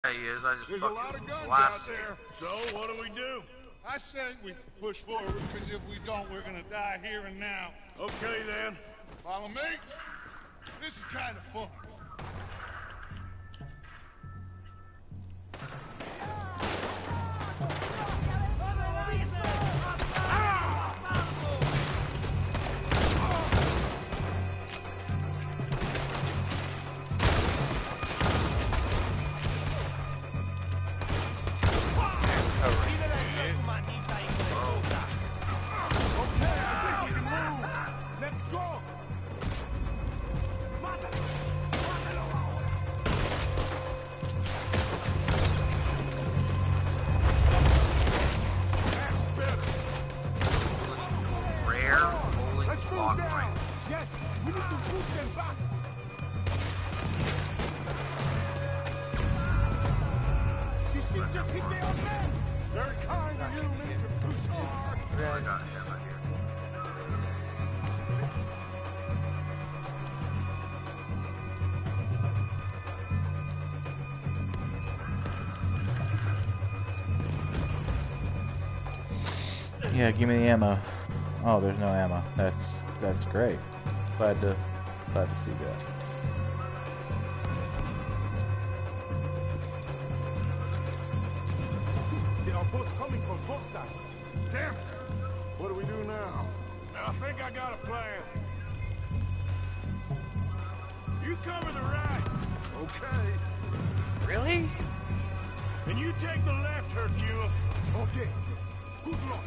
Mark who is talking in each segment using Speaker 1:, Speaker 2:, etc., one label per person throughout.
Speaker 1: He is. I just
Speaker 2: There's a lot of guns out there.
Speaker 3: So, what do we do?
Speaker 2: I say we push forward, because if we don't, we're gonna die here and now.
Speaker 3: Okay, then.
Speaker 2: Follow me? This is kind of fun.
Speaker 4: Yeah, give me the ammo. Oh, there's no ammo. That's great. Glad to see that.
Speaker 2: There are boats coming from both sides. Damn it! What do we do now?
Speaker 3: I think I got a plan. You cover the right.
Speaker 2: Okay.
Speaker 1: Really?
Speaker 3: And you take the left, Hercule.
Speaker 2: Okay. Good luck.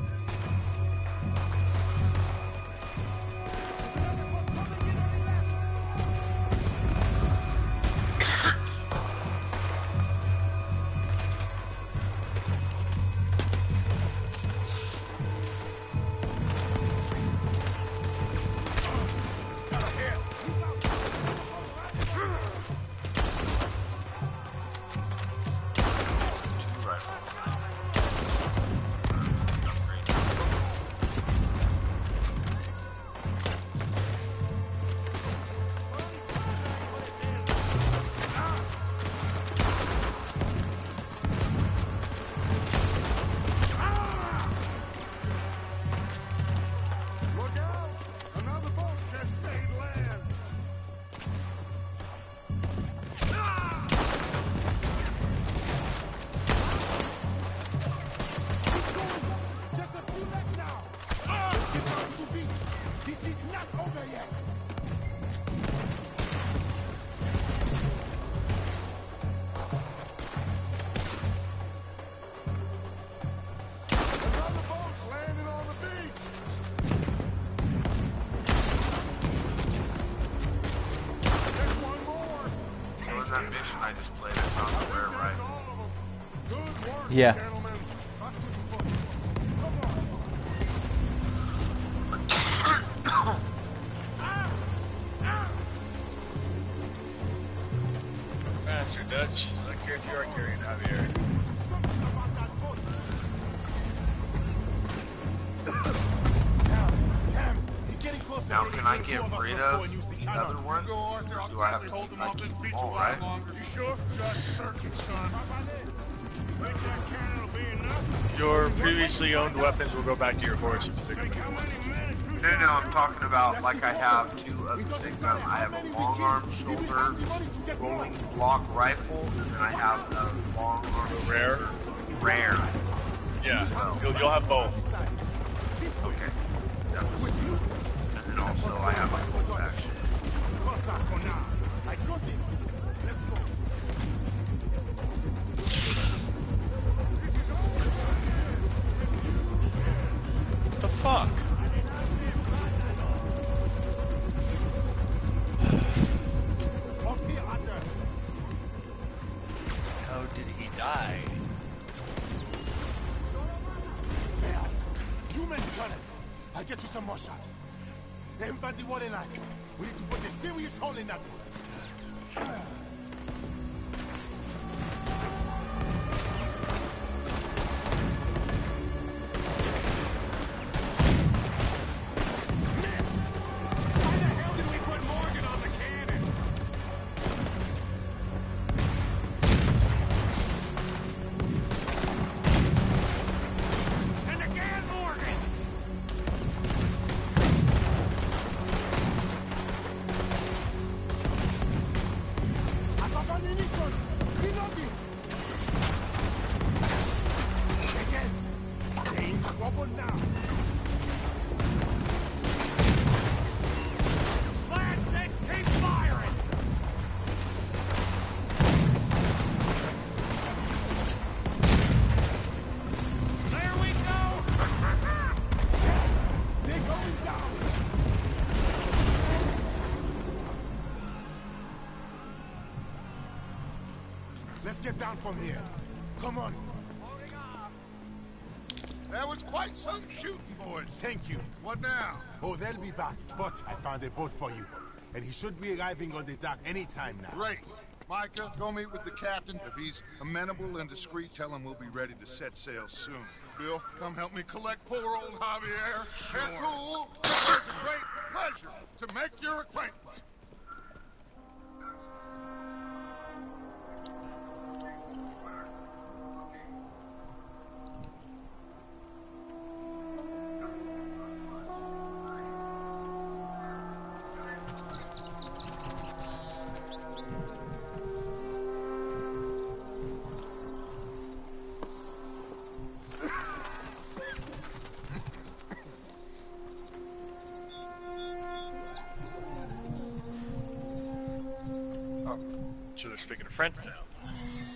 Speaker 1: That mission I just played, it's on where, right?
Speaker 4: Yeah.
Speaker 5: Faster, Dutch. I don't care if you are carrying Javier.
Speaker 1: Now, can I get rid of the other one? Or do I have to keep them all, right?
Speaker 3: You sure?
Speaker 5: Your previously owned weapons will go back to your horse.
Speaker 1: No, I'm talking about, like, I have two of the same gun. I have a long arm shoulder rolling block rifle, and then I have a long arm rare.
Speaker 5: Yeah, you'll have both.
Speaker 1: Okay. And then also I have a bolt action.
Speaker 5: What the fuck? How did he die?
Speaker 2: I get you some more shot. Everybody what in line. We need to put a serious hole in that boat. get down from here. Come on.
Speaker 3: That was quite some shooting, boys.
Speaker 2: Thank you.
Speaker 3: What now?
Speaker 2: Oh, they'll be back. But I found a boat for you. And he should be arriving on the dock any time now.
Speaker 3: Great. Micah, go meet with the captain. If he's amenable and discreet, tell him we'll be ready to set sail soon. Bill, come help me collect poor old Javier. Hercule, it was a great pleasure to make your acquaintance.
Speaker 5: So they're speaking French now.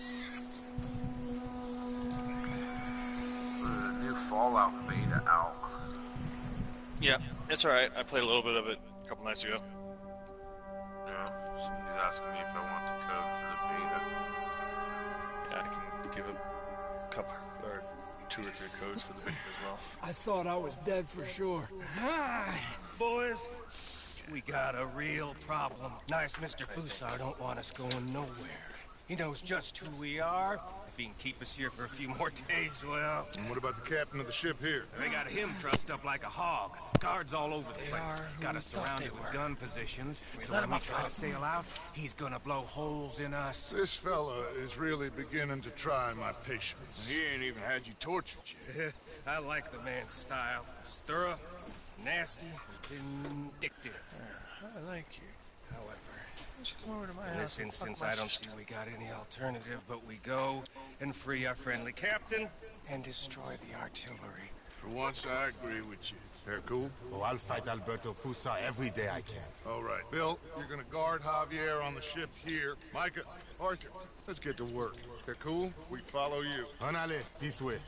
Speaker 1: The new Fallout beta out.
Speaker 5: Yeah, it's alright. I played a little bit of it a couple nights ago.
Speaker 1: Yeah, somebody's asking me if I want the code for the beta.
Speaker 5: Yeah, I can give a couple or 2 or 3 codes for the beta as well.
Speaker 6: I thought I was dead for sure. Hi, boys. We got a real problem. Nice Mr. Fussar don't want us going nowhere. He knows just who we are. If he can keep us here for a few more days, well...
Speaker 3: And what about the captain of the ship here?
Speaker 6: They got him trussed up like a hog. Guards all over the place. Got us surrounded with gun positions. So when we try to sail out, he's gonna blow holes in us.
Speaker 3: This fella is really beginning to try my patience. He ain't even had you tortured yet.
Speaker 6: I like the man's style. Thorough, nasty, vindictive.
Speaker 5: I like you.
Speaker 6: However,
Speaker 5: Just come over to my
Speaker 6: in this instance, I don't see we got any alternative, but we go and free our friendly captain and destroy the artillery.
Speaker 3: For once, I agree with you. Hercule?
Speaker 2: Oh, I'll fight Alberto Fussar every day I can.
Speaker 3: All right. Bill, you're gonna guard Javier on the ship here. Micah, Arthur, let's get to work. Hercule, we follow you.
Speaker 2: Anale, this way.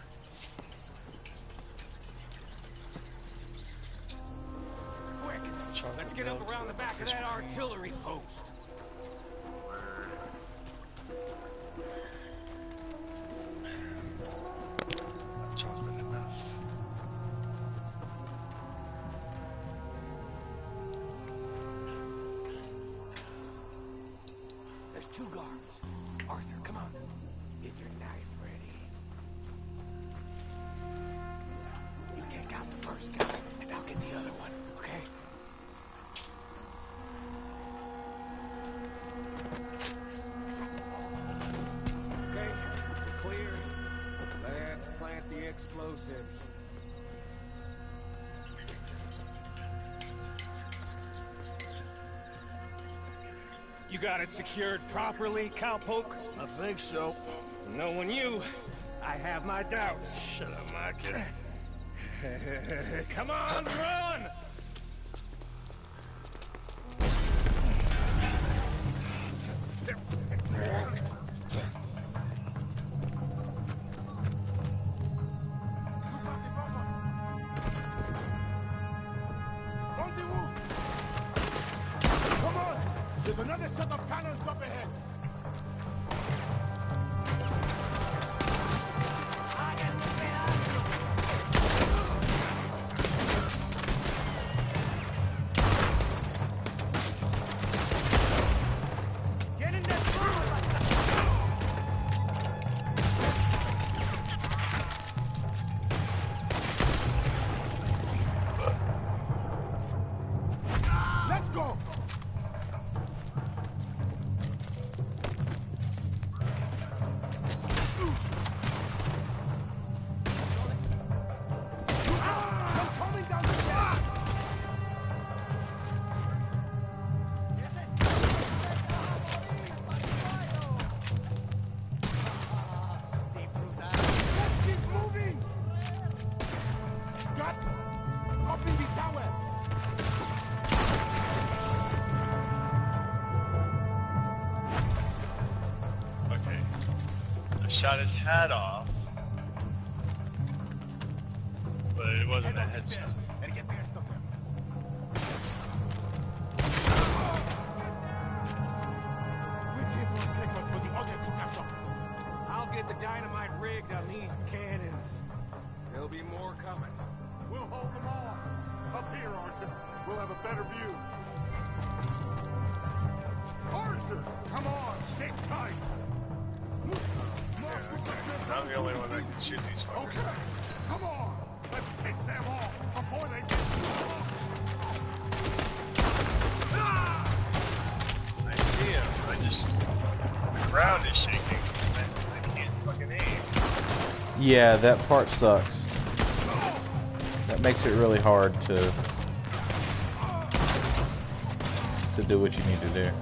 Speaker 6: Quick, let's get up around the back of that artillery post.
Speaker 5: Chocolate enough.
Speaker 6: There's 2 guards. Arthur, come on. Get your knife ready. You take out the first guy, and I'll get the other one, okay? Okay, we're clear. Let's plant the explosives. You got it secured properly, cowpoke?
Speaker 3: I think so.
Speaker 6: Knowing you, I have my doubts.
Speaker 3: Shut up, Micah.
Speaker 6: Come on, run!
Speaker 2: On the roof! Come on! There's another set of cannons up ahead!
Speaker 6: Get in there!
Speaker 2: Let's go! I'm coming down the stairs! Let's keep moving! Got up in the tower!
Speaker 5: Okay. I shot his hat off. But it wasn't a
Speaker 2: Head up the
Speaker 5: headshot.
Speaker 2: stairs and get the rest of them. Wait here for a second for the others to catch up.
Speaker 6: get the dynamite rigged on these cannons. There'll be more coming.
Speaker 2: We'll hold them off. Up here, Arthur. We'll have a better view. Arthur, come on, stick tight.
Speaker 5: I'm the only one that can shoot these fuckers.
Speaker 2: Okay, come on. Let's pick them off before they get too close.
Speaker 5: I see him. The ground is shaking. I can't fucking aim.
Speaker 4: Yeah, that part sucks. That makes it really hard to do what you need to do.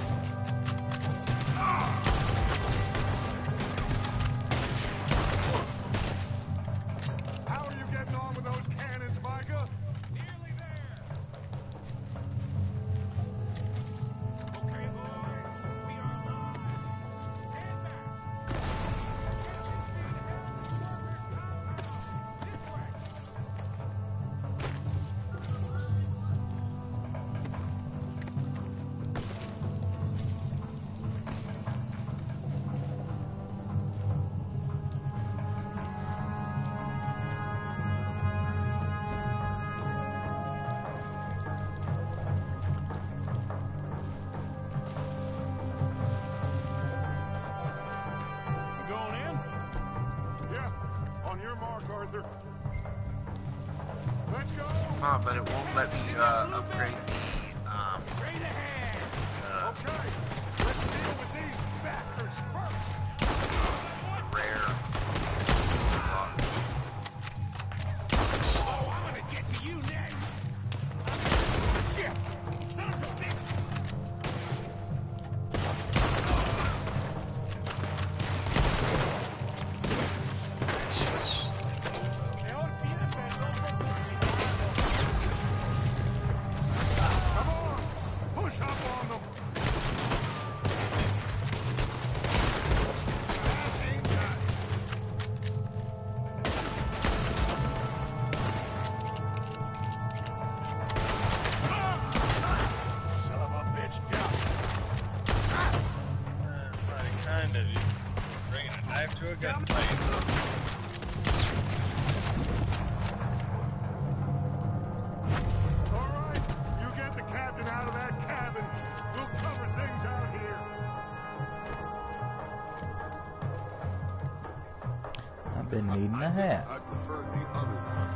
Speaker 2: How are you getting on with those cannons, Micah?
Speaker 6: Nearly there. Okay, boys. We are live. Stand back. This way. You going in?
Speaker 2: Yeah, on your mark, Arthur. Let's go.
Speaker 1: But it won't let me upgrade the
Speaker 6: Straight ahead.
Speaker 2: Okay, let's deal with these bastards first.
Speaker 1: rare.
Speaker 6: Oh, I'm gonna get to you next. Shit! Son of a bitch!
Speaker 2: Come on, push up on them. Son of a bitch, yeah.
Speaker 5: Mighty kind of you. Bringing a knife to a gunfight.
Speaker 2: All right, you get the captain out of that cabin. We'll cover things out here.
Speaker 4: I've been needing a hat.
Speaker 3: I prefer the other one.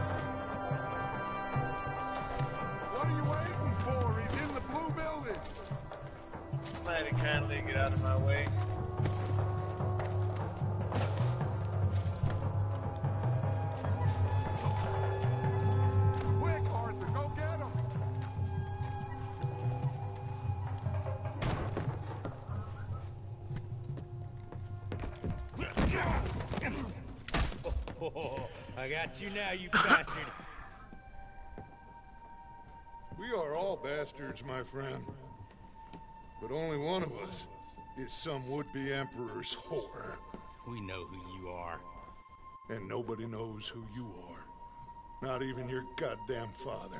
Speaker 2: What are you waiting for? He's in the blue building.
Speaker 5: Mighty kindly get out of my way.
Speaker 2: Quick, Arthur, go get him.
Speaker 6: Oh, I got you now, you bastard.
Speaker 3: We are all bastards, my friend. But only one of us is some would-be emperor's whore.
Speaker 6: We know who you are.
Speaker 3: And nobody knows who you are. Not even your goddamn father.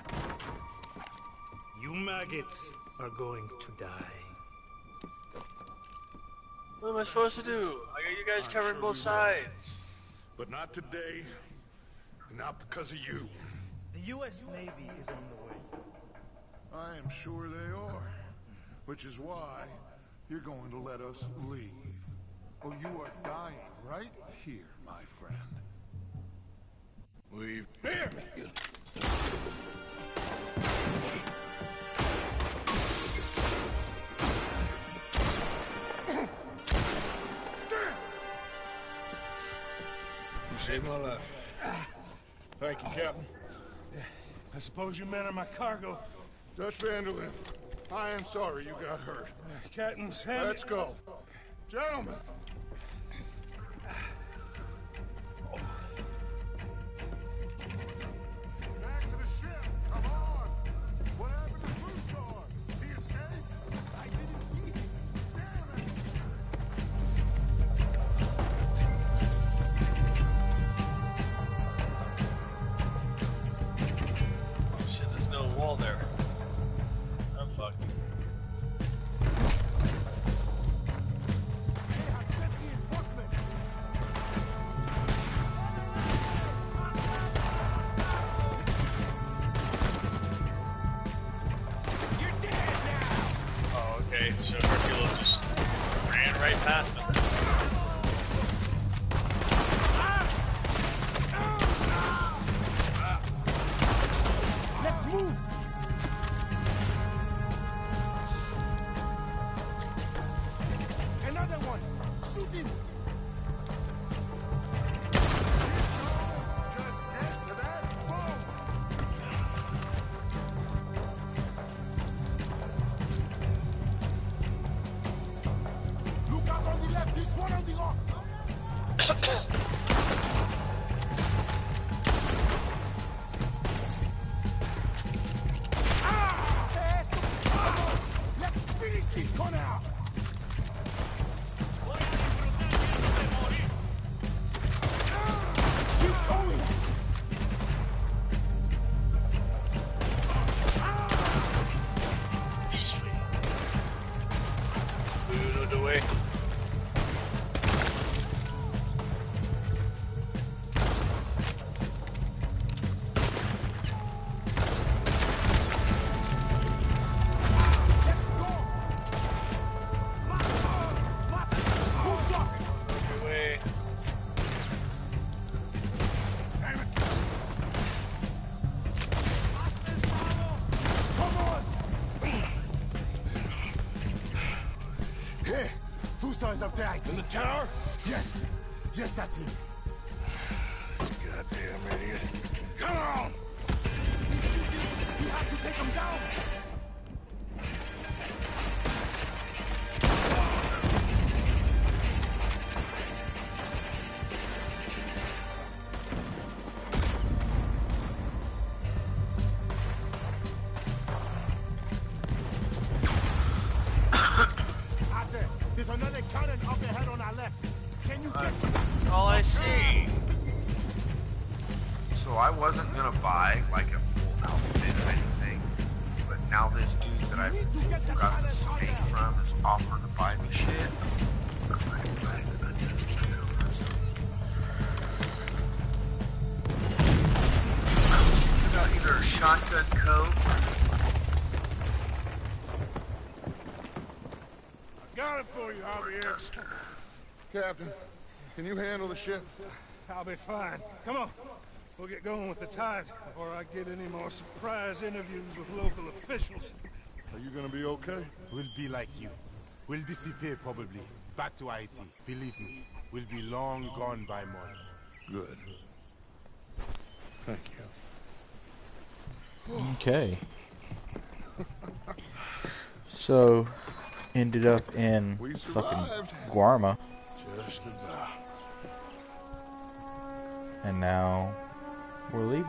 Speaker 6: You maggots are going to die.
Speaker 5: What am I supposed to do? I got you guys covering both sides.
Speaker 3: But not today. And not because of you.
Speaker 7: The U.S. Navy is on the way.
Speaker 3: I am sure they are. Which is why you're going to let us leave. Oh, you are dying right here, my friend. Leave. Here!
Speaker 6: You saved my life. Thank you, Captain.
Speaker 2: I suppose you men are my cargo.
Speaker 3: Dutch Vanderlyn, I am sorry you got hurt.
Speaker 2: Captain Sam.
Speaker 3: Let's go. Gentlemen!
Speaker 2: Back to the ship. Come on. What happened to Broussard? He escaped? I didn't see him. Damn it.
Speaker 5: Oh shit, there's no wall there. I'm fucked.
Speaker 2: shooting!
Speaker 3: Just get to that boat!
Speaker 2: Look out on the left, this one on the right! Let's finish this corner! Keep going!
Speaker 5: This way. Another way.
Speaker 2: Let's go! Push up!
Speaker 5: Another way.
Speaker 3: Damn it!
Speaker 2: Come on! Hey, Fuso is up there, I
Speaker 3: In
Speaker 2: think.
Speaker 3: the tower?
Speaker 2: Yes, yes, that's him.
Speaker 3: This goddamn idiot. Come on!
Speaker 2: He's shooting. We have to take him down. Out there, there's another cannon up ahead on our left. Can you get to that?
Speaker 5: That's all I see.
Speaker 1: So I wasn't gonna buy like a full outfit or anything, but now this dude that I got the snake from has offered to buy me shit. About either a shotgun coat.
Speaker 3: Got it for you, Javier. Captain, can you handle the ship?
Speaker 8: I'll be fine. Come on. We'll get going with the tide before I get any more surprise interviews with local officials.
Speaker 3: Are you gonna be okay?
Speaker 2: We'll be like you. We'll disappear probably. Back to Haiti. Believe me, we'll be long gone by morning.
Speaker 3: Good. Thank you.
Speaker 4: Okay. So, ended up in
Speaker 3: We
Speaker 4: fucking
Speaker 3: survived.
Speaker 4: Guarma,
Speaker 3: Just about.
Speaker 4: and now we're leaving.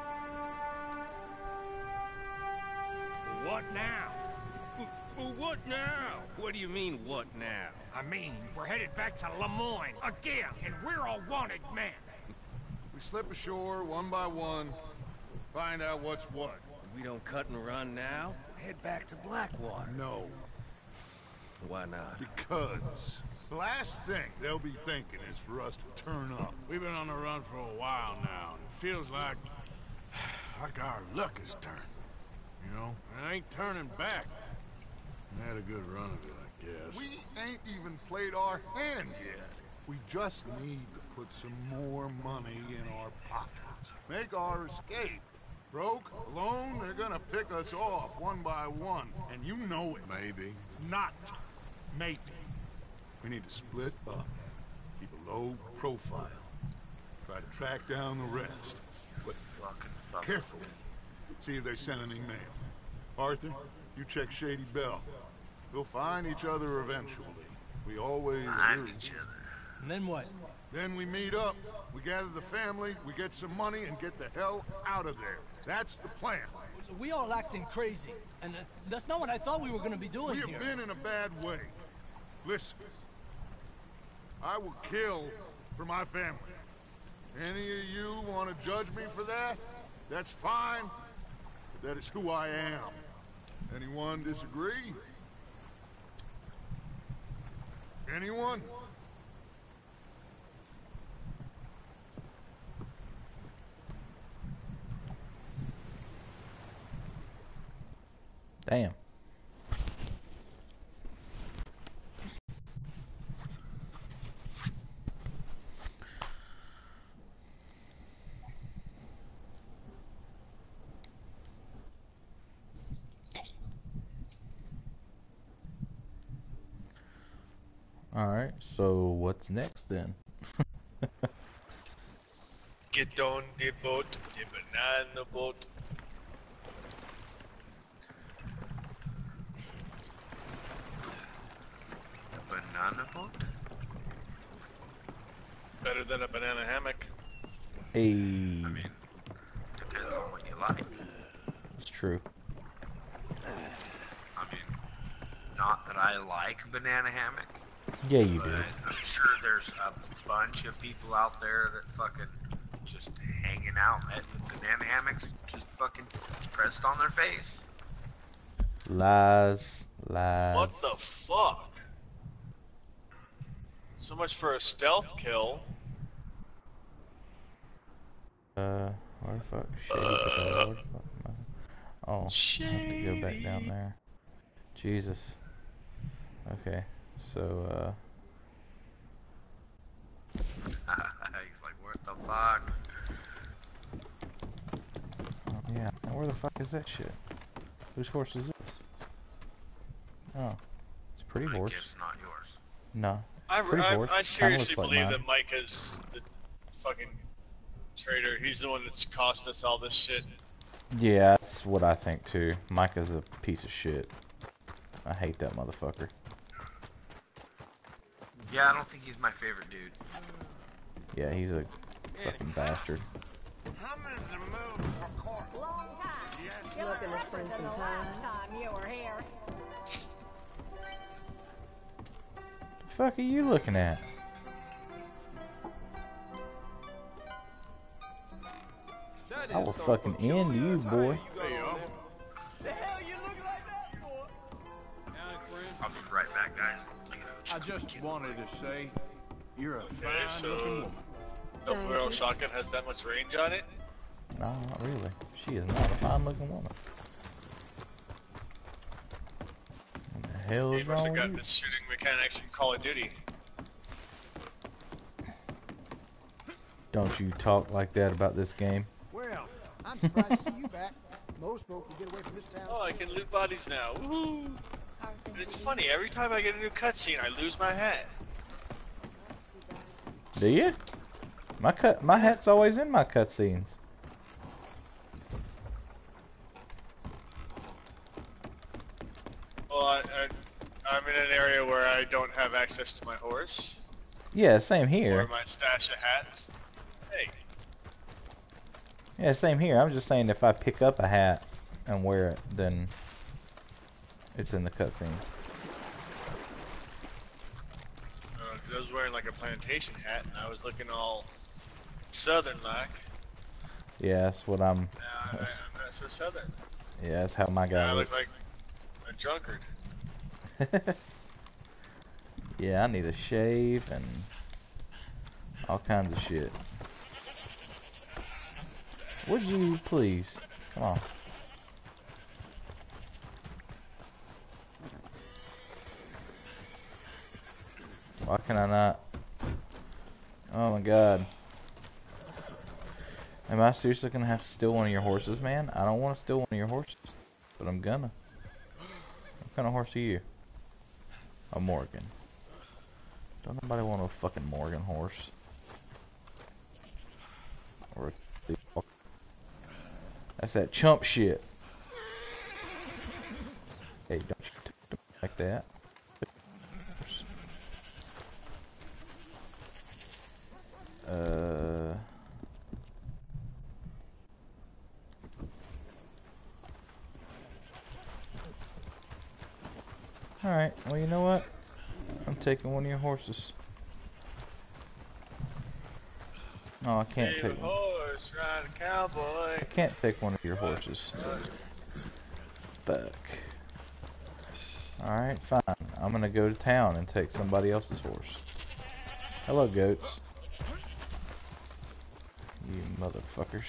Speaker 6: What now? What now? What do you mean, what now?
Speaker 9: I mean, we're headed back to Lemoyne again, and we're all wanted men.
Speaker 3: We slip ashore one by one, find out what's what.
Speaker 6: We don't cut and run now? Head back to Blackwater.
Speaker 3: No,
Speaker 6: Why not?
Speaker 3: because the last thing they'll be thinking is for us to turn up.
Speaker 10: We've been on the run for a while now, and it feels like our luck has turned. You know, and it ain't turning back. We had a good run of it, I guess.
Speaker 3: We ain't even played our hand yet. We just need to put some more money in our pockets. Make our escape. Broke, alone, they're gonna pick us off one by one. And you know it. Maybe. Not maybe. We need to split up. Keep a low profile. Try to track down the rest. But carefully. See if they send any mail. Arthur, you check Shady Bell. We'll find each other eventually. We always do.
Speaker 7: And then what?
Speaker 3: Then we meet up, we gather the family, we get some money, and get the hell out of there. That's the plan.
Speaker 7: We all acting crazy, and that's not what I thought we were gonna be doing
Speaker 3: We
Speaker 7: here.
Speaker 3: have been in a bad way. Listen, I will kill for my family. Any of you want to judge me for that? That's fine, but that is who I am. Anyone disagree? Anyone?
Speaker 4: Damn. Alright, so what's next then?
Speaker 5: Get on the boat, the banana boat.
Speaker 1: Banana boat?
Speaker 5: Better than a banana hammock.
Speaker 4: Hey.
Speaker 1: I mean, depends on what you like.
Speaker 4: It's true.
Speaker 1: I mean, not that I like banana hammock.
Speaker 4: Yeah, you
Speaker 1: but
Speaker 4: do.
Speaker 1: I'm sure there's a bunch of people out there that fucking just hanging out at banana hammocks, just fucking pressed on their face.
Speaker 4: Lies. Lies.
Speaker 5: What the fuck? So much for a stealth kill.
Speaker 4: Where the fuck? Shady. Oh, I have to go back down there. Jesus. Okay, so,
Speaker 1: He's like, what the fuck?
Speaker 4: oh, yeah, where the fuck is that shit? Whose horse is this? Oh, it's a pretty
Speaker 1: I
Speaker 4: horse.
Speaker 1: guess not yours.
Speaker 4: No,
Speaker 5: I seriously
Speaker 4: like
Speaker 5: believe
Speaker 4: mine.
Speaker 5: that Mike is the fucking traitor. He's the one that's cost us all this shit.
Speaker 4: Yeah, that's what I think too. Micah's a piece of shit. I hate that motherfucker.
Speaker 1: Yeah, I don't think he's my favorite dude.
Speaker 4: Yeah, he's a fucking bastard.
Speaker 2: I'm in the mood for court.
Speaker 11: Long time.
Speaker 2: Yes.
Speaker 11: Looking to spend some time you were here.
Speaker 4: The fuck are you looking at? I will fucking end you, boy.
Speaker 8: The hell you look like that for?
Speaker 1: I'll be right back, guys.
Speaker 10: I just wanted to say, you're a
Speaker 5: Okay,
Speaker 10: fine-looking woman.
Speaker 5: No barrel shotgun has that much range on it?
Speaker 4: No, not really. She is not a fine-looking woman. What the hell
Speaker 5: He
Speaker 4: is
Speaker 5: must
Speaker 4: wrong
Speaker 5: have
Speaker 4: with
Speaker 5: gotten
Speaker 4: you?
Speaker 5: his shooting mechanics from Call of Duty.
Speaker 4: Don't you talk like that about this game.
Speaker 12: Well, I'm surprised to see you back. Most folk will get away from this town.
Speaker 5: Oh, I can loot bodies now. Woohoo! And it's funny, every time I get a new cutscene, I lose my hat.
Speaker 4: Do you? My hat's always in my cutscenes.
Speaker 5: Well, I'm in an area where I don't have access to my horse.
Speaker 4: Yeah, same
Speaker 5: Or
Speaker 4: here.
Speaker 5: my stash of hats. Hey,
Speaker 4: Yeah, same here. I'm just saying if I pick up a hat and wear it, then it's in the cutscenes.
Speaker 5: 'cause I was wearing like a plantation hat and I was looking all southern-like.
Speaker 4: Yeah, that's what I'm.
Speaker 5: Now I'm not so southern.
Speaker 4: Yeah, that's how my
Speaker 5: Now
Speaker 4: guy
Speaker 5: I look
Speaker 4: looks.
Speaker 5: like a drunkard.
Speaker 4: Yeah, I need a shave and all kinds of shit. Would you please? Come on. Why can I not? Oh my god. Am I seriously gonna have to steal one of your horses, man? I don't want to steal one of your horses, but I'm gonna. What kind of horse are you? A Morgan. Don't nobody want a fucking Morgan horse. Or a... That's that chump shit. Hey, don't you do like that. Alright, well you know what? I'm taking one of your horses. No, I can't
Speaker 5: Save
Speaker 4: take
Speaker 5: a
Speaker 4: one.
Speaker 5: horse, ride a cowboy.
Speaker 4: I can't take one of your horses. Fuck. Alright, fine. I'm gonna go to town and take somebody else's horse. Hello, goats. You motherfuckers.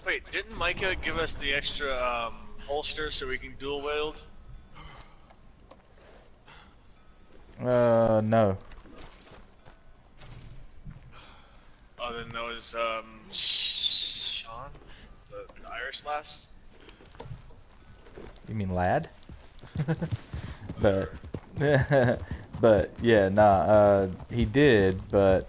Speaker 5: Wait, didn't Micah give us the extra holster so we can dual wield?
Speaker 4: No.
Speaker 5: Oh, then that was Sean, the Irish lass.
Speaker 4: You mean lad? But but yeah, nah. He did, but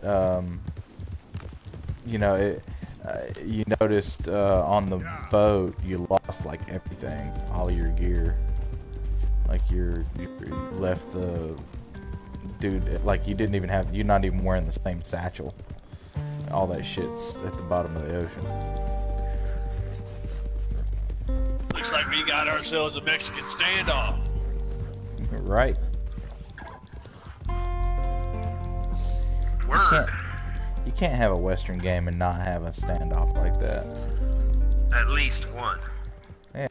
Speaker 4: you know, you noticed on the boat you lost like everything, all your gear. Like you left the dude, like you didn't even have, you're not even wearing the same satchel. All that shit's at the bottom of the ocean.
Speaker 5: Looks like we got ourselves a Mexican standoff.
Speaker 4: Right.
Speaker 1: Word.
Speaker 4: You can't have a Western game and not have a standoff like that.
Speaker 1: At least one.
Speaker 4: Yeah.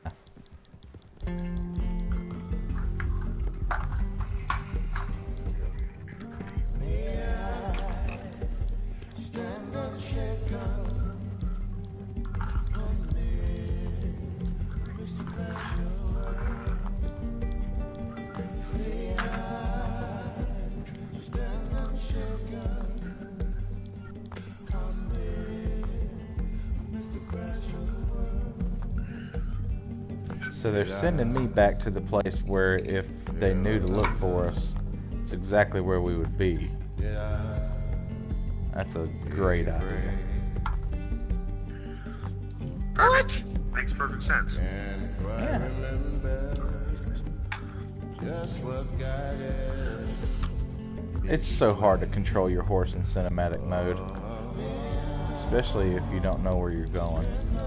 Speaker 4: So they're sending me back to the place where if they knew to look for us, it's exactly where we would be. That's a great idea.
Speaker 1: What? Makes perfect sense.
Speaker 4: Yeah. It's so hard to control your horse in cinematic mode. Especially if you don't know where you're going.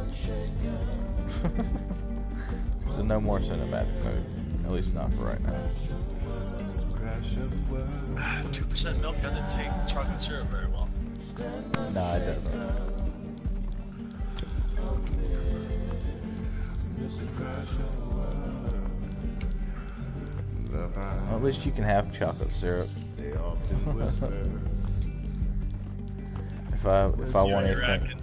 Speaker 4: So no more cinematic mode. At least not for right now.
Speaker 5: 2% milk doesn't take chocolate syrup very well.
Speaker 4: No, it doesn't. Well, at least you can have chocolate syrup. if I want anything,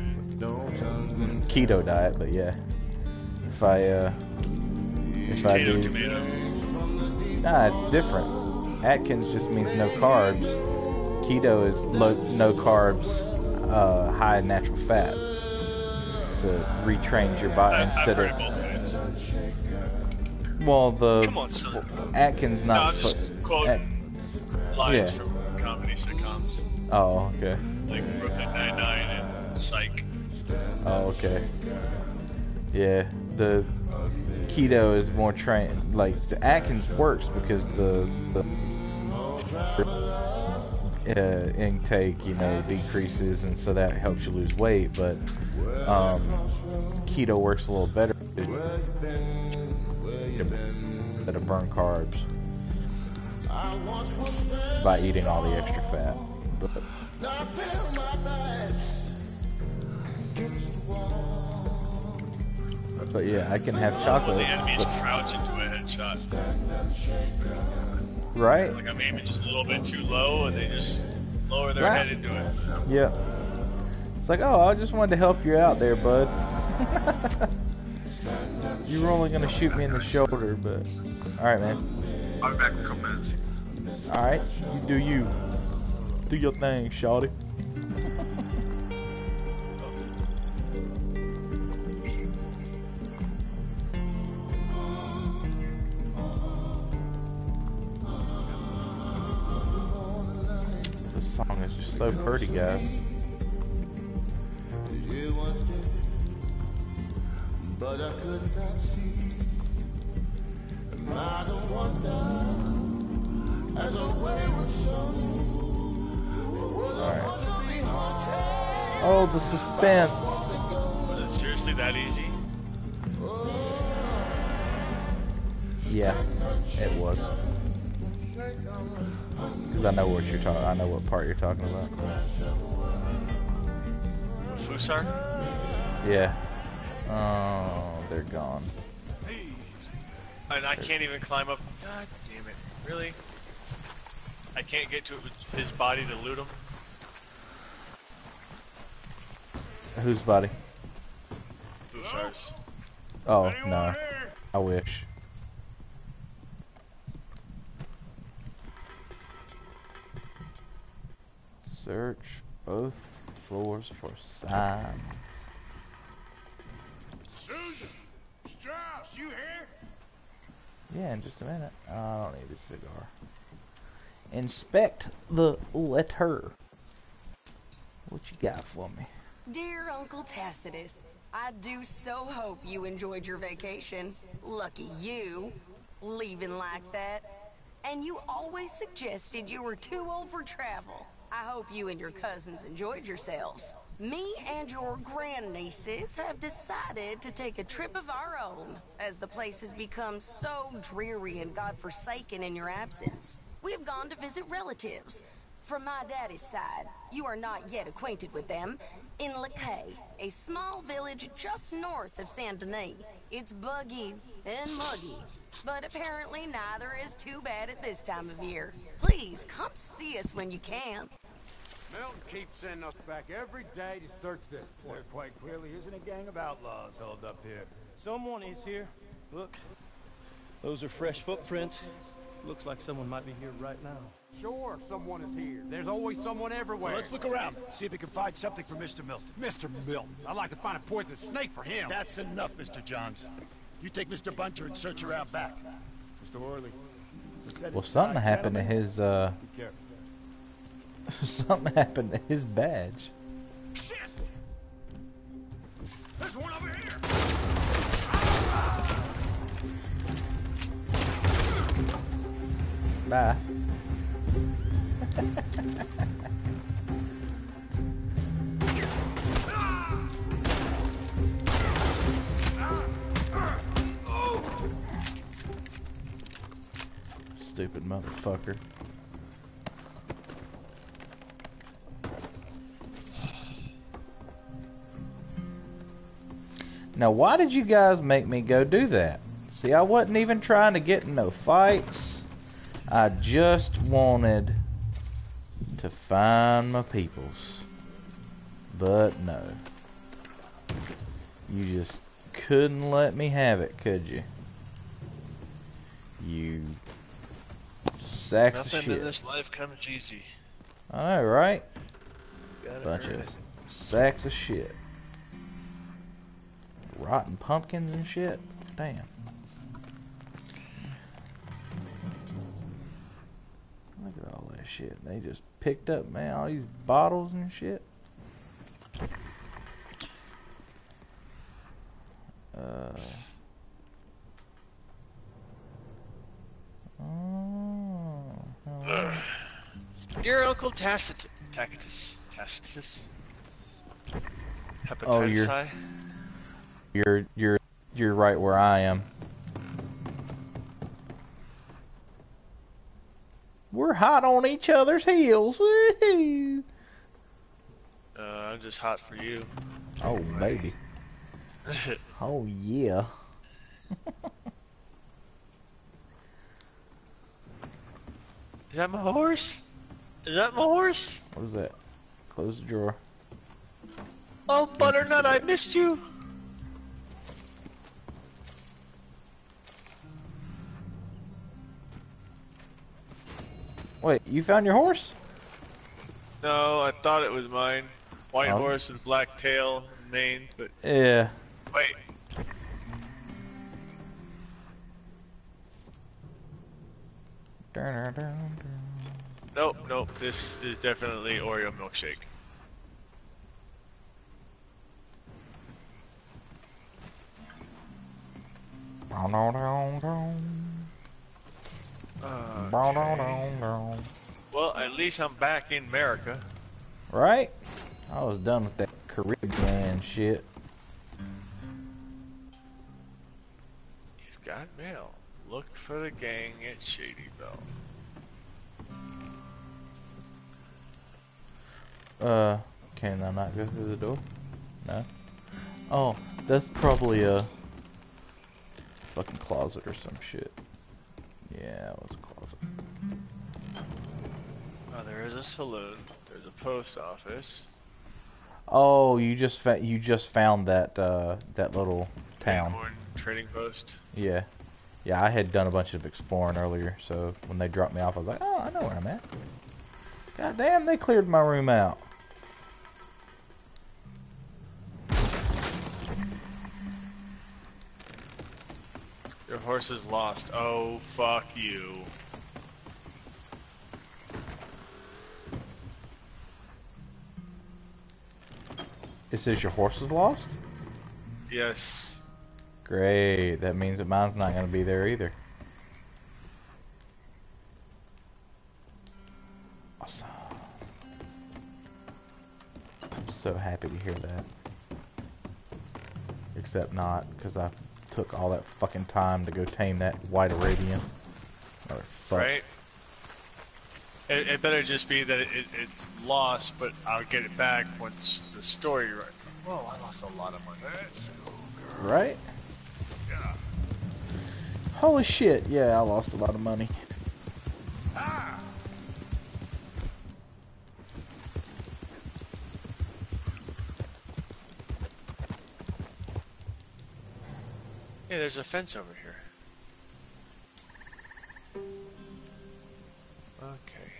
Speaker 4: keto diet, but yeah. If I do, nah, it's different. Atkins just means no carbs. Keto is no carbs, high in natural fat. So it retrains your body instead of. Well,
Speaker 5: Come on, son.
Speaker 4: Atkins not.
Speaker 5: No, I'm just quoting lines from comedy sitcoms.
Speaker 4: Oh, okay.
Speaker 5: Like Brooklyn Nine-Nine and Psych.
Speaker 4: Oh, okay. Yeah, the keto is more trained. Like the Atkins works because the intake, you know, decreases, and so that helps you lose weight. But keto works a little better to burn carbs by eating all the extra fat. But yeah, I can have chocolate.
Speaker 5: The enemies crouch into a headshot.
Speaker 4: Right?
Speaker 5: Like I'm aiming just a little bit too low, and they just lower their head into it.
Speaker 4: Yeah. It's like, oh, I just wanted to help you out there, bud. You were only gonna shoot me in the shoulder, but all right, man.
Speaker 1: I'll be back in a couple minutes.
Speaker 4: All right, you do you. Do your thing, shawty. This song is just so pretty, guys.
Speaker 2: But I could not see. I don't wonder as a wayward soul.
Speaker 4: Alright. Oh, the suspense.
Speaker 5: Was it seriously that easy?
Speaker 4: Yeah, it was. Because I know what you're talking. I know what part you're talking about.
Speaker 5: Fusar?
Speaker 4: Yeah. Oh, they're gone.
Speaker 5: And I can't even climb up. God damn it! Really? I can't get to his body to loot him.
Speaker 4: Whose body?
Speaker 5: Fusars.
Speaker 4: Oh, no. I wish. Search both floors for signs.
Speaker 10: Susan! Strauss, you here?
Speaker 4: Yeah, in just a minute. I don't need a cigar. Inspect the letter. What you got for me?
Speaker 13: Dear Uncle Tacitus, I do so hope you enjoyed your vacation. Lucky you, leaving like that. And you always suggested you were too old for travel. I hope you and your cousins enjoyed yourselves. Me and your grandnieces have decided to take a trip of our own, as the place has become so dreary and godforsaken in your absence. We have gone to visit relatives. From my daddy's side, you are not yet acquainted with them, in Lacaille, a small village just north of Saint Denis. It's buggy and muggy, but apparently neither is too bad at this time of year. Please, come see us when you can.
Speaker 14: Milton keeps sending us back every day to search this place.
Speaker 12: There quite clearly isn't a gang of outlaws held up here.
Speaker 15: Someone is here. Look, those are fresh footprints. Looks like someone might be here right now.
Speaker 14: Sure, someone is here. There's always someone everywhere.
Speaker 12: Well, let's look around, see if we can find something for Mr. Milton.
Speaker 14: Mr. Milton. I'd like to find a poisonous snake for him.
Speaker 12: That's enough, Mr. Johns. You take Mr. Bunter and search around back. Mr. Worley.
Speaker 4: Well, something happened to his,
Speaker 12: Be careful.
Speaker 4: something happened to his badge.
Speaker 9: Shit! There's one over here!
Speaker 4: Bye. Stupid motherfucker. Now, why did you guys make me go do that? See, I wasn't even trying to get in no fights. I just wanted to find my peoples. But no. You just couldn't let me have it, could you? You sacks of shit.
Speaker 5: Nothing in this life comes easy.
Speaker 4: I know, right?
Speaker 5: Bunch
Speaker 4: of sacks of shit. Rotten pumpkins and shit. Damn. Look at all that shit. They just picked up, man, all these bottles and shit.
Speaker 5: Dear Uncle Tacitus.
Speaker 4: Oh,
Speaker 5: Hepatitis
Speaker 4: you're right where I am. We're hot on each other's heels. Woohoo!
Speaker 5: I'm just hot for you.
Speaker 4: Oh, baby. Oh, yeah.
Speaker 5: Is that my horse? Is that my horse?
Speaker 4: What is that? Close the drawer.
Speaker 5: Oh, Butternut, I missed you.
Speaker 4: Wait, you found your horse?
Speaker 5: No, I thought it was mine. White horse with black tail and mane, but...
Speaker 4: Yeah.
Speaker 5: Wait. Nope, nope. This is definitely Oreo milkshake. Well, at least I'm back in America.
Speaker 4: Right? I was done with that Caribbean shit.
Speaker 5: You've got mail. Look for the gang at Shady Belle.
Speaker 4: Can I not go through the door? No? Oh, that's probably a fucking closet or some shit. Yeah, it was a closet.
Speaker 5: Oh, there is a saloon. There's a post office.
Speaker 4: Oh, you just found that that little town.
Speaker 5: Bighorn trading post.
Speaker 4: Yeah. Yeah, I had done a bunch of exploring earlier, so when they dropped me off, I was like, oh, I know where I'm at. God damn, they cleared my room out.
Speaker 5: Your horse is lost. Oh, fuck you.
Speaker 4: It says your horse is lost?
Speaker 5: Yes.
Speaker 4: Great. That means that mine's not going to be there either. Awesome. I'm so happy to hear that. Except not, because I took all that fucking time to go tame that white Arabian.
Speaker 5: Right? It better just be that it's lost, but I'll get it back once the story... Whoa, I lost a lot of money.
Speaker 4: Right?
Speaker 3: Yeah.
Speaker 4: Holy shit, yeah, I lost a lot of money.
Speaker 3: Ah!
Speaker 5: Yeah, there's a fence over here. Okay.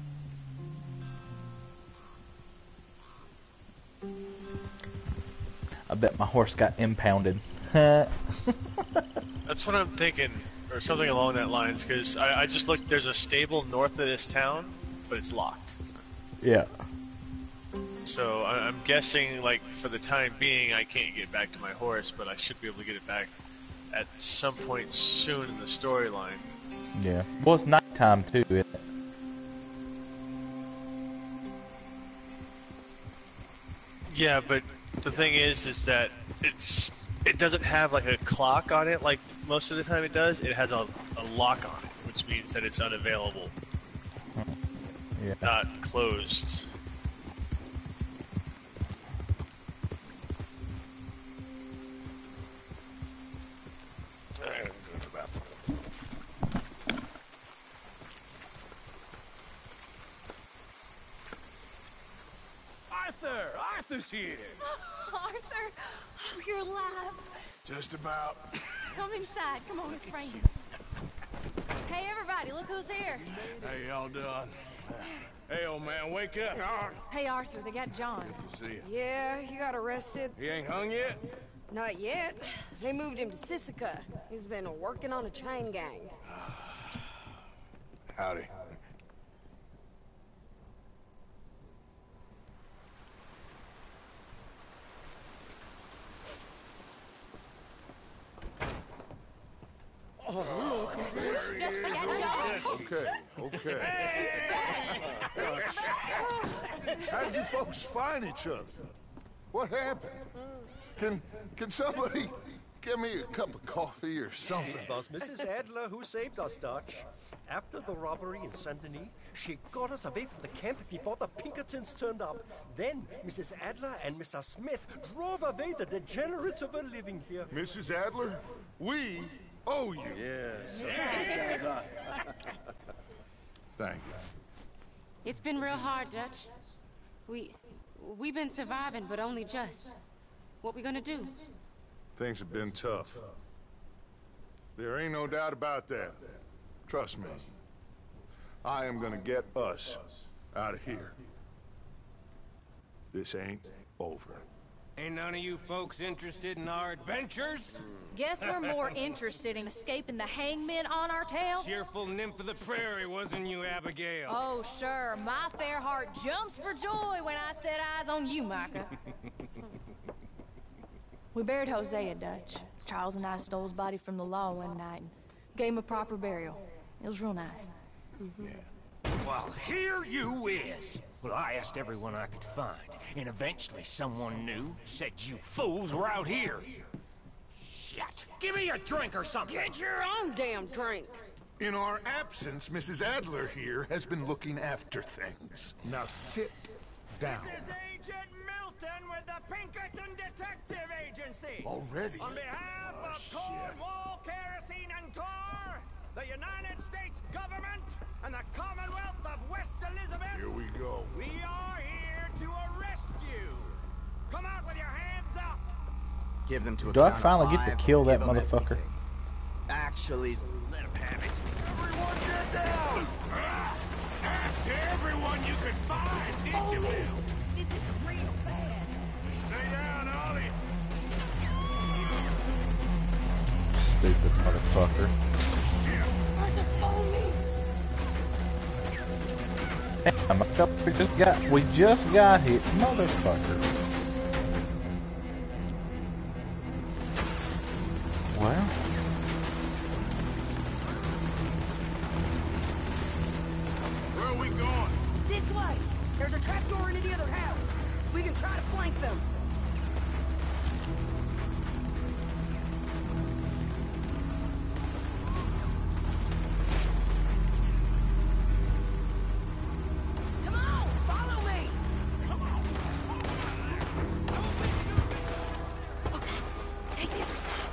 Speaker 4: I bet my horse got impounded.
Speaker 5: That's what I'm thinking, or something along that lines, because I just looked, there's a stable north of this town, but it's locked.
Speaker 4: Yeah.
Speaker 5: So I'm guessing, like, for the time being, I can't get back to my horse, but I should be able to get it back at some point soon in the storyline.
Speaker 4: Yeah. Well, it's nighttime too, isn't it?
Speaker 5: Yeah, but the thing is that it doesn't have like a clock on it like most of the time it does. It has a lock on it, which means that it's unavailable.
Speaker 4: Yeah.
Speaker 5: Not closed. I'm gonna go to the bathroom.
Speaker 3: Arthur's here!
Speaker 11: Arthur! Oh, you're alive.
Speaker 3: Just about.
Speaker 11: Come inside. Come on, it's raining. Hey, everybody, look who's here.
Speaker 10: How y'all doing? Hey, old man, wake up.
Speaker 11: Hey, Arthur, they got John.
Speaker 10: Good to see you.
Speaker 13: Yeah, he got arrested.
Speaker 10: He ain't hung yet?
Speaker 13: Not yet. They moved him to Sisika. He's been working on a chain gang.
Speaker 3: Howdy.
Speaker 11: Oh, look, they got John.
Speaker 3: Okay. How did you folks find each other? What happened? Can somebody give me a cup of coffee or something?
Speaker 16: It was Mrs. Adler who saved us, Dutch. After the robbery in Saint Denis, she got us away from the camp before the Pinkertons turned up. Then Mrs. Adler and Mr. Smith drove away the degenerates who were living here.
Speaker 3: Mrs. Adler, we owe you.
Speaker 16: Yes.
Speaker 3: Thank you.
Speaker 17: It's been real hard, Dutch. We've been surviving, but only just. What we gonna do?
Speaker 3: Things have been tough. There ain't no doubt about that. Trust me. I am gonna get us out of here. This ain't over.
Speaker 9: Ain't none of you folks interested in our adventures?
Speaker 11: Guess we're more interested in escaping the hangmen on our tail.
Speaker 9: Cheerful nymph of the prairie, wasn't you, Abigail?
Speaker 11: Oh, sure. My fair heart jumps for joy when I set eyes on you, Micah. We buried Hosea, Dutch. Charles and I stole his body from the law one night and gave him a proper burial. It was real nice.
Speaker 9: Well, here you is. Well, I asked everyone I could find, and eventually someone new said you fools were out here. Shit. Give me a drink or something.
Speaker 13: Get your own damn drink.
Speaker 3: In our absence, Mrs. Adler here has been looking after things. Now sit down.
Speaker 14: This is Agent Milton with the Pinkerton Detective Agency.
Speaker 3: Already?
Speaker 14: On behalf of Cornwall, Kerosene, and Tar, the United States government, and the Commonwealth of West Elizabeth.
Speaker 3: Here we go.
Speaker 14: We are here to arrest you. Come out with your hands up!
Speaker 12: Give them to a
Speaker 4: Do I
Speaker 12: count of
Speaker 4: finally get to
Speaker 12: 5,
Speaker 4: kill that
Speaker 12: give 'em
Speaker 4: motherfucker?
Speaker 12: everything. Actually, let him have it.
Speaker 14: Everyone get down!
Speaker 10: Ask to everyone you could find, did you, Bill?
Speaker 13: This is real bad.
Speaker 10: Just stay down, Ollie.
Speaker 4: Stupid motherfucker.
Speaker 13: Arthur, follow me.
Speaker 4: Damn, we just got hit, motherfucker. Well.
Speaker 10: Where are we going?
Speaker 13: This way. There's a trapdoor into the other house. We can try to flank them. Come on, follow me. Come on. Okay, take the other side.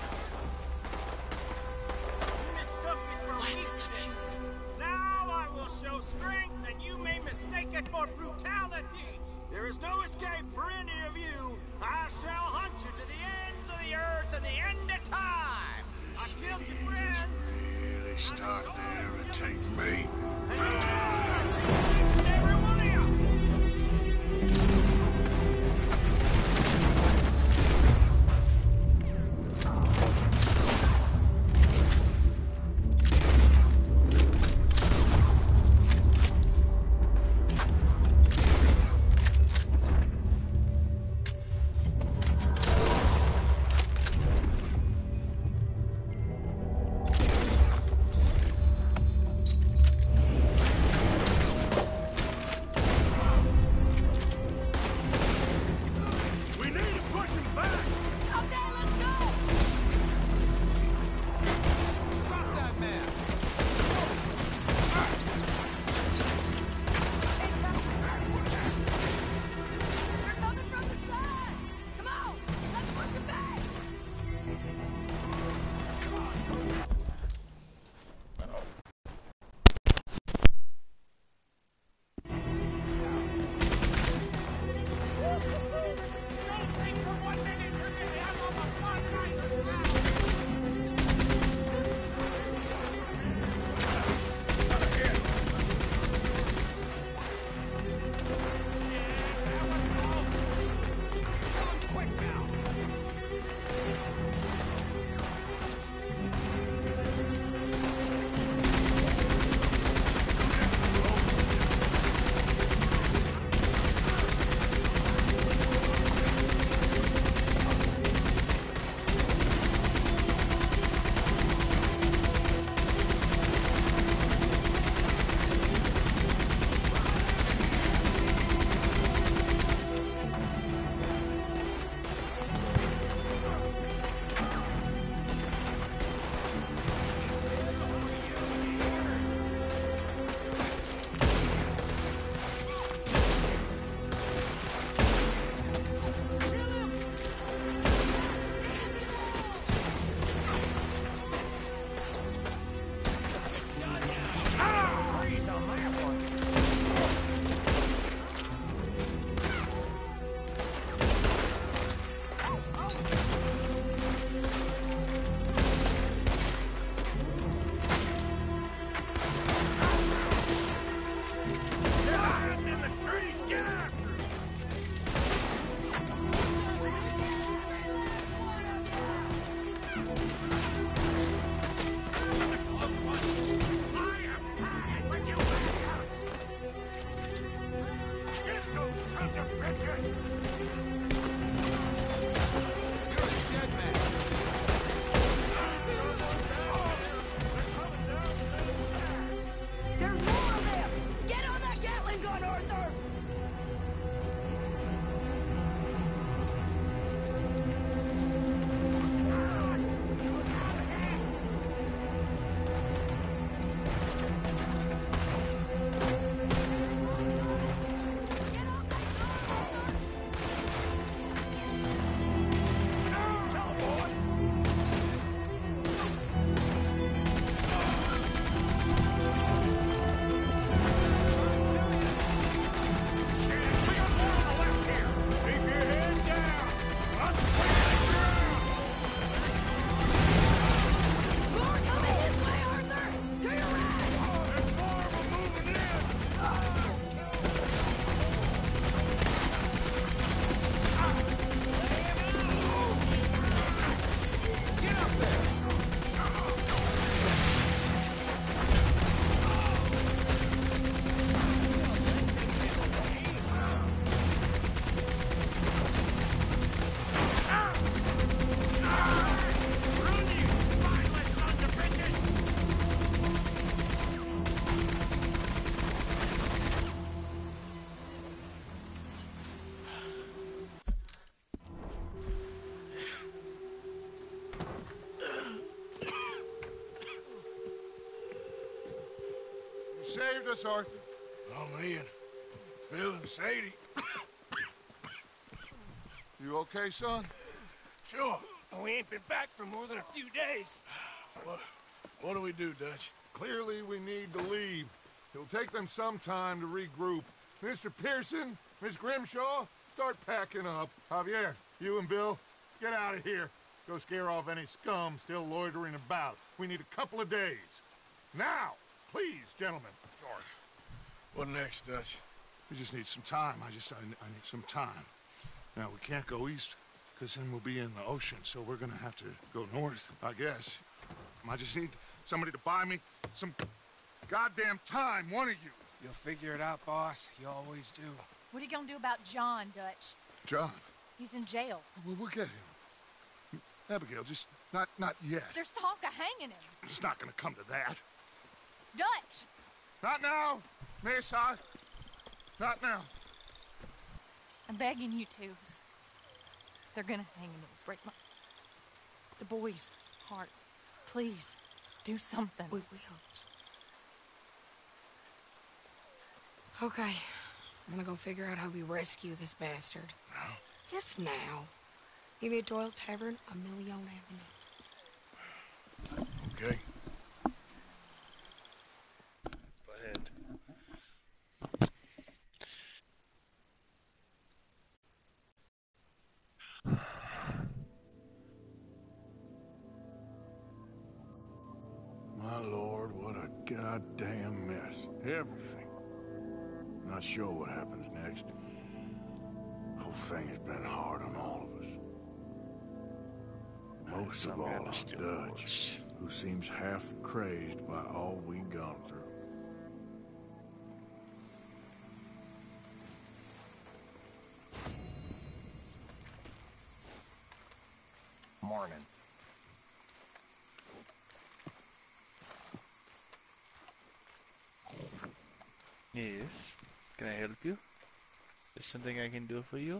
Speaker 14: Mistook it for weakness. Now I will show strength, and you may mistake it for brutality. There is no escape for any of you. I shall hunt you to the ends of the earth and the end of time. I killed your friends.
Speaker 10: Really starting to irritate me.
Speaker 14: Every one of you.
Speaker 3: saved us, Arthur.
Speaker 10: Oh, me and Bill and Sadie.
Speaker 3: You okay, son?
Speaker 10: Sure.
Speaker 6: We ain't been back for more than a few days.
Speaker 10: What do we do, Dutch?
Speaker 3: Clearly, we need to leave. It'll take them some time to regroup. Mr. Pearson, Miss Grimshaw, start packing up. Javier, you and Bill, get out of here. Go scare off any scum still loitering about. We need a couple of days. Now, please, gentlemen. Sorry.
Speaker 10: What next, Dutch?
Speaker 3: We just need some time. I need some time. Now, we can't go east, because then we'll be in the ocean, so we're gonna have to go north, I guess. I just need somebody to buy me some goddamn time, one of you.
Speaker 6: You'll figure it out, boss. You always do.
Speaker 11: What are you gonna do about John, Dutch?
Speaker 3: John?
Speaker 11: He's in jail.
Speaker 3: We'll get him. Abigail, just not yet.
Speaker 11: There's talk of hanging him.
Speaker 3: It's not gonna come to that.
Speaker 11: Dutch!
Speaker 3: Not now, Miss. Not now.
Speaker 11: I'm begging you to. They're gonna hang him. It'll break the boy's heart. Please, do something.
Speaker 13: We will. Okay. I'm gonna go figure out how we rescue this bastard.
Speaker 10: Now?
Speaker 13: Yes, now. Give me at Doyle's Tavern, a Million Avenue.
Speaker 10: Okay.
Speaker 5: Go ahead.
Speaker 10: My lord, what a goddamn mess. Everything. Not sure what happens next. Whole thing has been hard on all of us. Most of all on Dutch, who seems half crazed by all we've gone through.
Speaker 9: Morning.
Speaker 5: Yes. Can I help you? Is something I can do for you?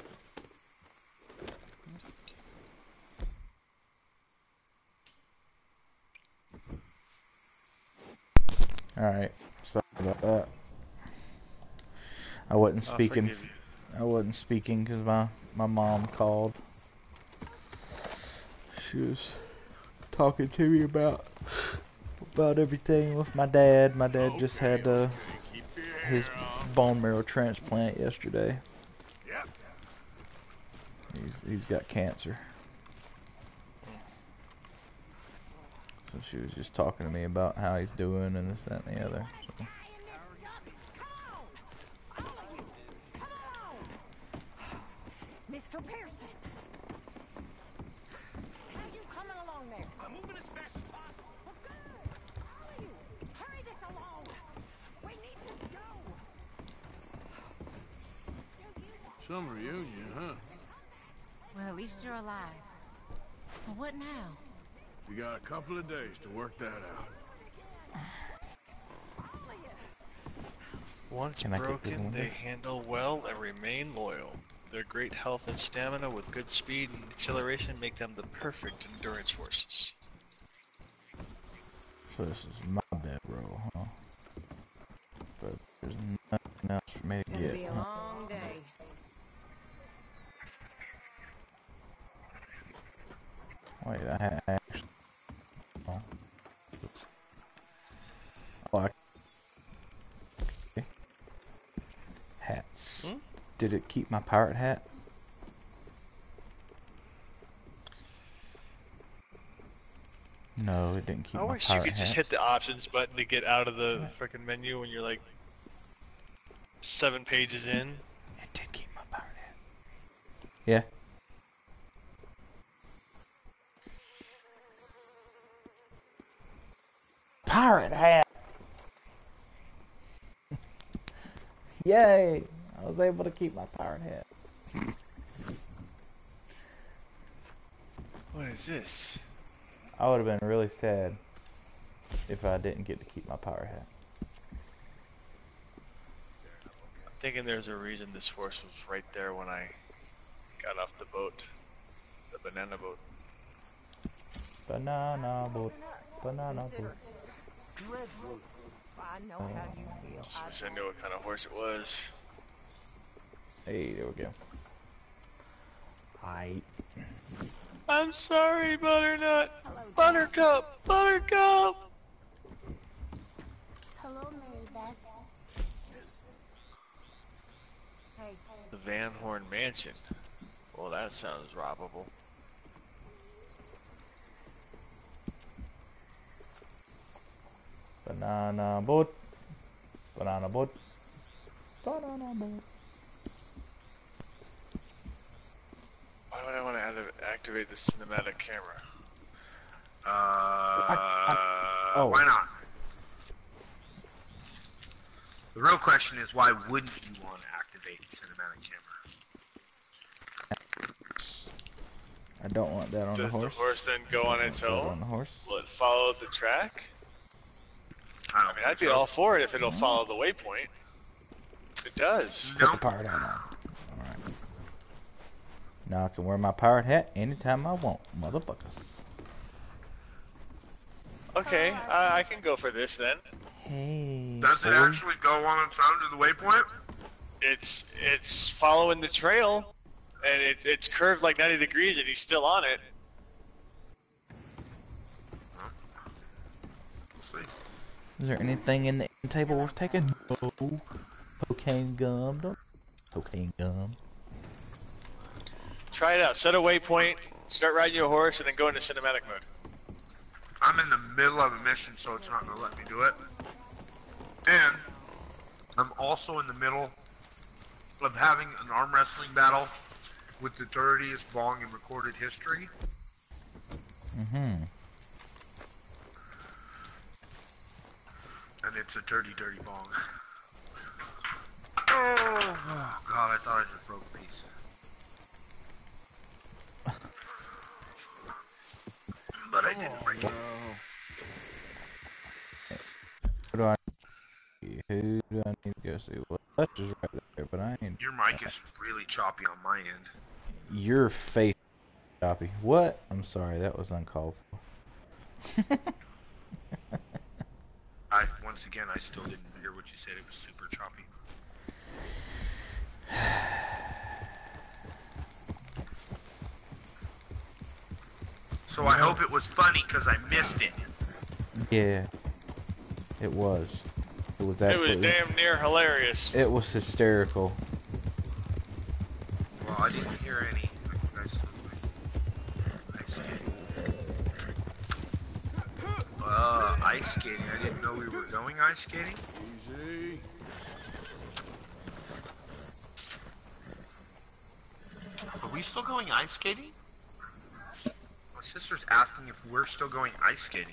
Speaker 4: Alright, sorry about that. I wasn't speaking. I wasn't speaking because my mom called. She was talking to me about everything with my dad. My dad just had his bone marrow transplant yesterday. He's got cancer. So she was just talking to me about how he's doing and this, that, and the other. So.
Speaker 18: Mr. Pearson! How you coming along there? I'm moving as fast as possible. Well, good. All of you, hurry this along. We need to go.
Speaker 10: Some reunion, huh?
Speaker 17: Well, at least you're alive. So what now?
Speaker 10: We got a couple of days to work that out.
Speaker 5: Once broken, they handle well and remain loyal. Their great health and stamina with good speed and acceleration make them the perfect endurance forces.
Speaker 4: So this is my bedroll, huh? But there's nothing else for me to get.
Speaker 13: It'll be a long day.
Speaker 4: Wait, I actually... Oh, okay. Hats.
Speaker 5: Hmm?
Speaker 4: Did it keep my pirate hat? No, it didn't keep my pirate hat.
Speaker 5: I wish you could just hit the options button to get out of the frickin' menu when you're like 7 pages in.
Speaker 4: It did keep my pirate hat. Yeah. Pirate hat! Yay! I was able to keep my pirate hat.
Speaker 5: What is this?
Speaker 4: I would have been really sad if I didn't get to keep my pirate hat.
Speaker 5: I'm thinking there's a reason this force was right there when I got off the boat. The banana boat.
Speaker 4: Banana boat. Banana boat.
Speaker 12: Dreadful.
Speaker 18: I know how you feel.
Speaker 5: Just wish I knew what kind of horse it was.
Speaker 4: Hey, there we go. Hi.
Speaker 5: I'm sorry, Butternut. Buttercup. Buttercup.
Speaker 18: Hello, Mary Beth. Hey.
Speaker 5: The Van Horn Mansion. Well, that sounds robbable.
Speaker 4: Banana boat. Banana boat. Banana boat.
Speaker 5: Why would I want to activate the cinematic camera?
Speaker 1: Why not? The real question is, why wouldn't you want to activate the cinematic camera?
Speaker 4: I don't want that on the horse.
Speaker 5: Does the horse then go on its own?
Speaker 4: On the horse?
Speaker 5: Will it follow the track? I mean, I'd be all for it if it'll follow the waypoint. It does.
Speaker 4: Put the pirate hat on. Alright. Now I can wear my pirate hat anytime I want, motherfuckers.
Speaker 5: Okay, I can go for this then.
Speaker 4: Hey.
Speaker 1: Does it actually go on its own to the waypoint?
Speaker 5: It's following the trail, and it's curved like 90 degrees, and he's still on it.
Speaker 1: We'll see.
Speaker 4: Is there anything in the end table worth taking? No. Cocaine gum. No. Cocaine gum.
Speaker 5: Try it out. Set a waypoint, start riding your horse, and then go into cinematic mode.
Speaker 1: I'm in the middle of a mission, so it's not going to let me do it. And I'm also in the middle of having an arm wrestling battle with the dirtiest bong in recorded history.
Speaker 4: Mm-hmm.
Speaker 1: And it's a dirty, dirty bong. Oh God, I thought I just broke a piece. But I didn't break it.
Speaker 4: Who do I need to go see? Well, that's just right there, but I ain't.
Speaker 1: Your mic is really choppy on my end.
Speaker 4: Your face choppy. What? I'm sorry, that was uncalled for.
Speaker 1: Once again, I still didn't hear what you said. It was super choppy. So I hope it was funny because I missed it.
Speaker 4: Yeah, it was. It was absolutely.
Speaker 5: It was damn near hilarious.
Speaker 4: It was hysterical.
Speaker 1: Well, I didn't hear any ice skating. Ice skating. I didn't know we were going ice skating.
Speaker 3: Easy.
Speaker 1: Are we still going ice skating? My sister's asking if we're still going ice skating.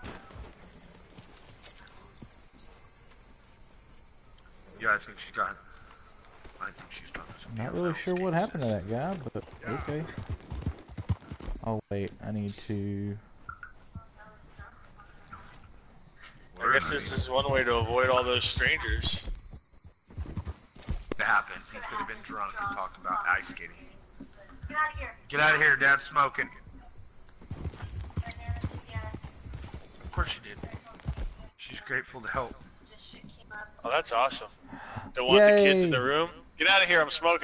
Speaker 1: Yeah, I think she's talking to somebody.
Speaker 4: Not really sure what happened to that guy, but okay. Oh wait, I need to.
Speaker 5: I guess this is one way to avoid all those strangers.
Speaker 1: It happened. He could have been drunk and talked about ice skating.
Speaker 18: Get out of here.
Speaker 1: Get out of here, Dad's smoking. Of course she did. She's grateful to help.
Speaker 5: Oh, that's awesome. Don't want the kids in the room? Get out of here, I'm smoking.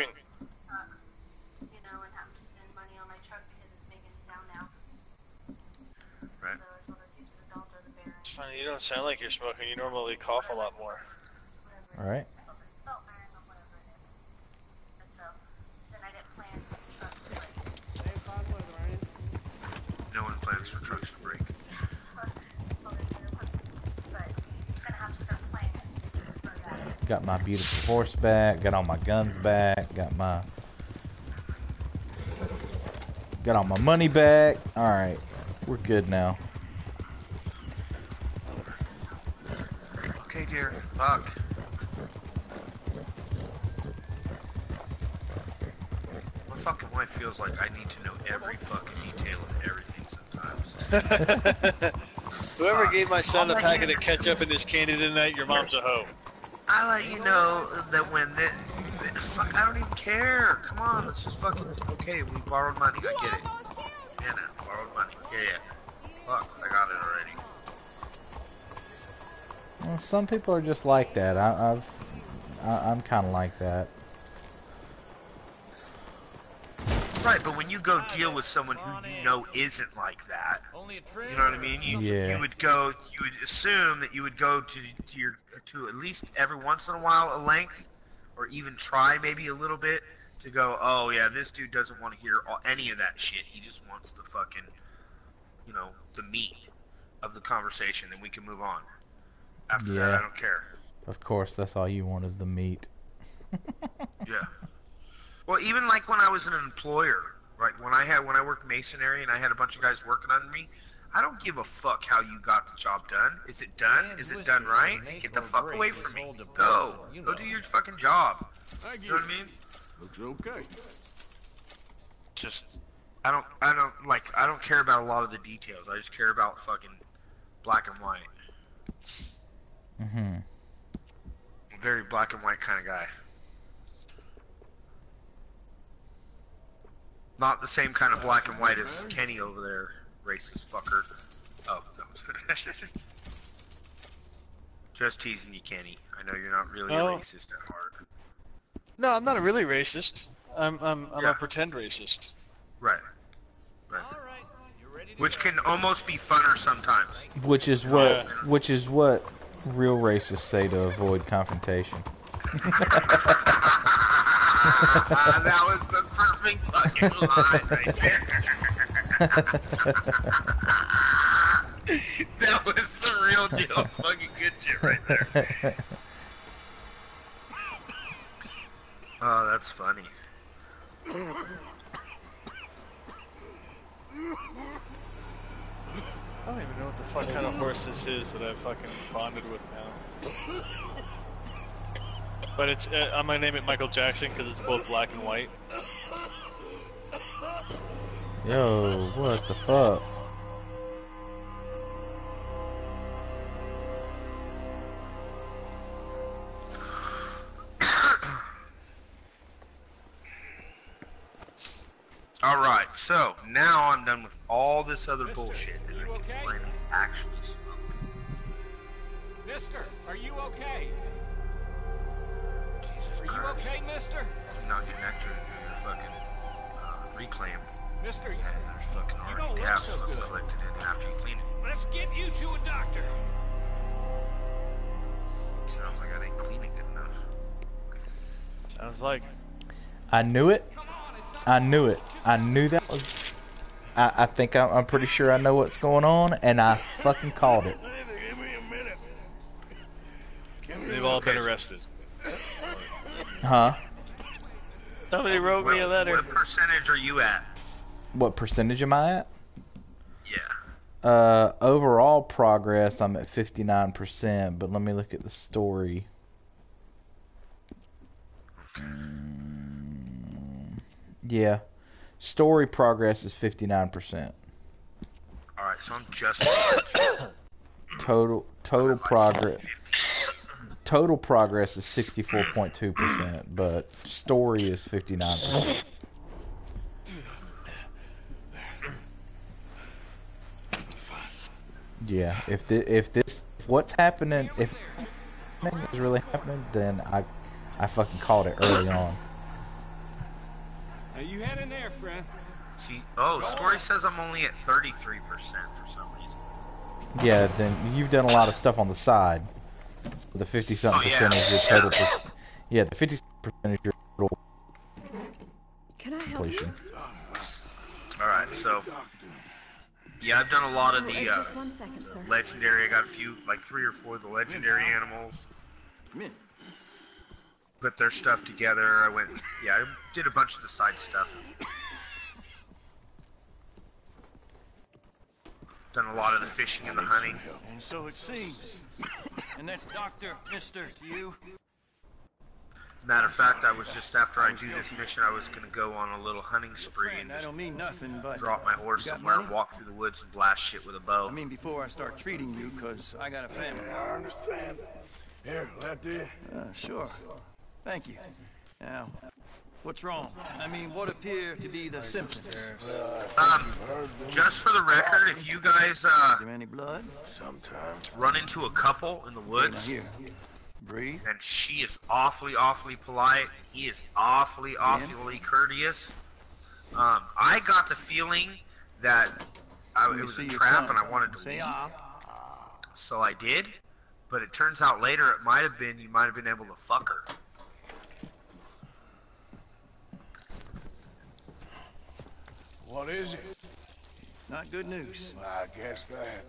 Speaker 1: Right.
Speaker 5: It's funny, you don't sound like you're smoking. You normally cough a lot more.
Speaker 4: Alright.
Speaker 1: No one plans for trucks to break.
Speaker 4: Got my beautiful horse back, got all my guns back, got all my money back. Alright, we're good now.
Speaker 1: Okay, dear. Fuck. My fucking wife feels like I need to know every fucking detail of everything sometimes.
Speaker 5: Whoever gave my son a packet of ketchup in his candy tonight, your mom's a hoe.
Speaker 1: I let you know that when fuck, I don't even care. Come on, let's just fucking. Okay, we borrowed money. I get it. Anna, borrowed money. Yeah. Fuck, I got it already.
Speaker 4: Some people are just like that. I'm kind of like that.
Speaker 1: Right, but when you go deal with someone who you know isn't like that, you know what I mean? You would assume that you would go to at least every once in a while a length, or even try maybe a little bit to go, oh yeah, this dude doesn't want to hear any of that shit. He just wants the fucking, you know, the meat of the conversation, and we can move on. After that, I don't care.
Speaker 4: Of course, that's all you want is the meat.
Speaker 1: Yeah. Well, even like when I was an employer, right? When I worked masonry and I had a bunch of guys working under me, I don't give a fuck how you got the job done. Is it done? Is it done right? Get the fuck away from me. Go do your fucking job. You know what I mean?
Speaker 10: Looks okay.
Speaker 1: Just, I don't care about a lot of the details. I just care about fucking black and white.
Speaker 4: Mm-hmm.
Speaker 1: A very black and white kind of guy. Not the same kind of black and white as Kenny over there, racist fucker. Oh, no. Just teasing you, Kenny. I know you're not really a racist at heart.
Speaker 5: No, I'm not a really racist. I'm a pretend racist.
Speaker 1: Right. Right. Which can almost be funner sometimes.
Speaker 4: Which is what real racists say to avoid confrontation.
Speaker 1: That was the perfect fucking line right there. That was some real deal fucking good shit right there. Oh, that's funny.
Speaker 5: I don't even know what the fuck kind of horse this is that I fucking bonded with now. But it's I'm gonna name it Michael Jackson because it's both black and white.
Speaker 4: Yo, what the fuck?
Speaker 1: Alright, so now I'm done with all this other bullshit and I can finally actually smoke.
Speaker 6: Mister, are you okay?
Speaker 1: Jesus
Speaker 6: Are
Speaker 1: Christ.
Speaker 6: you okay, mister?
Speaker 1: Clean out your nectar and your fucking reclaim.
Speaker 6: Mister,
Speaker 1: And there's fucking
Speaker 6: you don't
Speaker 1: already
Speaker 6: look
Speaker 1: have
Speaker 6: so
Speaker 1: stuff
Speaker 6: good.
Speaker 1: collected in after you clean it.
Speaker 6: Let's get you to a doctor.
Speaker 1: Sounds like I didn't clean it good enough.
Speaker 5: Sounds like.
Speaker 4: I knew it. I knew it. I knew that was. I think I'm pretty sure I know what's going on, and I fucking called it.
Speaker 5: They've all been arrested.
Speaker 4: Huh?
Speaker 5: Somebody wrote me a letter.
Speaker 1: What percentage are you at?
Speaker 4: What percentage am I at?
Speaker 1: Yeah.
Speaker 4: Overall progress, I'm at 59%, but let me look at the story. Yeah. Story progress is 59%.
Speaker 1: Alright, so I'm just
Speaker 4: Total progress. Total progress is 64.2%, but story is 59%. Yeah, if what's happening, if is really happening, then I fucking called it early on.
Speaker 6: Now you head in there, friend.
Speaker 1: See, story says I'm only at 33% for some reason.
Speaker 4: Yeah, then you've done a lot of stuff on the side. So the 50-something percent is your total. Yeah, the 50% is your total
Speaker 11: Can I help you?
Speaker 4: completion.
Speaker 1: Alright, so yeah, I've done a lot of the
Speaker 11: Just 1 second, sir.
Speaker 1: legendary. I got a few, like 3 or 4 of the legendary animals. Put their stuff together. I did a bunch of the side stuff. Done a lot of the fishing and the hunting.
Speaker 19: And so it seems. And that's Dr. Mister to you?
Speaker 1: Matter of fact, I was just after I do this mission, I was gonna go on a little hunting spree and
Speaker 19: I
Speaker 1: just
Speaker 19: don't mean nothing, but
Speaker 1: drop my horse
Speaker 19: you got
Speaker 1: somewhere
Speaker 19: money?
Speaker 1: and walk through the woods and blast shit with a bow.
Speaker 19: I mean, before I start treating you, because I got a family.
Speaker 8: I understand. Here, that did.
Speaker 19: Sure. Thank you. Now, What's wrong? I mean, what appear to be the symptoms?
Speaker 1: Just for the record, if you guys
Speaker 19: Is there any blood?
Speaker 3: Sometimes.
Speaker 1: run into a couple in the woods,
Speaker 19: Here. Breathe.
Speaker 1: and she is awfully polite, he is awfully courteous. I got the feeling that it was a trap and I wanted to leave. So I did, but it turns out later it might have been, you might have been able to fuck her.
Speaker 3: What is it?
Speaker 19: It's not good news.
Speaker 3: I guess that.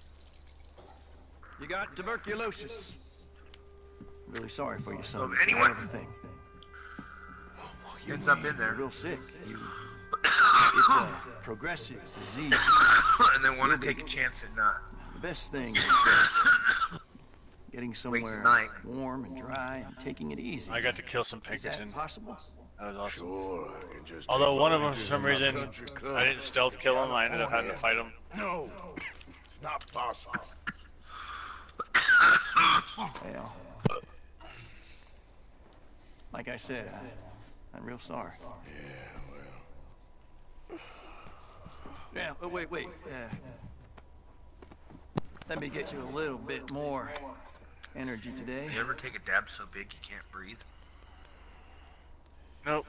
Speaker 19: You got tuberculosis. Really sorry for you, son.
Speaker 1: So
Speaker 19: It's a
Speaker 1: anyone-
Speaker 19: horrible thing.
Speaker 1: Ends up in there.
Speaker 19: You're real sick. It's a progressive disease.
Speaker 1: And they want to take a chance in
Speaker 19: The best thing is just getting somewhere
Speaker 1: tonight.
Speaker 19: warm and dry and taking it easy.
Speaker 5: I got to kill some
Speaker 19: Is
Speaker 5: Pinkerton.
Speaker 19: that possible?
Speaker 5: That was awesome.
Speaker 3: Sure, I can just
Speaker 5: Although
Speaker 3: take
Speaker 5: one of them, for
Speaker 3: volunteers
Speaker 5: some
Speaker 3: in my
Speaker 5: reason,
Speaker 3: country club.
Speaker 5: I didn't stealth kill him. I ended up having to fight him.
Speaker 3: No, it's not possible.
Speaker 19: Well, like I said, I'm real sorry. Yeah, oh, wait. Let me get you a little bit more energy today.
Speaker 1: You ever take a dab so big you can't breathe?
Speaker 5: Nope.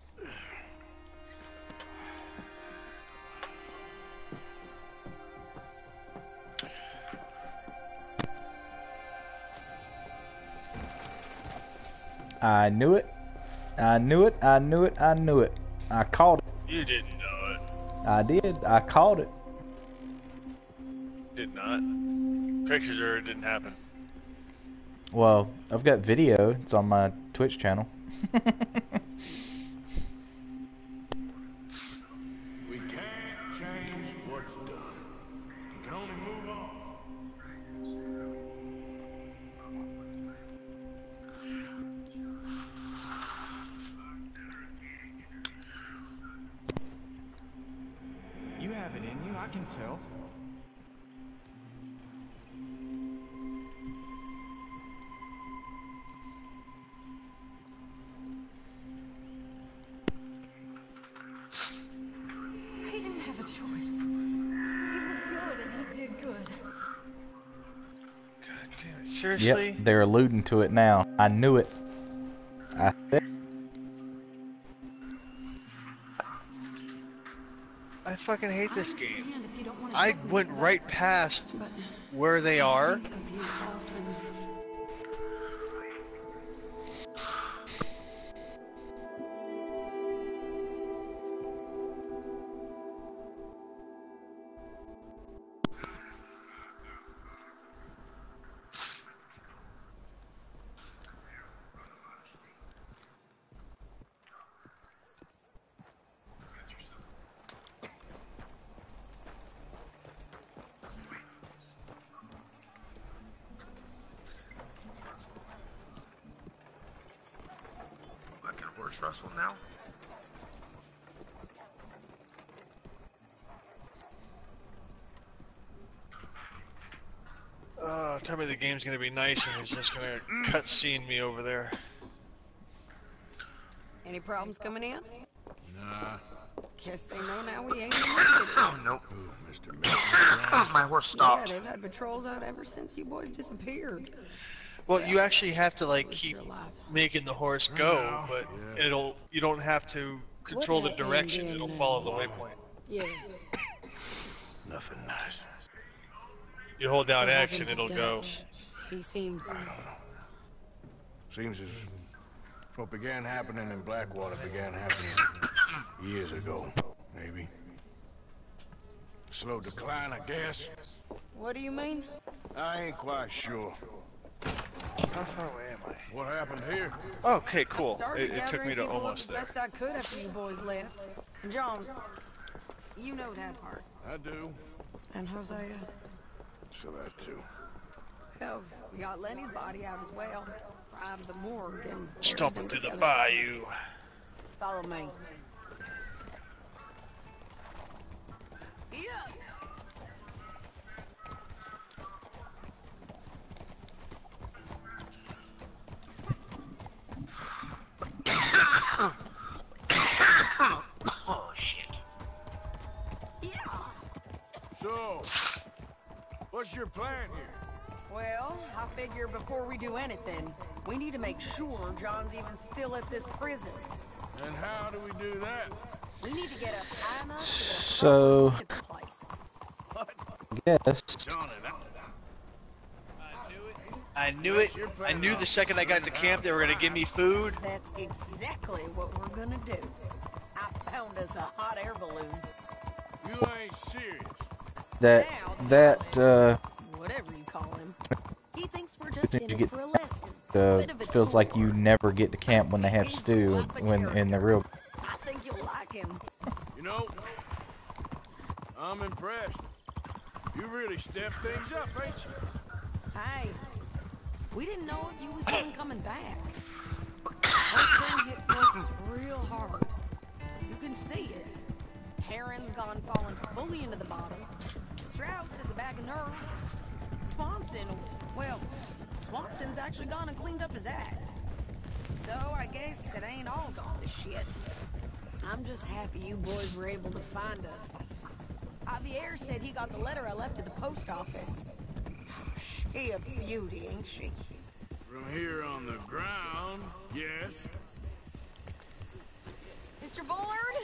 Speaker 4: I knew it. I knew it. I knew it. I knew it. I called it.
Speaker 5: You didn't know it.
Speaker 4: I did. I called it.
Speaker 5: Did not. Pictures or it didn't happen.
Speaker 4: Well, I've got video. It's on my Twitch channel.
Speaker 3: We can't change what's done. We can only move on.
Speaker 20: You have it in you, I can tell.
Speaker 11: He didn't have a choice. He was good and he did good.
Speaker 5: God damn it. Seriously?
Speaker 4: Yep, they're alluding to it now. I knew it. I said.
Speaker 5: I fucking hate this game. I went right past where they are.
Speaker 1: Fucking horse rustle now?
Speaker 5: Tell me the game's gonna be nice and it's just gonna cutscene me over there.
Speaker 13: Any problems coming in?
Speaker 3: Nah.
Speaker 13: Guess they know now we ain't in the city.
Speaker 1: Oh, nope.
Speaker 3: Mr.
Speaker 1: My horse stopped.
Speaker 13: Yeah, they've had patrols out ever since you boys disappeared.
Speaker 5: Well, you actually have to like keep making the horse go, but you don't have to control the direction. It'll follow the waypoint.
Speaker 13: Yeah.
Speaker 3: Nothing nice.
Speaker 5: You hold down
Speaker 13: What
Speaker 5: X and
Speaker 13: happened
Speaker 5: it'll
Speaker 13: to
Speaker 5: go.
Speaker 13: Dutch? He seems.
Speaker 3: Seems as what began happening in Blackwater began happening years ago, maybe. Slow decline, I guess.
Speaker 13: What do you mean?
Speaker 3: I ain't quite sure.
Speaker 5: How far away am I?
Speaker 3: What happened here?
Speaker 5: Okay, cool.
Speaker 13: Started
Speaker 5: It took me
Speaker 13: gathering
Speaker 5: to
Speaker 13: people up
Speaker 5: almost
Speaker 13: as
Speaker 5: there.
Speaker 13: best I could after you boys left. And John, you know that part.
Speaker 3: I do.
Speaker 13: And Hosea.
Speaker 3: So that too.
Speaker 13: Hell, we got Lenny's body out as well. Out of the morgue and
Speaker 5: Stomping
Speaker 13: everything
Speaker 5: through the
Speaker 13: together.
Speaker 5: bayou.
Speaker 13: Follow me. Yeah.
Speaker 10: So, what's your plan here?
Speaker 13: Well, I figure before we do anything, we need to make sure John's even still at this prison.
Speaker 10: And how do we do that?
Speaker 13: We need to get up high enough to get a
Speaker 4: So,
Speaker 13: look at the place.
Speaker 4: I guess.
Speaker 5: I knew it. I knew the second I got to camp they were gonna give me food.
Speaker 13: That's exactly what we're gonna do. I found us a hot air balloon.
Speaker 10: You ain't serious.
Speaker 13: Whatever you call him. He thinks we're just in it for a lesson.
Speaker 4: Feels like you never get to camp when they have stew in the real.
Speaker 13: I think you'll like him.
Speaker 10: You know, I'm impressed. You really stepped things up, ain't you?
Speaker 13: Hey, we didn't know if you was even coming back. That thing hit folks real hard. You can see it. Heron's gone falling fully into the bottom. Strauss is a bag of nerves. Swanson's actually gone and cleaned up his act. So I guess it ain't all gone to shit. I'm just happy you boys were able to find us. Javier said he got the letter I left at the post office. She a beauty, ain't she?
Speaker 10: From here on the ground, yes.
Speaker 11: Mr. Bullard?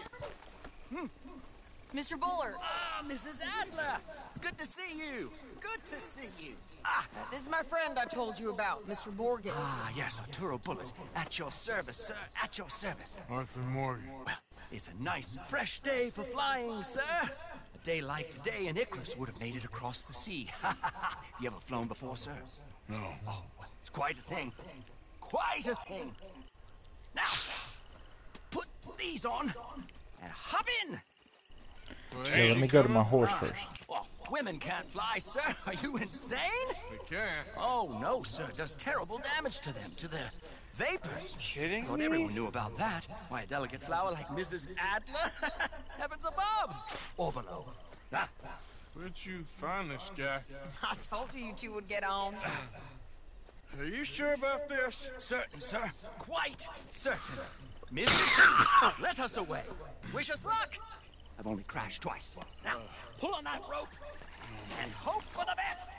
Speaker 11: Mr. Bullard.
Speaker 21: Ah, Mrs. Adler. It's good to see you. Good to see you.
Speaker 13: This is my friend I told you about, Mr. Morgan.
Speaker 21: Ah, yes, Arturo Bullitt. At your service, sir. At your service.
Speaker 10: Arthur Morgan.
Speaker 21: Well, it's a nice, fresh day for flying, sir. A day like today, and Icarus would have made it across the sea. You ever flown before, sir?
Speaker 10: No.
Speaker 21: Oh, it's quite a thing. Quite a thing. Now, put these on and hop in.
Speaker 4: Yeah, let me go to my horse first.
Speaker 21: Well, women can't fly, sir. Are you insane?
Speaker 10: We can.
Speaker 21: Oh, no, sir. It does terrible damage to them, to their vapors.
Speaker 5: Kidding
Speaker 21: Thought
Speaker 5: me?
Speaker 21: everyone knew about that. Why, a delicate flower like Mrs. Adler? Heavens above. Or below.
Speaker 10: Where'd you find this guy?
Speaker 13: I told you two would get on.
Speaker 10: Are you sure about this?
Speaker 21: Certain, sir. Quite certain. Mrs. let us away. Wish us luck. I've only crashed twice. Now, pull on that rope and hope for the best.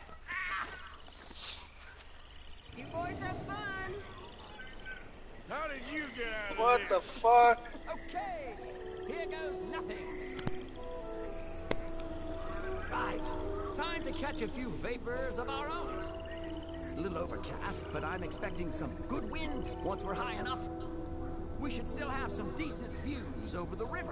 Speaker 13: You boys have fun.
Speaker 10: How did you get out of
Speaker 5: What
Speaker 10: this?
Speaker 5: the fuck?
Speaker 21: Okay, here goes nothing. Right, time to catch a few vapors of our own. It's a little overcast, but I'm expecting some good wind once we're high enough. We should still have some decent views over the river.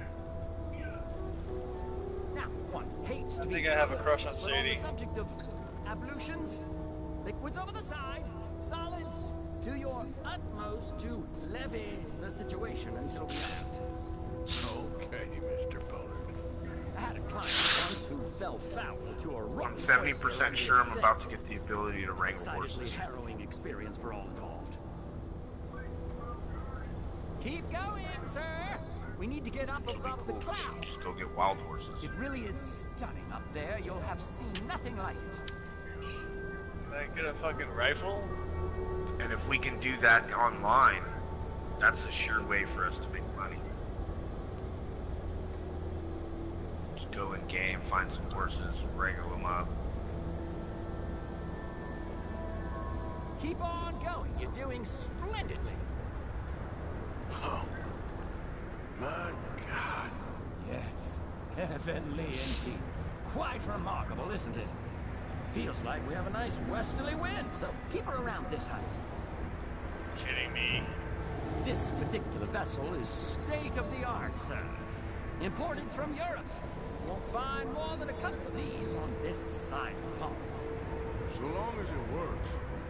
Speaker 21: Now, one hates to be...
Speaker 5: I think I have a crush on
Speaker 21: but
Speaker 5: Sadie.
Speaker 21: On the subject of ablutions, liquids over the side, solids, do your utmost to levy the situation until we act.
Speaker 10: Okay, Mr. Bullard.
Speaker 21: I had a client once who fell foul to a rock.
Speaker 1: I'm 70% sure I'm about to get the ability to wrangle horses.
Speaker 21: Harrowing experience for all involved. Keep going, sir. We need to get up above the clouds.
Speaker 1: Still get wild horses.
Speaker 21: It really is stunning up there. You'll have seen nothing like it.
Speaker 5: Can I get a fucking rifle?
Speaker 1: And if we can do that online, that's a sure way for us to make money. Just go in game, find some horses, wrangle them up.
Speaker 21: Keep on going. You're doing splendidly.
Speaker 10: Oh, my God.
Speaker 21: Yes, heavenly indeed. Quite remarkable, isn't it? Feels like we have a nice westerly wind, so keep her around this height.
Speaker 5: Kidding me?
Speaker 21: This particular vessel is state-of-the-art, sir. Imported from Europe. Won't find more than a couple of these on this side of the pond.
Speaker 10: So long as it works.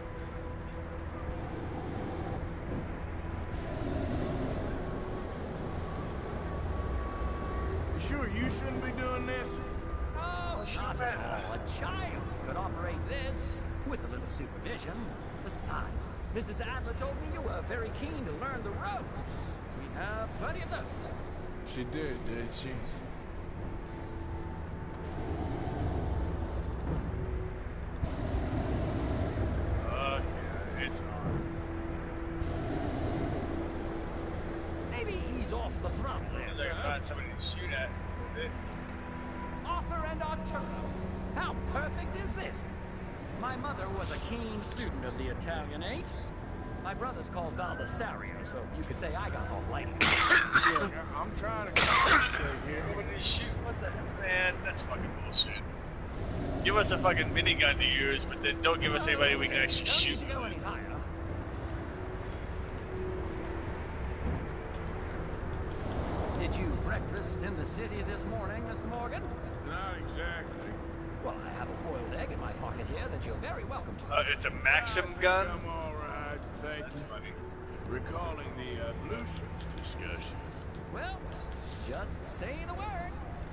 Speaker 10: You sure you shouldn't be doing this?
Speaker 21: Oh, not at all. A child could operate this with a little supervision. Besides, Mrs. Adler told me you were very keen to learn the ropes. We have plenty of those.
Speaker 10: She did she?
Speaker 5: Fuck yeah, it's on.
Speaker 21: Maybe ease off the throttle there,
Speaker 5: Seems
Speaker 21: sir.
Speaker 5: like I find somebody to shoot at.
Speaker 21: Arthur and Arturo. Ventura. How perfect is this? My mother was a keen student of the Italianate. My brother's called Baldessario, so you could say I got off light.
Speaker 10: Look, I'm trying to concentrate here.
Speaker 5: Shoot, what the hell, man? That's fucking bullshit. Give us a fucking minigun to use, but then don't give us anybody we can actually shoot.
Speaker 21: Don't need to go any higher. Did you breakfast in the city this morning, Mr. Morgan?
Speaker 10: Not exactly.
Speaker 21: Well, I have a boiled egg in my pocket here that you're very welcome to.
Speaker 5: It's a Maxim gun?
Speaker 10: I'm all right, thank you.
Speaker 5: Funny.
Speaker 10: Recalling the ablutions discussion.
Speaker 21: Well, just say the word.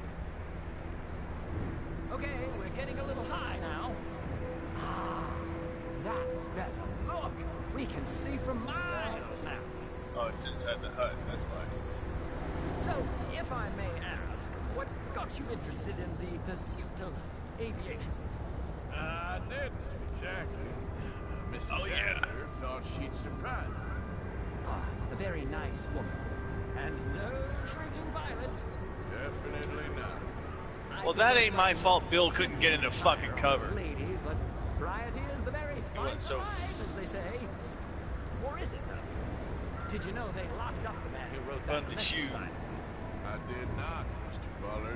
Speaker 21: Okay, we're getting a little high now. Ah, that's better. Look, we can see for miles now.
Speaker 5: Oh, it's inside the hut, that's why.
Speaker 21: So, if I may ask, what got you interested in the pursuit of aviation?
Speaker 10: I didn't, exactly. Mrs. Adler thought she'd surprise me.
Speaker 21: Ah, a very nice woman. And no shrinking violet.
Speaker 10: Definitely not.
Speaker 5: Well, that ain't my fault Bill couldn't get into fucking cover.
Speaker 21: Lady, but variety is the very spice of life, as they say. Or is it, though? Did you know they locked up the man who wrote that convention sign?
Speaker 10: I did not, Mr. Bullard.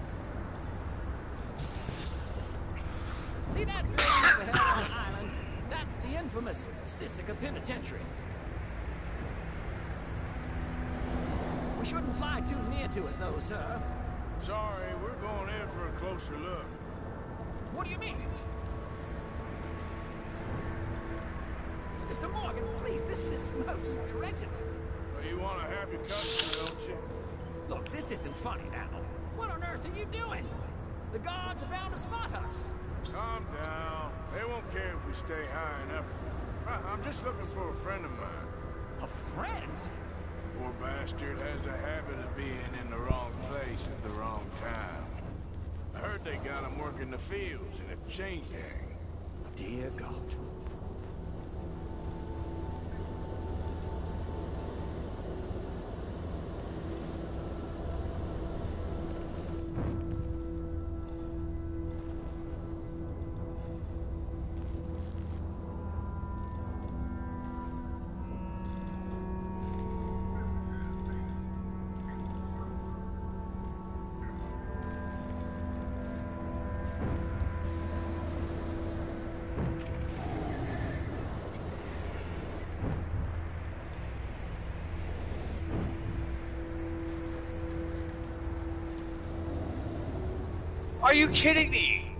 Speaker 21: See that building up ahead on the island? That's the infamous Sisika Penitentiary. We shouldn't fly too near to it, though, sir.
Speaker 10: Sorry, we're going in for a closer look.
Speaker 21: What do you mean? Mr. Morgan, please, this is most irregular.
Speaker 10: Well, you want a happy customer, don't you?
Speaker 21: Look, this isn't funny now. What on earth are you doing? The guards are bound to spot us.
Speaker 10: Calm down. They won't care if we stay high enough. I'm just looking for a friend of mine.
Speaker 21: A friend?
Speaker 10: Poor bastard has a habit of being in the wrong place at the wrong time. I heard they got him working the fields in a chain gang.
Speaker 21: Dear God.
Speaker 5: Are you kidding me?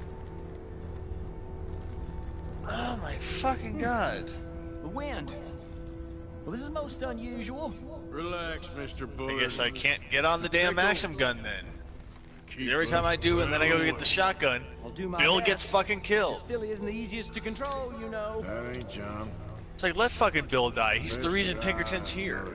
Speaker 5: Oh my fucking god.
Speaker 21: The wind. Well, this is most unusual.
Speaker 10: Relax, Mr. Bullard.
Speaker 5: I guess I can't get on the damn Maxim gun then. Every time I do, and then I go get the shotgun, Bill gets fucking killed.
Speaker 21: This filly isn't the easiest to control, you know.
Speaker 10: That ain't John.
Speaker 5: It's like, let fucking Bill die. He's the reason Pinkerton's here.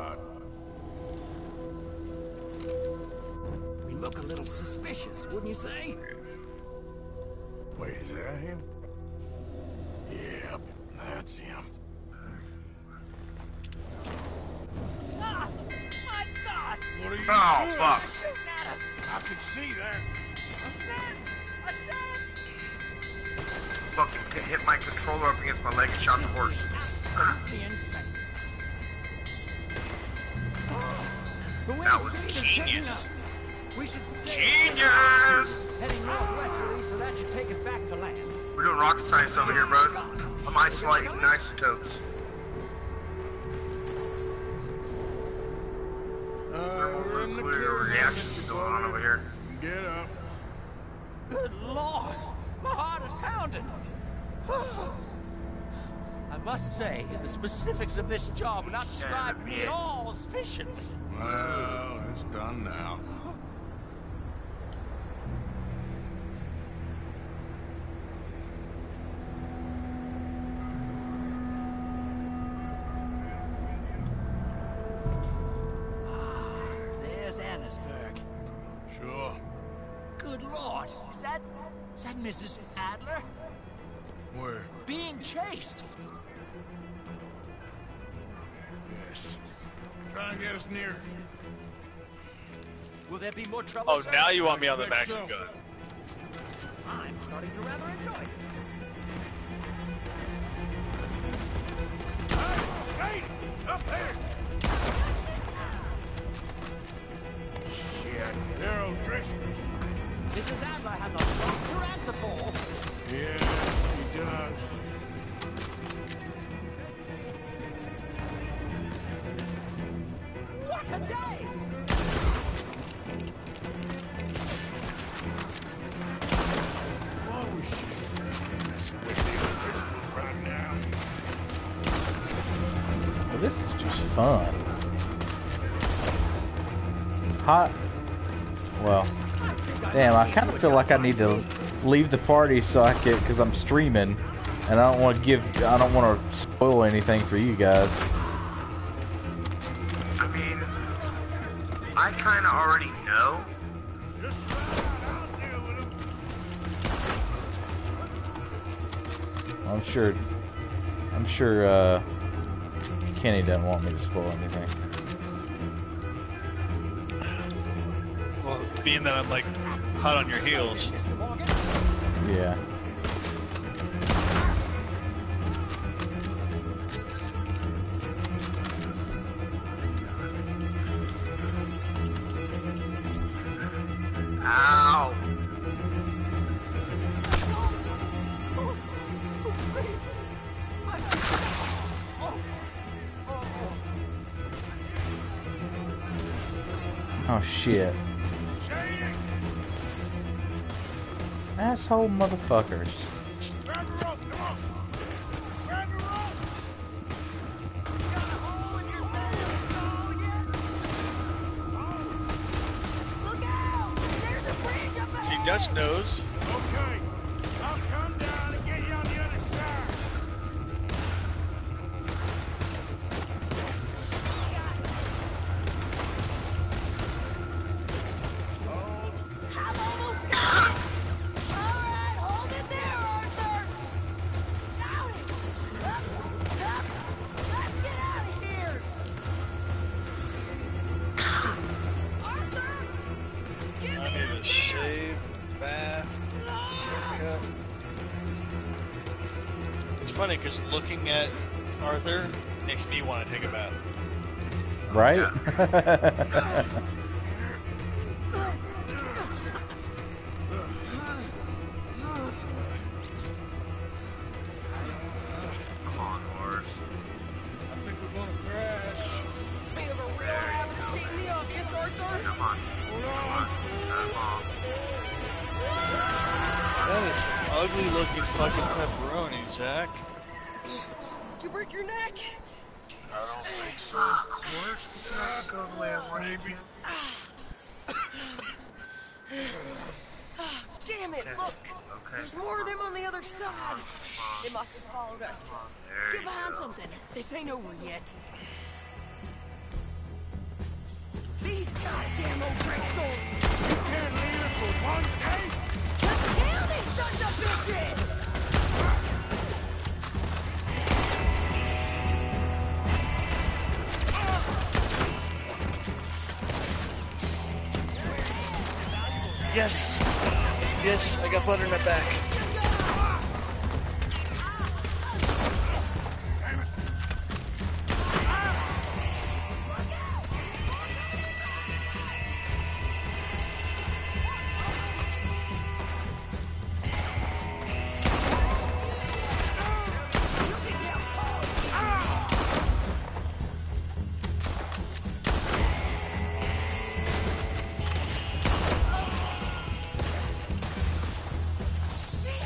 Speaker 21: We look a little suspicious, wouldn't you say?
Speaker 10: Wait, is that him? Yep, that's him.
Speaker 21: Ah! My God!
Speaker 10: What are you
Speaker 1: doing? Fuck.
Speaker 21: Shooting at us!
Speaker 10: I can see that.
Speaker 21: A scent! A scent!
Speaker 1: Fucking hit my controller up against my leg and shot the horse.
Speaker 21: Absolutely insane. The wind
Speaker 1: That was
Speaker 21: speed is
Speaker 1: genius.
Speaker 21: picking up. We should stay
Speaker 1: Genius!
Speaker 21: heading northwesterly, so that should take us back to land.
Speaker 1: We're doing rocket science over here, bro. I'm isolating isotopes. Thermonuclear reactions going on over here.
Speaker 10: Get up.
Speaker 21: Good Lord! My heart is pounding! I must say, the specifics of this job were not described to me at all as efficient.
Speaker 10: Well, it's done now.
Speaker 21: There's Annesburg.
Speaker 10: Sure.
Speaker 21: Good Lord! Is that Mrs. Adler?
Speaker 10: Where?
Speaker 21: Being chased!
Speaker 10: Yes. Try and get us near.
Speaker 21: Will there be more trouble,
Speaker 5: Oh,
Speaker 21: sir?
Speaker 5: now you want me on the
Speaker 10: Expect
Speaker 5: Maxim
Speaker 10: so.
Speaker 5: gun.
Speaker 21: starting to rather enjoy this.
Speaker 8: Shady! Up there! Shit, they're O'Driscoll's.
Speaker 21: Mrs. Adler has a lot to answer for.
Speaker 10: Yes, she does.
Speaker 21: What a day!
Speaker 10: What was she messing with the O'Driscolls right now?
Speaker 4: Well, this is just fun. Hot. Well, damn, I kind of feel like I need to leave the party so I can, because I'm streaming, and I don't want to spoil anything for you guys.
Speaker 1: I mean, I kind of already know.
Speaker 4: I'm sure Kenny doesn't want me to spoil anything.
Speaker 5: Well, being that I'm like hot on your heels.
Speaker 4: Yeah.
Speaker 1: Ow!
Speaker 4: Oh shit. Asshole motherfuckers.
Speaker 5: She just knows.
Speaker 8: Okay, I'll come down and get you on the other side.
Speaker 13: I'm almost done. All right, hold it there, Arthur. Down it. Up. Let's get out of here. Arthur, give
Speaker 5: I
Speaker 13: me
Speaker 5: need a shave, bath, haircut. It's funny because looking at Arthur makes me want to take a bath.
Speaker 4: Right?
Speaker 1: Come on, horse.
Speaker 8: I think we're gonna crash.
Speaker 13: You ever real haven't seen the obvious, Arthur?
Speaker 1: Come on. Come on. Come on.
Speaker 5: That is some ugly looking fucking pepperoni, Zach.
Speaker 13: Did you break your neck?
Speaker 1: I don't think so. Horse, it's not gonna go the way I want it to.
Speaker 13: Damn it, look! There's more of them on the other side. They must have followed us. Get behind something. This ain't over yet. These goddamn O'Driscolls!
Speaker 8: You can't leave it for one day?
Speaker 13: Just kill these sons of bitches!
Speaker 5: Yes! Yes, I got butter in my back.
Speaker 13: Shit!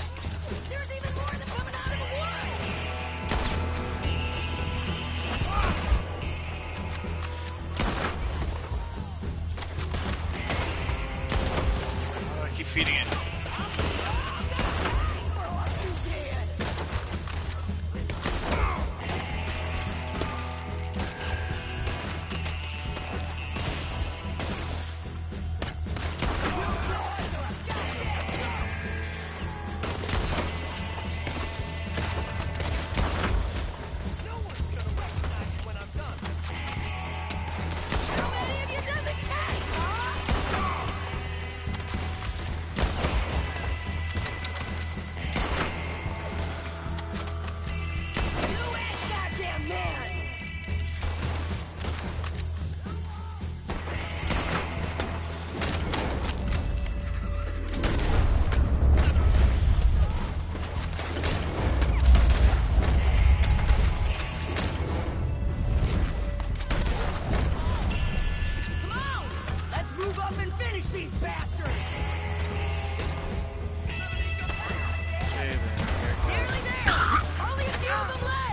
Speaker 5: Okay, then.
Speaker 13: Nearly there! Only a few of them left!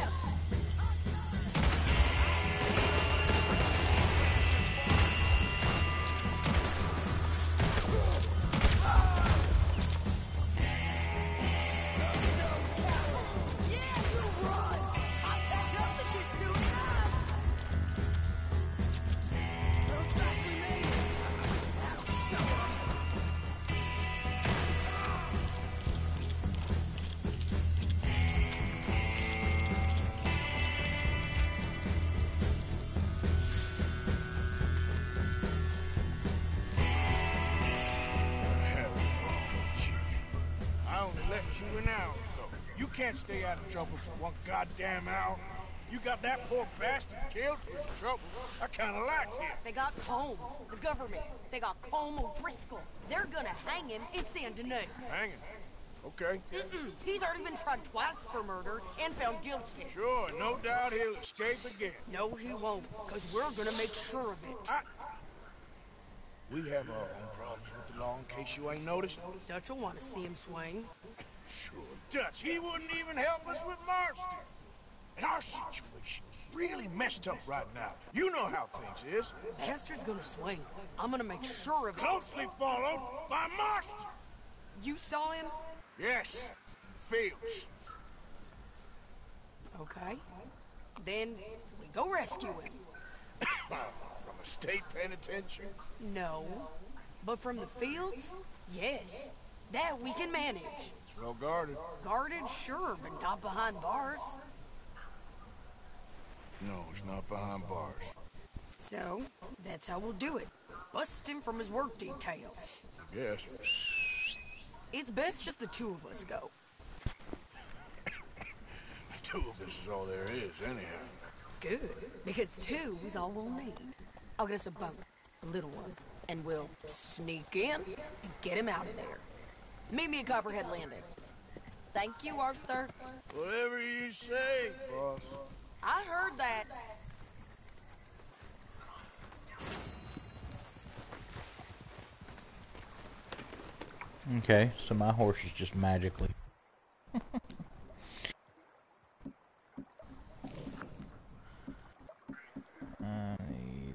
Speaker 10: I only left you an hour ago. You can't stay out of trouble for one goddamn hour. You got that poor bastard killed for his troubles. I kinda liked him.
Speaker 13: They got Colm, the government. They got Colm O'Driscoll. They're gonna hang him in Saint Denis.
Speaker 10: Hanging. Okay.
Speaker 13: He's already been tried twice for murder and found guilty.
Speaker 10: Sure, no doubt he'll escape again.
Speaker 13: No, he won't, because we're gonna make sure of it.
Speaker 10: We have our own problems with the law in case you ain't noticed.
Speaker 13: Dutch will want to see him swing.
Speaker 10: Sure, Dutch, he wouldn't even help us with Marston. And our situation is really messed up right now. You know how things is.
Speaker 13: Bastard's gonna swing. I'm gonna make sure of it.
Speaker 10: Closely followed by Marston.
Speaker 13: You saw him?
Speaker 10: Yes, in the fields.
Speaker 13: Okay. Then we go rescue him.
Speaker 10: From a state penitentiary?
Speaker 13: No. But from the fields? Yes. That we can manage.
Speaker 10: It's well guarded.
Speaker 13: Guarded, sure, but not behind bars.
Speaker 10: No, it's not behind bars.
Speaker 13: So, that's how we'll do it. Bust him from his work detail.
Speaker 10: I guess.
Speaker 13: It's best just the two of us go.
Speaker 10: Two of us is all there is, anyhow.
Speaker 13: Good, because two is all we'll need. I'll get us a boat, a little one, and we'll sneak in and get him out of there. Meet me at Copperhead Landing. Thank you, Arthur.
Speaker 10: Whatever you say, boss.
Speaker 13: I heard that.
Speaker 4: Okay, so my horse is just magically. I need...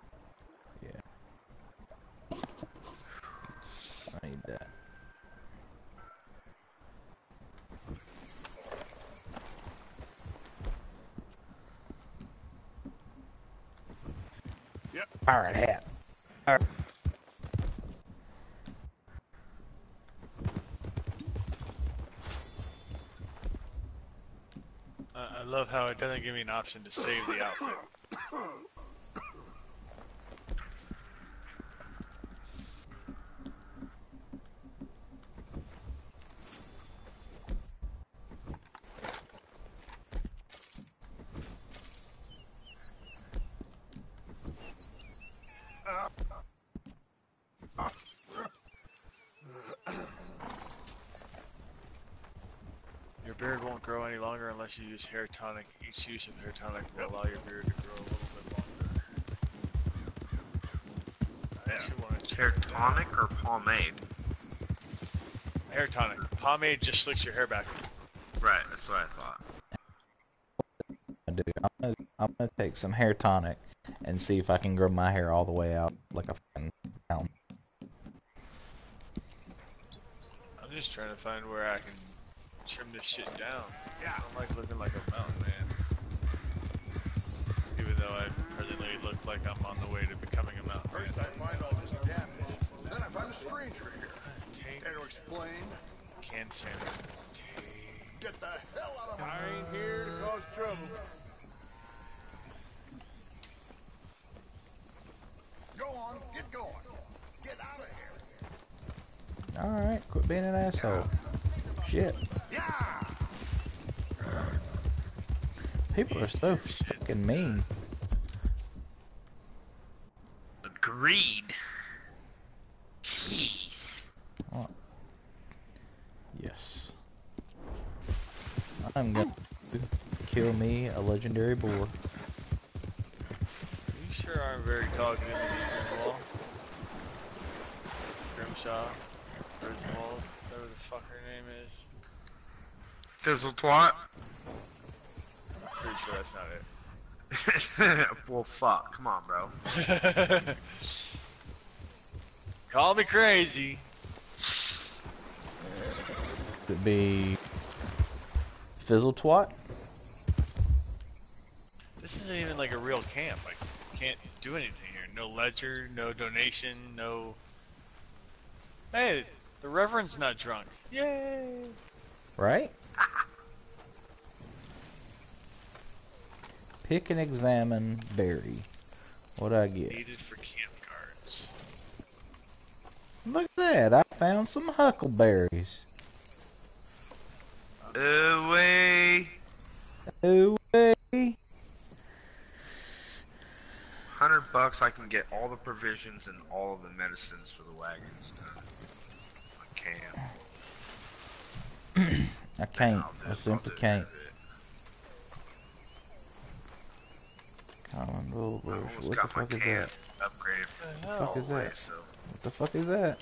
Speaker 4: yeah. I need that.
Speaker 10: Yep.
Speaker 4: Pirate hat. Alright.
Speaker 5: I love how it doesn't give me an option to save the outfit. Your beard won't grow any longer unless you use hair tonic. Each use of hair tonic will allow your beard to grow a little bit longer. I actually want to
Speaker 1: Hair tonic or pomade?
Speaker 5: hair tonic. Pomade just slicks your hair back.
Speaker 1: Right, that's what I thought.
Speaker 4: I'm gonna take some hair tonic and see if I can grow my hair all the way out like a fucking mountain.
Speaker 5: I'm just trying to find where I can trim this shit down. Yeah. I don't like looking like a mountain man. Even though I presently look like I'm on the way to becoming a mountain man.
Speaker 3: First I find all this damage, then I find a stranger here. Care to explain?
Speaker 5: Can sand.
Speaker 3: Get the hell out of my...
Speaker 10: I ain't here to cause trouble.
Speaker 3: Go on, get going. Get out of here.
Speaker 4: Alright, quit being an asshole. Shit.
Speaker 3: Yeah.
Speaker 4: People are so fucking mean.
Speaker 1: Agreed. Jeez.
Speaker 4: Oh. Yes. I'm gonna kill me a legendary boar.
Speaker 5: You sure aren't very talkative in the wall. Grimshaw, Griswold, whatever the fuck her name is.
Speaker 1: Fizzle twat?
Speaker 5: Pretty sure that's not it.
Speaker 1: Well, fuck. Come on, bro.
Speaker 5: Call me crazy.
Speaker 4: Could be Fizzle Twat.
Speaker 5: This isn't even like a real camp. Like, you can't do anything here. No ledger, no donation, no... Hey, the Reverend's not drunk. Yay!
Speaker 4: Right? Pick and examine berry. What'd I get?
Speaker 5: Needed for camp guards.
Speaker 4: Look at that! I found some huckleberries.
Speaker 1: Away!
Speaker 4: Away!
Speaker 1: $100, I can get all the provisions and all of the medicines for the wagons done. I can.
Speaker 4: I can't. I simply can't. Common rule bush. What the fuck is that?
Speaker 1: Upgraded.
Speaker 4: What the fuck is that?
Speaker 1: So.
Speaker 4: What the fuck is that?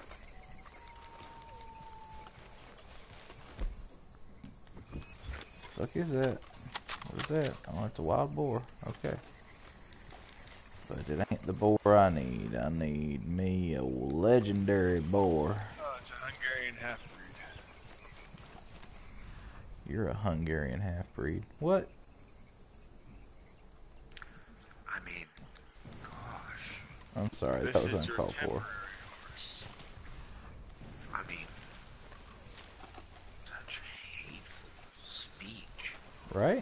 Speaker 4: What the fuck is that? What is that? Oh, it's a wild boar. Okay. But it ain't the boar I need. I need me a legendary boar.
Speaker 5: Oh, it's a Hungarian half-breed.
Speaker 4: You're a Hungarian half-breed. What?
Speaker 1: I mean, gosh.
Speaker 4: I'm sorry, that was uncalled for.
Speaker 1: I mean, such hateful speech.
Speaker 4: Right?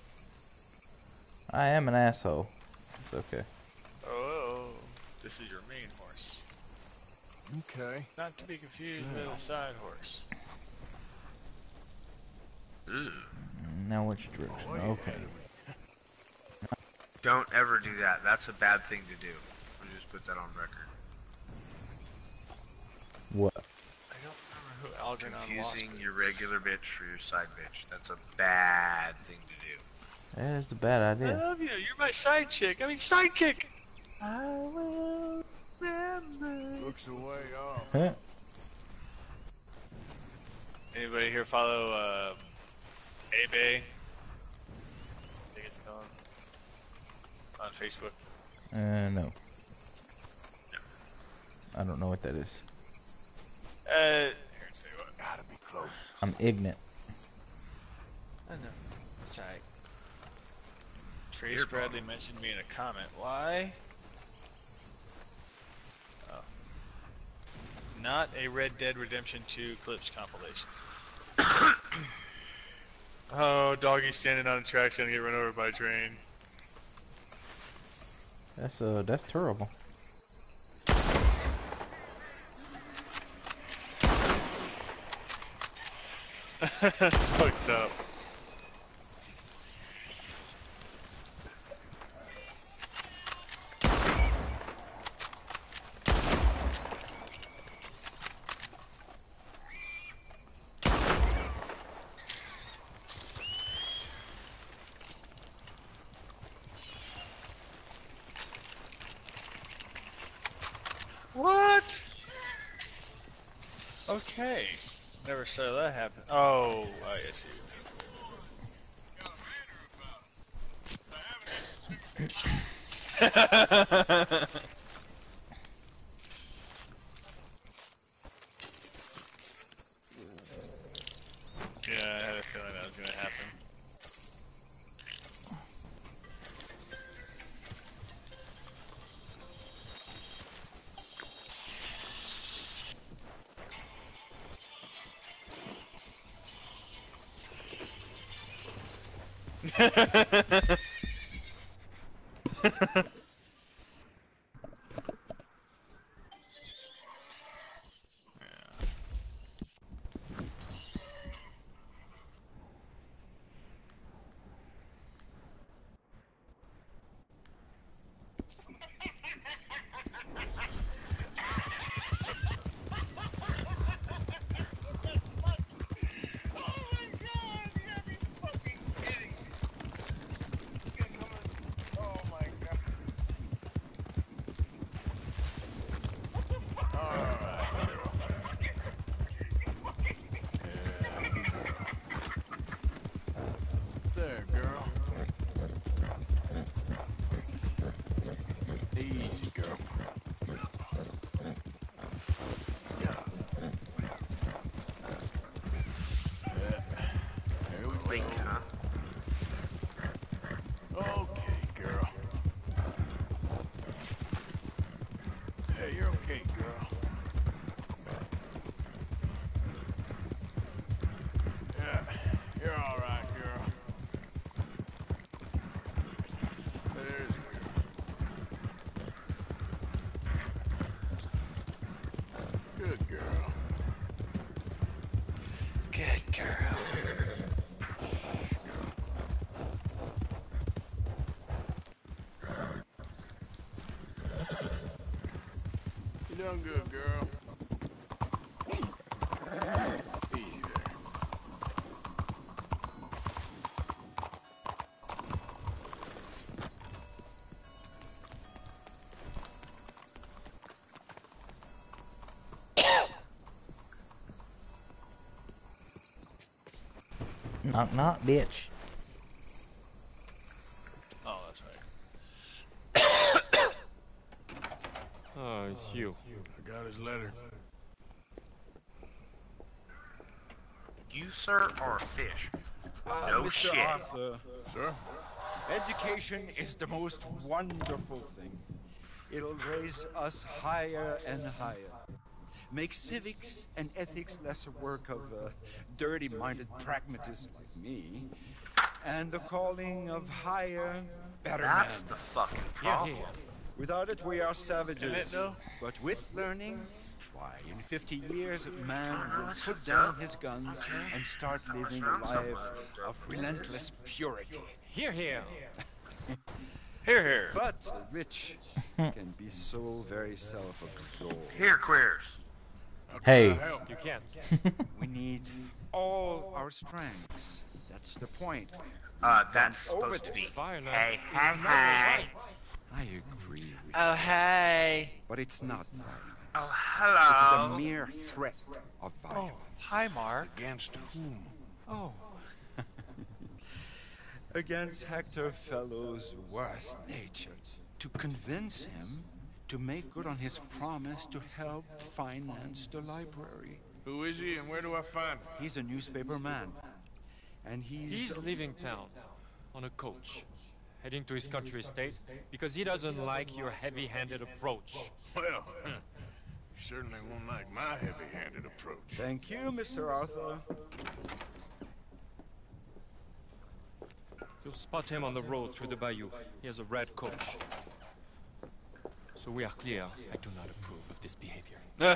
Speaker 4: I am an asshole. It's okay.
Speaker 5: Oh, this is your main horse.
Speaker 10: Okay.
Speaker 5: Not to be confused with a side horse.
Speaker 4: Now which direction? Okay.
Speaker 1: Don't ever do that. That's a bad thing to do. I'll just put that on record.
Speaker 4: What?
Speaker 5: I don't remember who Algernon
Speaker 1: Confusing your regular bitch for your side bitch. That's a bad thing to do.
Speaker 4: That is a bad
Speaker 5: I
Speaker 4: idea.
Speaker 5: love you. You're my side chick. I mean, sidekick. I will remember.
Speaker 10: Looks a way off.
Speaker 4: Huh?
Speaker 5: Anybody here follow Abe? I think it's called on Facebook.
Speaker 4: No.
Speaker 5: No.
Speaker 4: I don't know what that is.
Speaker 5: Here, tell you what.
Speaker 10: Gotta be close.
Speaker 4: I'm ignorant.
Speaker 5: I know. It's alright. Trace Bradley mentioned me in a comment. Why? Oh. Not a Red Dead Redemption 2 clips compilation. Oh, doggy standing on a track's gonna get run over by a train.
Speaker 4: That's terrible.
Speaker 5: That's fucked up. What? Okay. Never saw that happen. Oh, I see. Yeah, I had a feeling that was gonna happen.
Speaker 1: lake, huh?
Speaker 3: Okay, girl. Hey, you're okay, girl. Yeah, you're all right, girl. There's a girl. Good girl.
Speaker 5: Good girl.
Speaker 3: You done good, girl. Easy there.
Speaker 4: Knock knock, bitch.
Speaker 5: Oh, that's right.
Speaker 15: Oh, it's you.
Speaker 3: I got his letter.
Speaker 1: You, sir, are a fish. No
Speaker 12: Mr.
Speaker 1: shit.
Speaker 12: Arthur.
Speaker 3: Sir?
Speaker 12: Education is the most wonderful thing. It'll raise us higher and higher. Make civics and ethics less a work of dirty-minded pragmatists like me, and the calling of higher, better
Speaker 1: That's
Speaker 12: men.
Speaker 1: the fucking problem.
Speaker 12: Without it, we are savages.
Speaker 5: Isn't it, though?
Speaker 12: But with learning, why, in 50 years, man will put down his guns and start living a life of relentless purity.
Speaker 15: Here, here.
Speaker 5: Here, here.
Speaker 12: But rich can be so very self-absorbed.
Speaker 1: Here, queers.
Speaker 4: Hey.
Speaker 15: You can't.
Speaker 12: We need all our strengths. That's the point.
Speaker 1: That's supposed to be.
Speaker 15: Violence
Speaker 1: Hey,
Speaker 15: is
Speaker 1: hey,
Speaker 15: never
Speaker 1: hey.
Speaker 15: right.
Speaker 12: I agree with
Speaker 1: Oh,
Speaker 12: you.
Speaker 1: hey.
Speaker 12: But it's not violence.
Speaker 1: Oh, hello.
Speaker 12: It's the mere threat of violence.
Speaker 5: Hi, Mark.
Speaker 3: Against whom?
Speaker 12: Oh. Against Hector Fellow's worst nature. To convince him to make good on his promise to help finance the library.
Speaker 3: Who is he and where do I find him?
Speaker 12: He's a newspaper man. And
Speaker 15: He's leaving town on a coach, heading to his country estate because he doesn't like your heavy-handed approach.
Speaker 3: Well, you certainly won't like my heavy-handed approach.
Speaker 12: Thank you, Mr. Arthur.
Speaker 15: You'll spot him on the road through the bayou. He has a red coach. So we are clear, I do not approve of this behavior.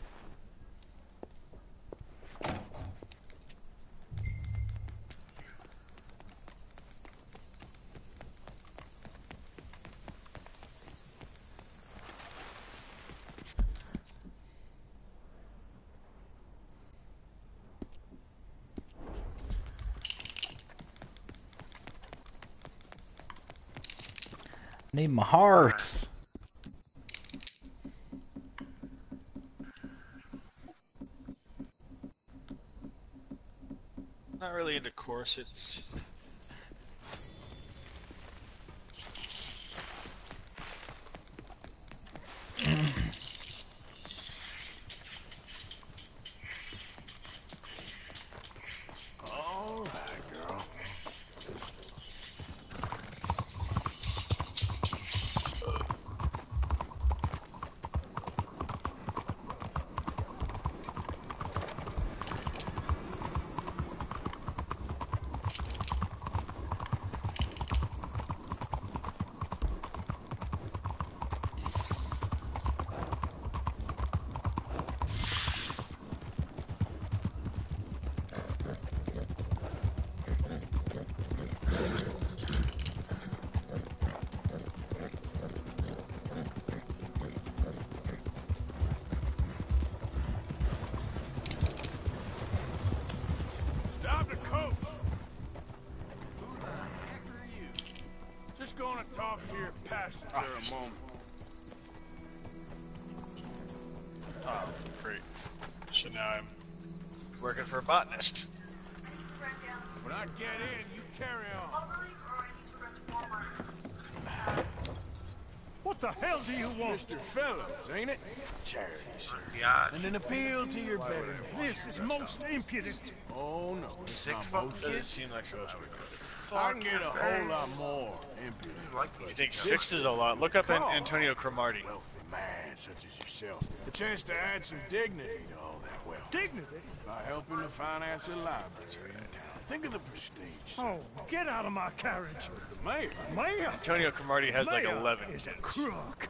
Speaker 4: Need my horse.
Speaker 5: Not really into corsets.
Speaker 3: All right, girl. Stop the coach! Who the heck are you? Just gonna talk to your passenger a moment.
Speaker 5: Oh, great. So now I'm working for a botanist.
Speaker 3: When I get in, you carry on.
Speaker 8: What the hell do you want?
Speaker 10: Mr. Fellows, ain't it? Charity, sir.
Speaker 1: Yeah.
Speaker 10: And an appeal to your better
Speaker 8: This is most impudent.
Speaker 10: Oh, no. It's
Speaker 1: Six
Speaker 10: not
Speaker 1: fucking
Speaker 10: most.
Speaker 5: Doesn't
Speaker 1: kids?
Speaker 5: seem like something I would do.
Speaker 10: I can get a whole lot more impudent.
Speaker 5: You think 6 is a lot? Look up Antonio Cromartie.
Speaker 10: Wealthy man such as yourself. A chance to add some dignity to all that wealth.
Speaker 8: Dignity?
Speaker 10: By helping to finance a library in town. Think of the prestige.
Speaker 8: Oh, get out of my carriage.
Speaker 10: The mayor.
Speaker 8: Mayor?
Speaker 5: Antonio Cromartie has like
Speaker 8: Mayor
Speaker 5: 11
Speaker 8: is a
Speaker 5: kids.
Speaker 8: crook.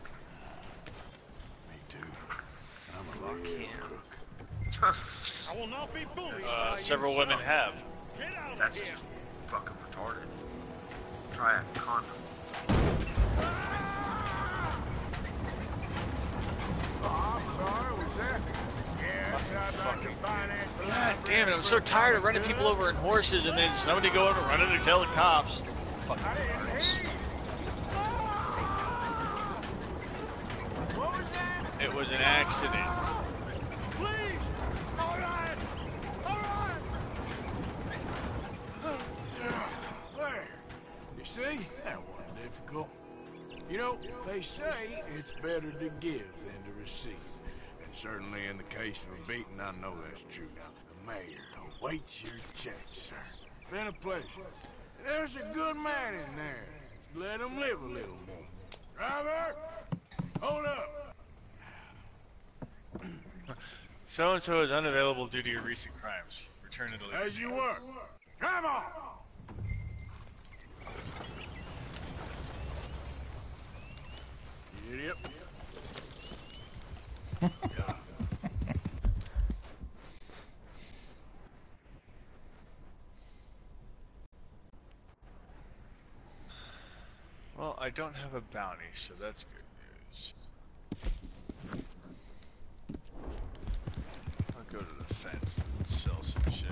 Speaker 10: Me too. I'm a real crook.
Speaker 8: I will not be bullied.
Speaker 5: Several women have.
Speaker 8: Get out of
Speaker 1: That's
Speaker 8: here.
Speaker 1: just fucking retarded. Try a condom.
Speaker 10: Oh, I'm sorry, was that? Yes, I'd like to finance the
Speaker 5: God damn it, I'm so tired of running people over in horses and then somebody going and running to tell the cops. Fucking hurts.
Speaker 10: What was that?
Speaker 5: It was an accident.
Speaker 10: Please! All right! All right! There. You see? That wasn't difficult. You know, they say it's better to give than to receive. And certainly in the case of a beating, I know that's true. Now, the mayor awaits your check, sir. Been a pleasure. There's a good man in there. Let him live a little more. Driver! Hold up!
Speaker 5: So-and-so is unavailable due to your recent crimes. Return to delivery.
Speaker 10: As you were. Drive on! Yep.
Speaker 5: Well, I don't have a bounty, so that's good news. I'll go to the fence and sell some shit.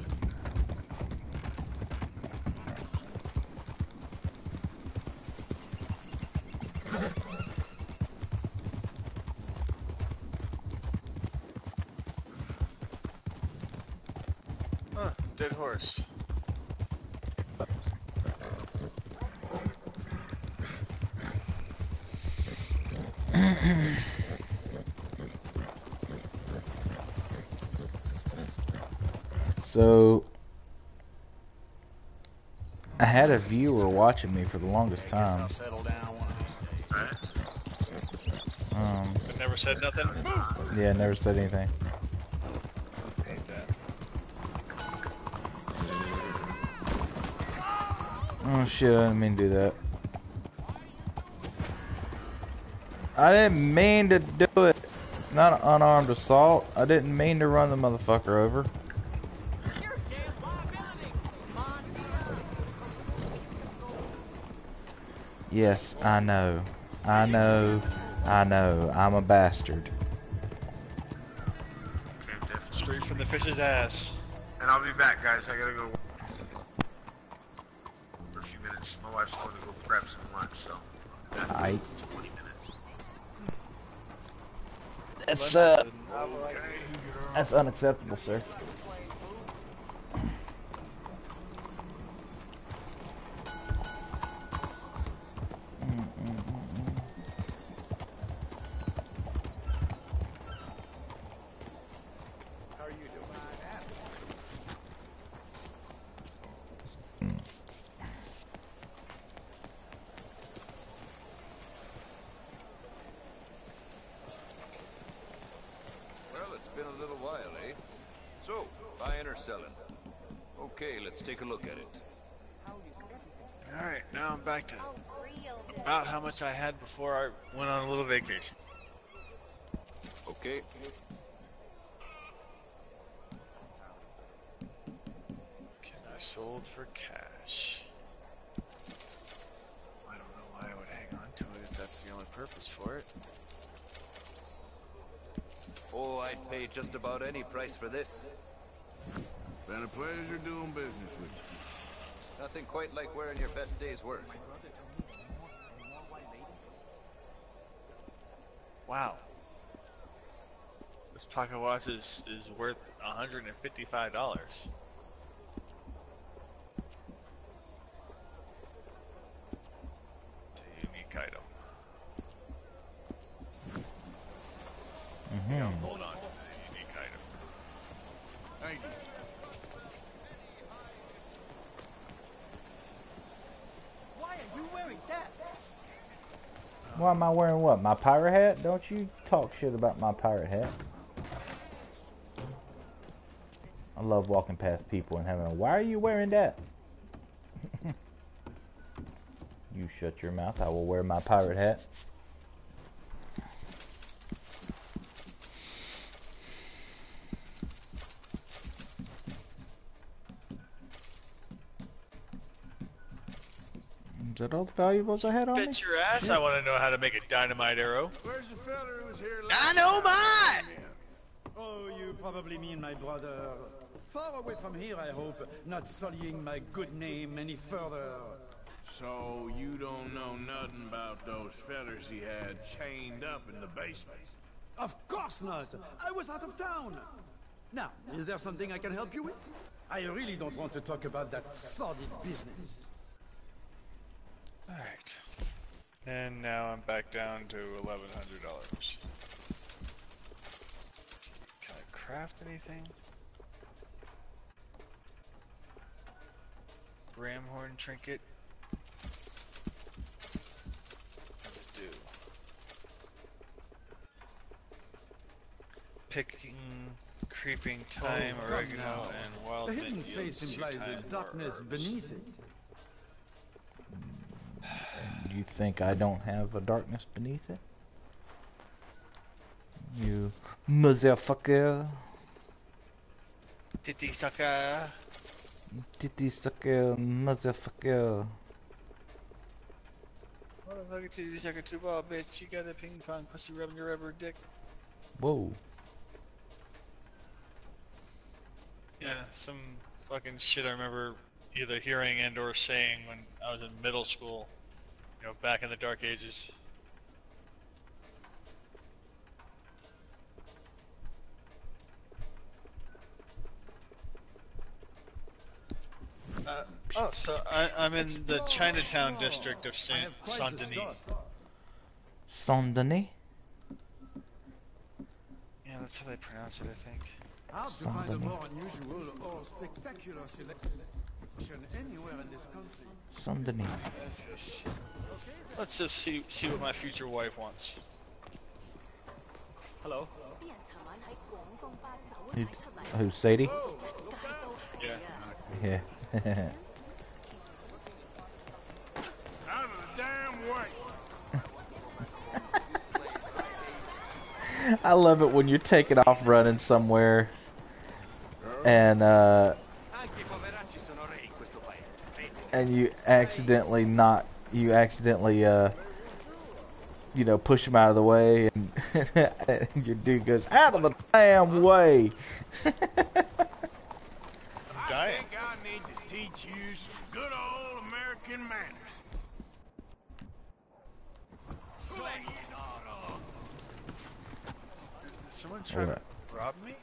Speaker 5: Huh, dead horse.
Speaker 4: So I had a viewer watching me for the longest time.
Speaker 5: But never said nothing?
Speaker 4: Yeah, never said anything.
Speaker 5: Hate that.
Speaker 4: Oh shit, I didn't mean to do that. I didn't mean to do it. It's not an unarmed assault. I didn't mean to run the motherfucker over. Yes, I know. I know. I know. I'm a bastard.
Speaker 5: Straight from the fish's ass.
Speaker 1: And I'll be back, guys. I gotta go for a few minutes. My wife's going to go grab some lunch, so.
Speaker 4: Aight.
Speaker 1: 20 minutes.
Speaker 4: That's unacceptable, sir.
Speaker 7: Well, it's been a little while, eh? So, buying or selling? Okay, let's take a look at it.
Speaker 5: Alright, now I'm back to about how much I had before I went on a little vacation.
Speaker 7: Okay.
Speaker 5: Can I sold for cash? I don't know why I would hang on to it if that's the only purpose for it.
Speaker 7: Oh, I'd pay just about any price for this.
Speaker 10: Been a pleasure doing business with you.
Speaker 7: Nothing quite like wearing your best day's work.
Speaker 5: Wow. This pocket watch is worth $155. It's a unique item. Hold on. Unique item.
Speaker 10: Thank you.
Speaker 16: Why are you wearing that?
Speaker 4: Why am I wearing what? My pirate hat? Don't you talk shit about my pirate hat. I love walking past people and having a, why are you wearing that? You shut your mouth. I will wear my pirate hat. Is that all the valuables I had on me?
Speaker 5: Bet your ass I want to know how to make a dynamite arrow.
Speaker 10: Where's the fella who was here
Speaker 5: Dynamite!
Speaker 12: Oh, you probably mean my brother. Far away from here, I hope, not sullying my good name any further.
Speaker 10: So you don't know nothing about those fellas he had chained up in the basement?
Speaker 12: Of course not! I was out of town! Now, is there something I can help you with? I really don't want to talk about that sordid business.
Speaker 5: Alright. And now I'm back down to $1,100. Can I craft anything? Ramhorn trinket. What does it do? Picking, creeping thyme, oregano, and wild
Speaker 12: The
Speaker 5: mint
Speaker 12: hidden
Speaker 5: yields
Speaker 12: face implies
Speaker 5: time
Speaker 12: a darkness
Speaker 5: herbs.
Speaker 12: beneath it.
Speaker 4: You think I don't have a darkness beneath it? You motherfucker.
Speaker 5: Titty sucker.
Speaker 4: Titty sucker, motherfucker.
Speaker 5: Motherfucker, titty sucker, two ball, bitch. You got a ping pong pussy rubbing your rubber dick.
Speaker 4: Whoa.
Speaker 5: Yeah, some fucking shit I remember either hearing and or saying when I was in middle school. You know, back in the dark ages. Oh, so I'm in the Chinatown district of Saint-Denis.
Speaker 4: Saint-Denis?
Speaker 5: Yeah, that's how they pronounce it, I think.
Speaker 12: How to find a more unusual or spectacular selection anywhere in this country.
Speaker 4: Saint-Denis.
Speaker 5: Let's just see what my future wife wants.
Speaker 15: Hello.
Speaker 4: Who's Sadie?
Speaker 5: Yeah.
Speaker 4: Yeah.
Speaker 10: Out of the damn way!
Speaker 4: I love it when you're taking off running somewhere and you accidentally you know, push him out of the way and, and your dude goes out of the damn way.
Speaker 10: I think I need to teach you some good old American manners.
Speaker 5: Is someone trying to rob me?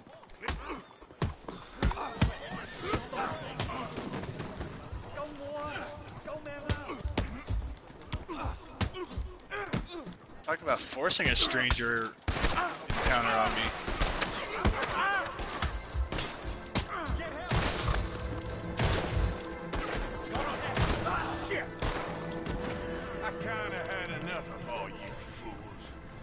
Speaker 5: Talk about forcing a stranger encounter on me.
Speaker 10: Shit! I kinda had enough of all you fools.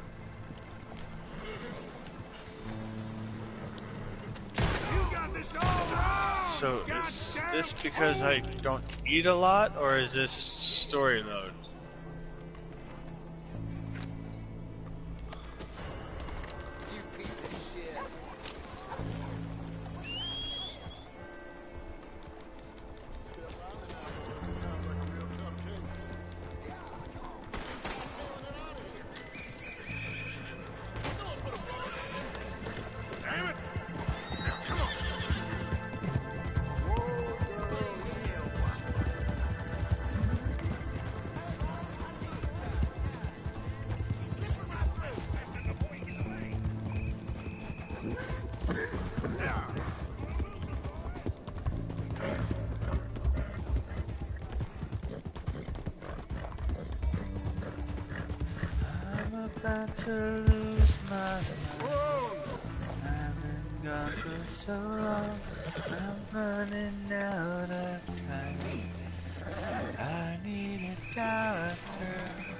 Speaker 10: You got this all wrong!
Speaker 5: So is this because I don't eat a lot, or is this story mode? To lose my mind.
Speaker 1: so long, I'm running out of time. I need a doctor.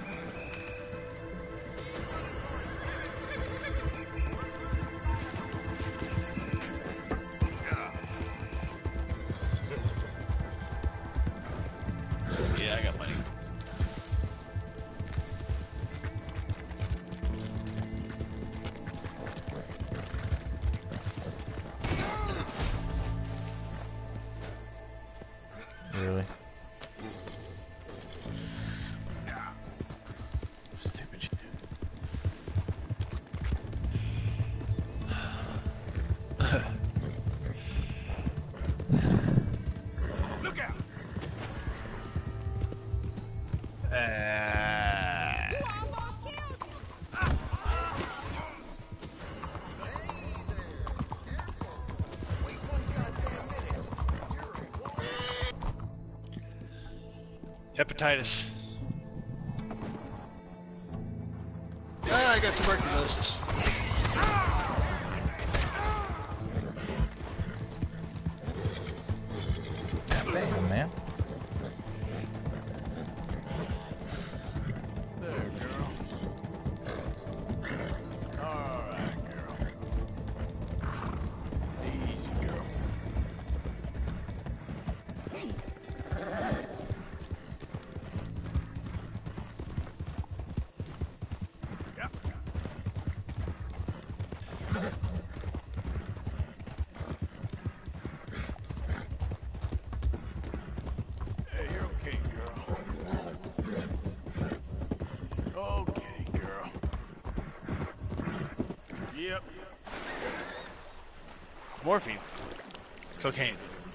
Speaker 1: Yeah, I got money.
Speaker 4: Really? Stupid shit.
Speaker 10: Look out!
Speaker 5: Hepatitis. Ah, I got tuberculosis.
Speaker 4: Damn, man.
Speaker 10: There, girl. All right, girl. Easy, girl. Hey, you're okay, girl. Okay, girl. Yep.
Speaker 5: Morphine. Cocaine.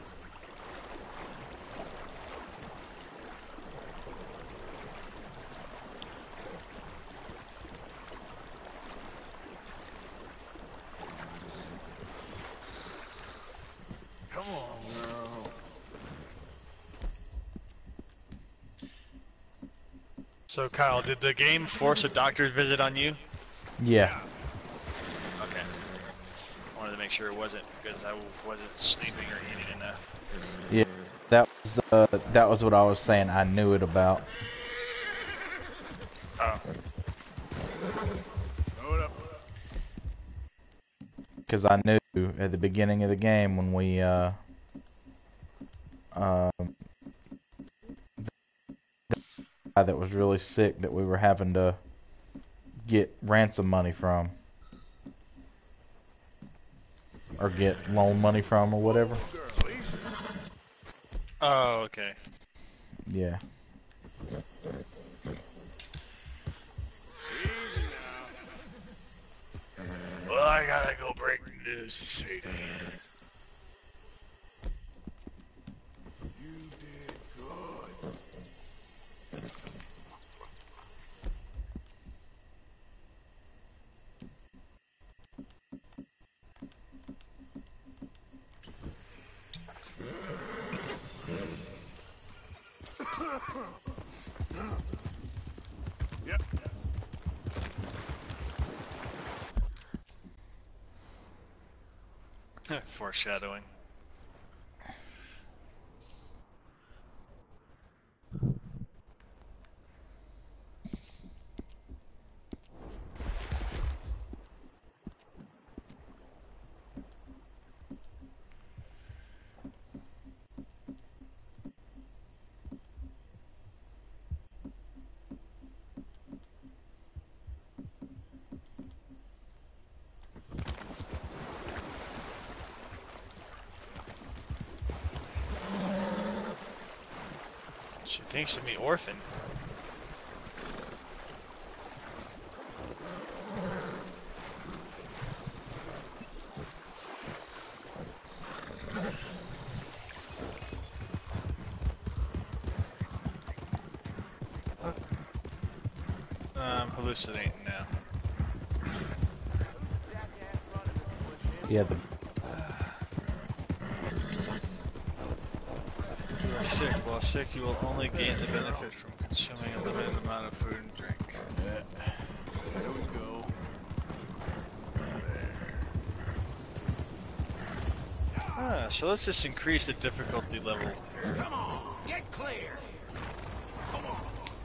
Speaker 10: Come on, girl.
Speaker 5: So Kyle, did the game force a doctor's visit on you?
Speaker 4: Yeah.
Speaker 5: Okay. I wanted to make sure it wasn't because I wasn't sleeping or eating enough.
Speaker 4: Yeah. That was what I was saying. I knew it about.
Speaker 5: Oh.
Speaker 10: Hold up.
Speaker 4: Because I knew at the beginning of the game when we the guy that was really sick that we were having to get ransom money from, or get loan money from, or whatever.
Speaker 5: Oh, okay.
Speaker 4: Yeah.
Speaker 5: Well, I gotta go break news to Sadie.
Speaker 10: You did good. Yep.
Speaker 5: Foreshadowing. She thinks of me orphan. I'm hallucinating now.
Speaker 4: Yeah,
Speaker 5: You are sick. While sick, you will only gain the benefit from consuming a limited amount of food and drink.
Speaker 10: There we go. There.
Speaker 5: Ah, so let's just increase the difficulty level.
Speaker 9: Come on, get clear. Come on.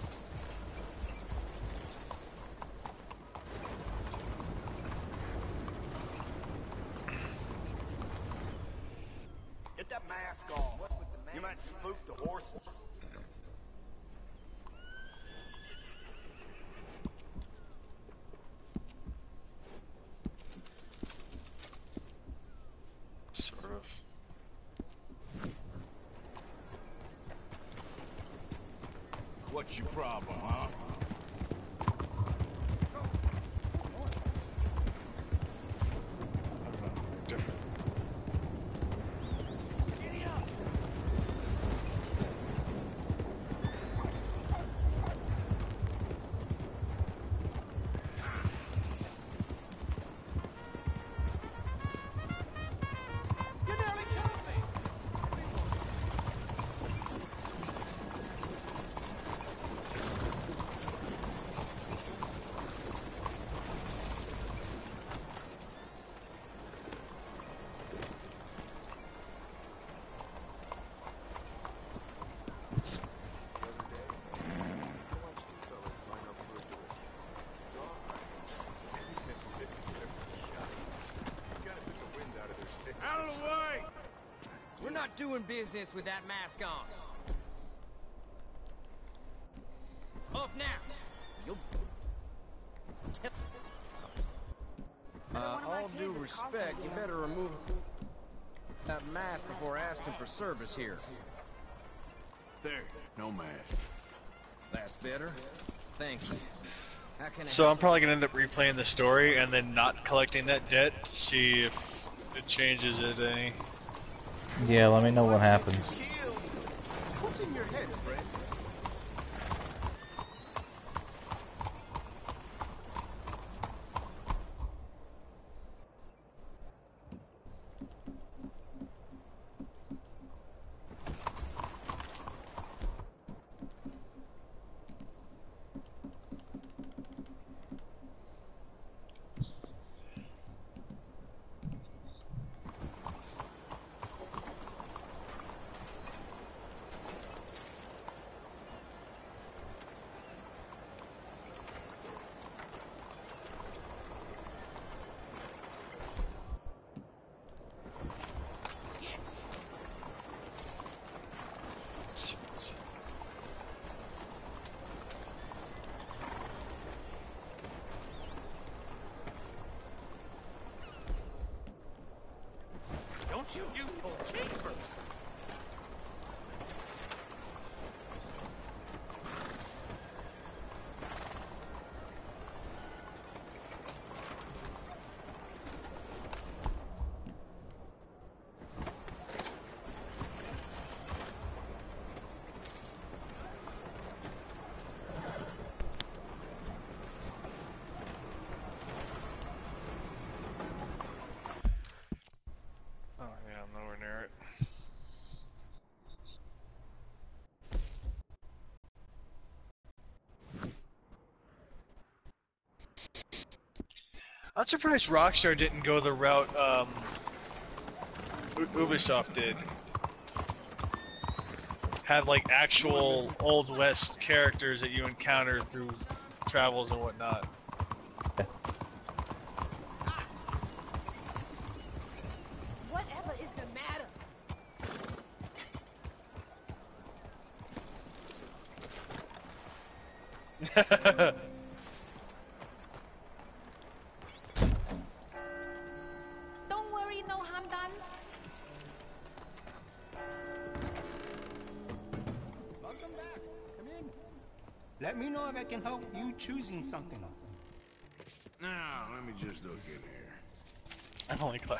Speaker 2: Get that mask on. You might spook the horses.
Speaker 5: Sort of.
Speaker 10: What's your problem, huh?
Speaker 5: Different.
Speaker 10: Out of the way!
Speaker 9: We're not doing business with that mask on. Off now. You'll...
Speaker 22: all due respect, you better remove that mask before asking for service here.
Speaker 10: There, no mask.
Speaker 22: That's better. Thank you. How can I
Speaker 5: So I'm probably gonna end up replaying the story and then not collecting that debt to see if it changes it any.
Speaker 4: Yeah, let me know what happens.
Speaker 2: What's in your head, friend?
Speaker 9: Don't you do full chambers.
Speaker 5: Oh yeah, I'm nowhere near it. I'm surprised Rockstar didn't go the route Ubisoft did. Have like actual Old West characters that you encounter through travels and whatnot.
Speaker 18: Whatever is the matter? Don't worry, no harm done.
Speaker 2: Welcome back. Come in. Let me know if I can help you choosing something.
Speaker 10: Now, let me just look in here.
Speaker 5: I'm only glad.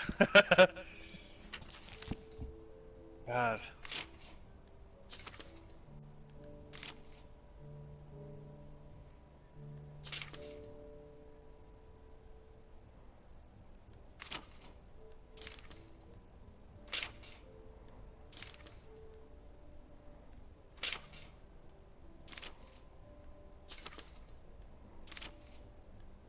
Speaker 5: God.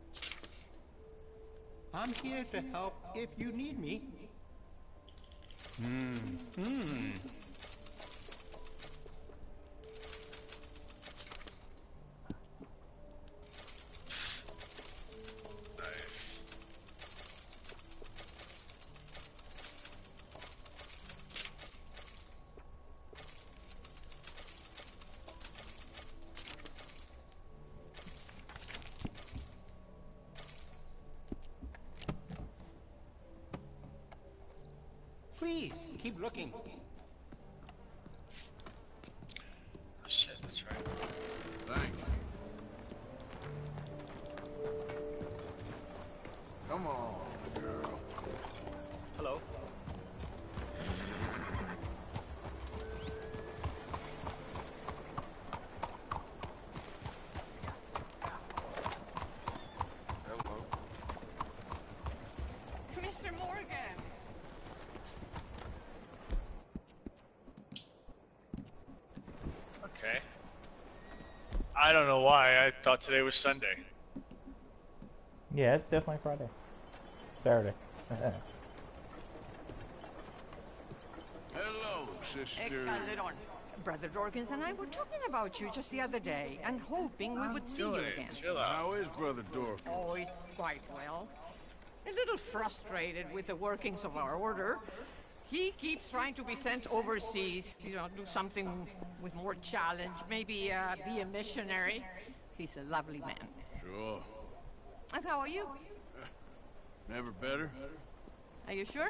Speaker 2: I'm here to help if you need me.
Speaker 5: Nice.
Speaker 2: Please, keep looking.
Speaker 5: Oh, shit, that's right.
Speaker 10: Thanks. Come on, girl.
Speaker 16: Hello.
Speaker 5: Hello.
Speaker 18: Mr. Morgan!
Speaker 5: Okay. I don't know why. I thought today was Sunday.
Speaker 4: Yeah, it's definitely Friday. Saturday.
Speaker 10: Hello, sister.
Speaker 14: Calderon. Brother Dorkins and I were talking about you just the other day and hoping we would see you again.
Speaker 10: How is Brother Dork?
Speaker 14: Oh, he's quite well. A little frustrated with the workings of our order. He keeps trying to be sent overseas, you know, do something with more challenge, maybe be a missionary. He's a lovely man.
Speaker 10: Sure.
Speaker 14: And how are you?
Speaker 10: Never better?
Speaker 14: Are you sure?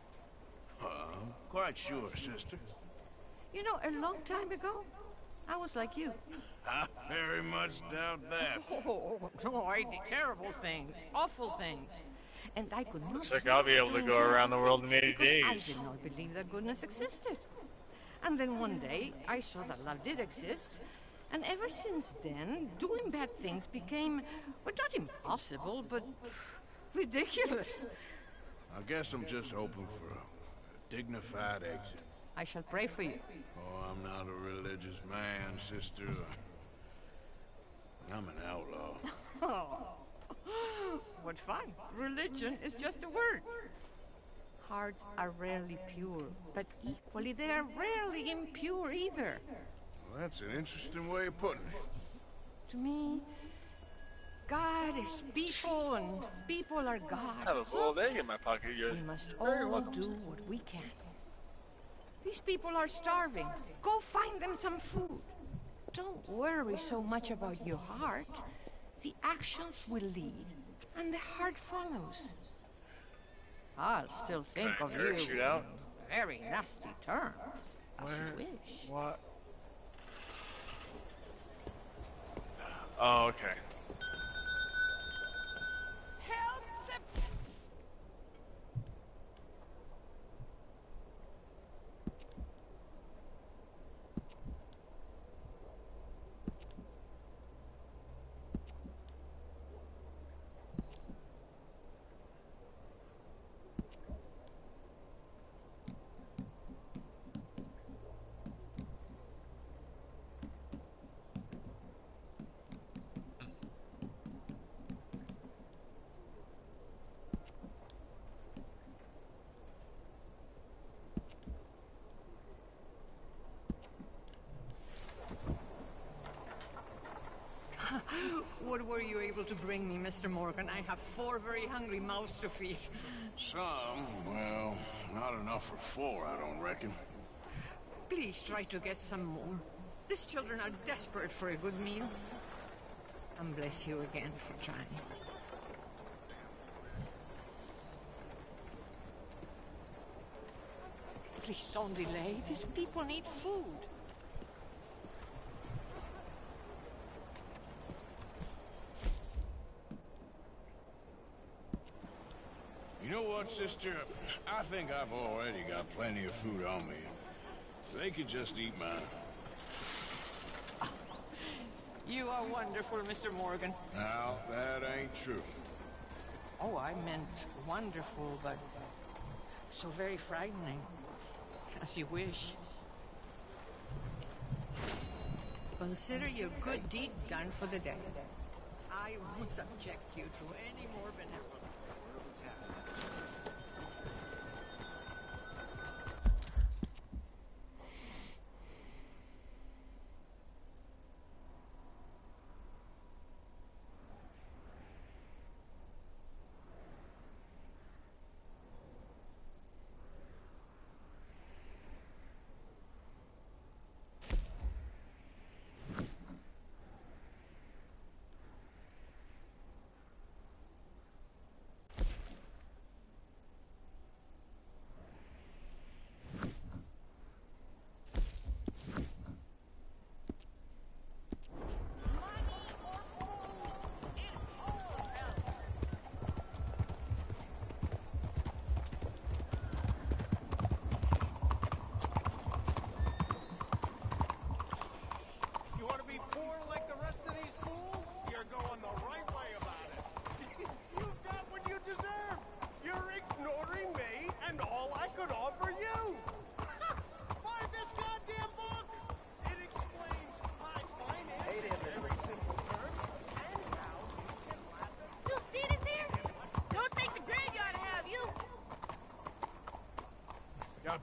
Speaker 10: Quite sure, sister.
Speaker 14: You know, a long time ago, I was like you.
Speaker 10: I very much doubt that.
Speaker 14: Oh, no, I did terrible things, awful things. And I could not
Speaker 5: Looks like
Speaker 14: stop
Speaker 5: I'll be able to
Speaker 14: doing
Speaker 5: go
Speaker 14: terrible
Speaker 5: around the world in
Speaker 14: things
Speaker 5: 80
Speaker 14: because I
Speaker 5: days.
Speaker 14: did not believe that goodness existed. And then one day, I saw that love did exist. And ever since then, doing bad things became, well, not impossible, but ridiculous.
Speaker 10: I guess I'm just hoping for a dignified exit.
Speaker 14: I shall pray for you.
Speaker 10: Oh, I'm not a religious man, sister. I'm an outlaw.
Speaker 14: Oh, what fun. Religion is just a word. Hearts are rarely pure, but equally they are rarely impure either.
Speaker 10: Well, that's an interesting way of putting it.
Speaker 14: To me, God is people and people are God.
Speaker 5: I have a boiled egg in my pocket. You're
Speaker 14: we must
Speaker 5: very
Speaker 14: all
Speaker 5: welcome.
Speaker 14: do what we can. These people are starving. Go find them some food. Don't worry so much about your heart. The actions will lead, and the heart follows. I'll still think
Speaker 5: Can I
Speaker 14: of
Speaker 5: hear
Speaker 14: you
Speaker 5: a shootout?
Speaker 14: in very nasty terms, as you
Speaker 5: Where?
Speaker 14: wish.
Speaker 5: What? Oh, okay.
Speaker 14: Help the... What were you able to bring me, Mr. Morgan? I have 4 very hungry mouths to feed.
Speaker 10: Some, well, not enough for 4, I don't reckon.
Speaker 14: Please try to get some more. These children are desperate for a good meal. And bless you again for trying. Please don't delay. These people need food.
Speaker 10: You know what, sister? I think I've already got plenty of food on me. They could just eat mine.
Speaker 14: You are wonderful, Mr. Morgan.
Speaker 10: Now, that ain't true.
Speaker 14: Oh, I meant wonderful, but so very frightening. As you wish. Consider your good deed done for the day. I won't subject you to any more benevolence.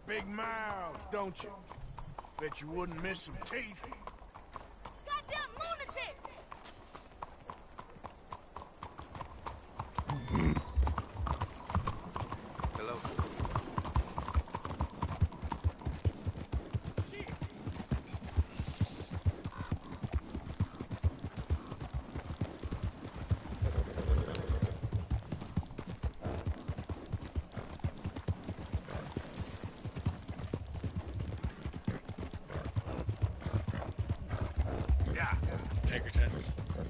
Speaker 10: big mouth, don't you? Bet you wouldn't miss some teeth.
Speaker 18: Goddamn lunatic!
Speaker 7: Hello.
Speaker 5: Pinkertons.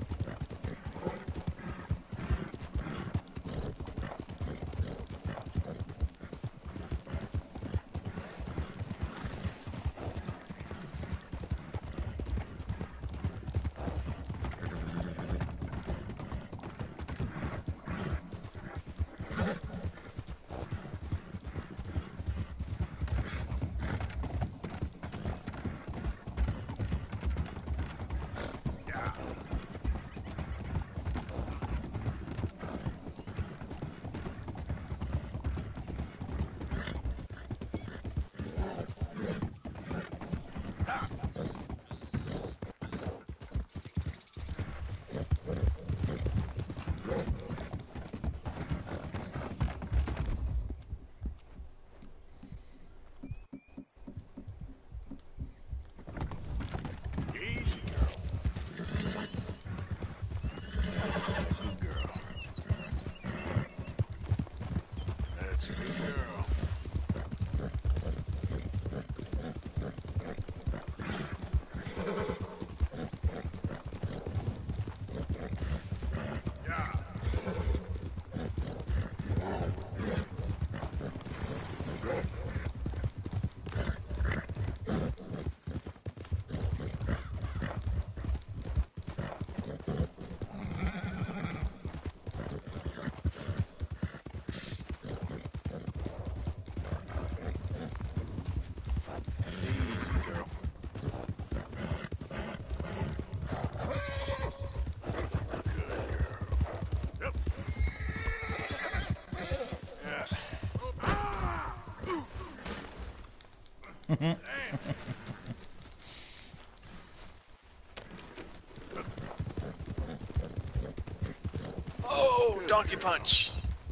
Speaker 5: Oh, donkey punch.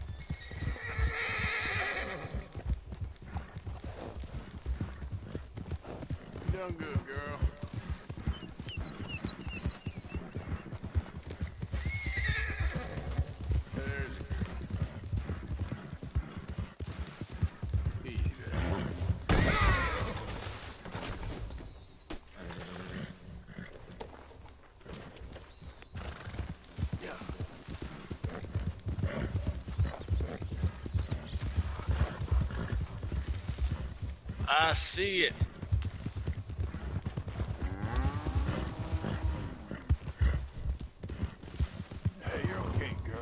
Speaker 10: You done good, girl. There's a girl. Easy there.
Speaker 5: I see it.
Speaker 10: Hey, you're okay, girl.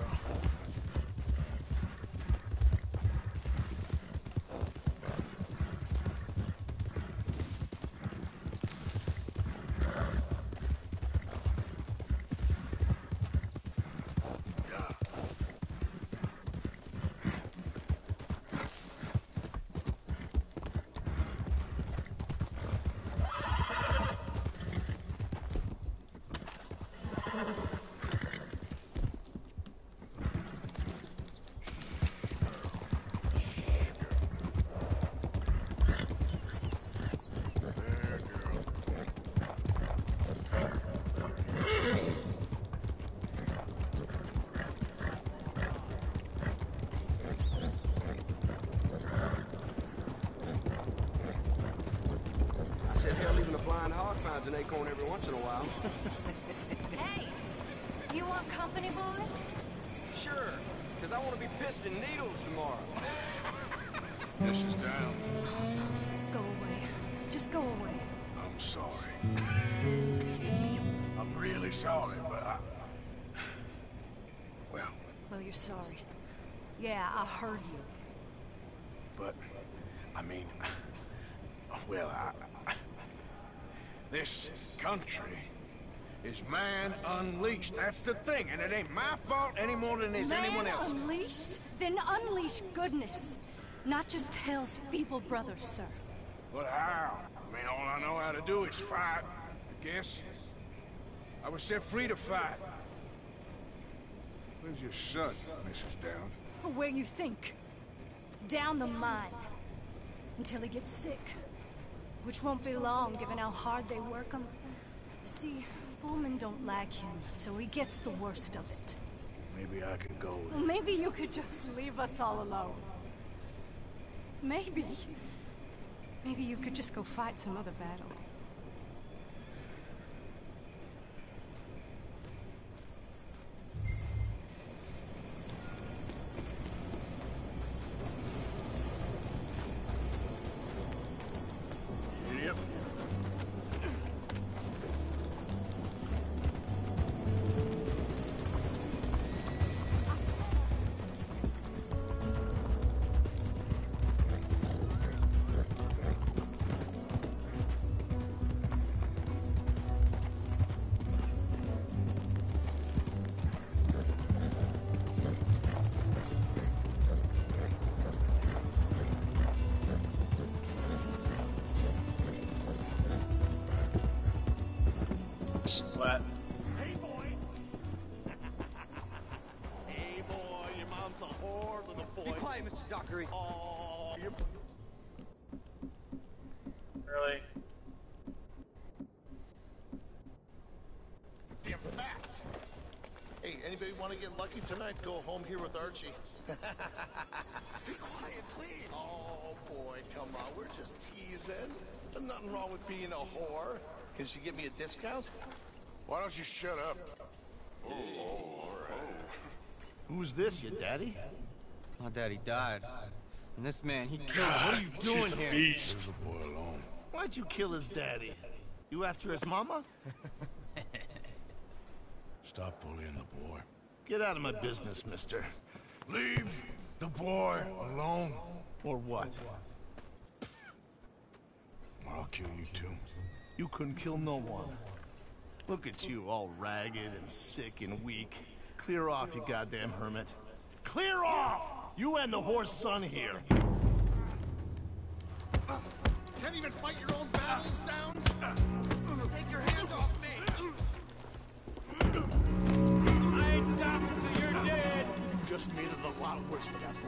Speaker 6: I said, hell, even a blind hog finds an acorn every once in a while.
Speaker 11: Hey, you want company, boys?
Speaker 6: Sure, because I want to be pissing needles tomorrow.
Speaker 10: This is down.
Speaker 11: Go away. Just go away.
Speaker 10: I'm sorry. I'm really sorry, but I...
Speaker 11: Well, you're sorry. Yeah, I heard you.
Speaker 10: But, I mean... Well, this country is man unleashed. That's the thing, and it ain't my fault any more than it's anyone else's.
Speaker 11: Man unleashed? Then unleash goodness.
Speaker 17: Not just Hell's feeble brothers, sir.
Speaker 10: But how? I mean, all I know how to do is fight, I guess. I was set free to fight. Where's your son, Mrs. Downs?
Speaker 17: Or where you think. Down the mine. Until he gets sick. Which won't be long, given how hard they work him. See, Foreman don't like him, so he gets the worst of it.
Speaker 10: Maybe I could go with
Speaker 17: Well, maybe you could just leave us all alone. Maybe. Maybe you could just go fight some other battle.
Speaker 10: Yep.
Speaker 1: Splat.
Speaker 19: Hey, boy! Hey, boy, your mom's a whore, little boy.
Speaker 23: Be quiet, Mr. Dockery.
Speaker 19: Oh, you're...
Speaker 1: Really?
Speaker 19: Damn fact! Hey, anybody want to get lucky tonight? Go home here with Archie. Be quiet, please. Oh, boy, come on. We're just teasing. There's nothing wrong with being a whore. Can she give me a discount?
Speaker 10: Why don't you shut up?
Speaker 19: Who's this, your daddy?
Speaker 23: My daddy died. And this man, he killed him. What are you doing
Speaker 1: She's a
Speaker 19: here?
Speaker 1: beast.
Speaker 10: Leave the boy alone.
Speaker 19: Why'd you kill his daddy? You after his mama?
Speaker 10: Stop bullying the boy.
Speaker 19: Get out of my business, mister.
Speaker 10: Leave the boy alone.
Speaker 19: Or what?
Speaker 10: Or I'll kill you too.
Speaker 19: You couldn't kill no one. Look at you, all ragged and sick and weak. Clear off, you goddamn hermit. Clear off! You and the horse son here. Can't even fight your own battles, Downs?
Speaker 23: Take your hands off me!
Speaker 19: I ain't stopping till you're dead! You just made it a lot worse for that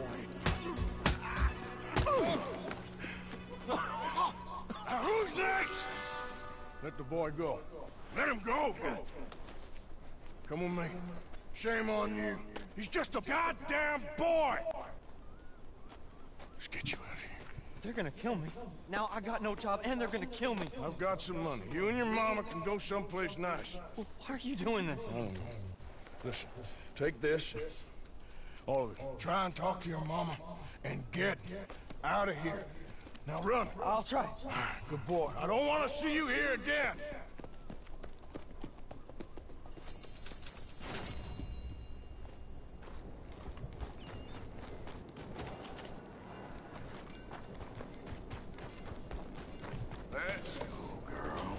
Speaker 19: boy.
Speaker 10: Who's next? Let the boy go. Let him go! Come with me. Shame on you. He's just a goddamn boy! Let's get you out of here.
Speaker 23: They're gonna kill me. Now I got no job and they're gonna kill me.
Speaker 10: I've got some money. You and your mama can go someplace nice.
Speaker 23: Well, why are you doing this?
Speaker 10: I don't know. Listen, take this. All of it. Try and talk to your mama and get out of here. Now run.
Speaker 23: I'll try.
Speaker 10: Good boy. I don't want to see you here again. Let's go, girl.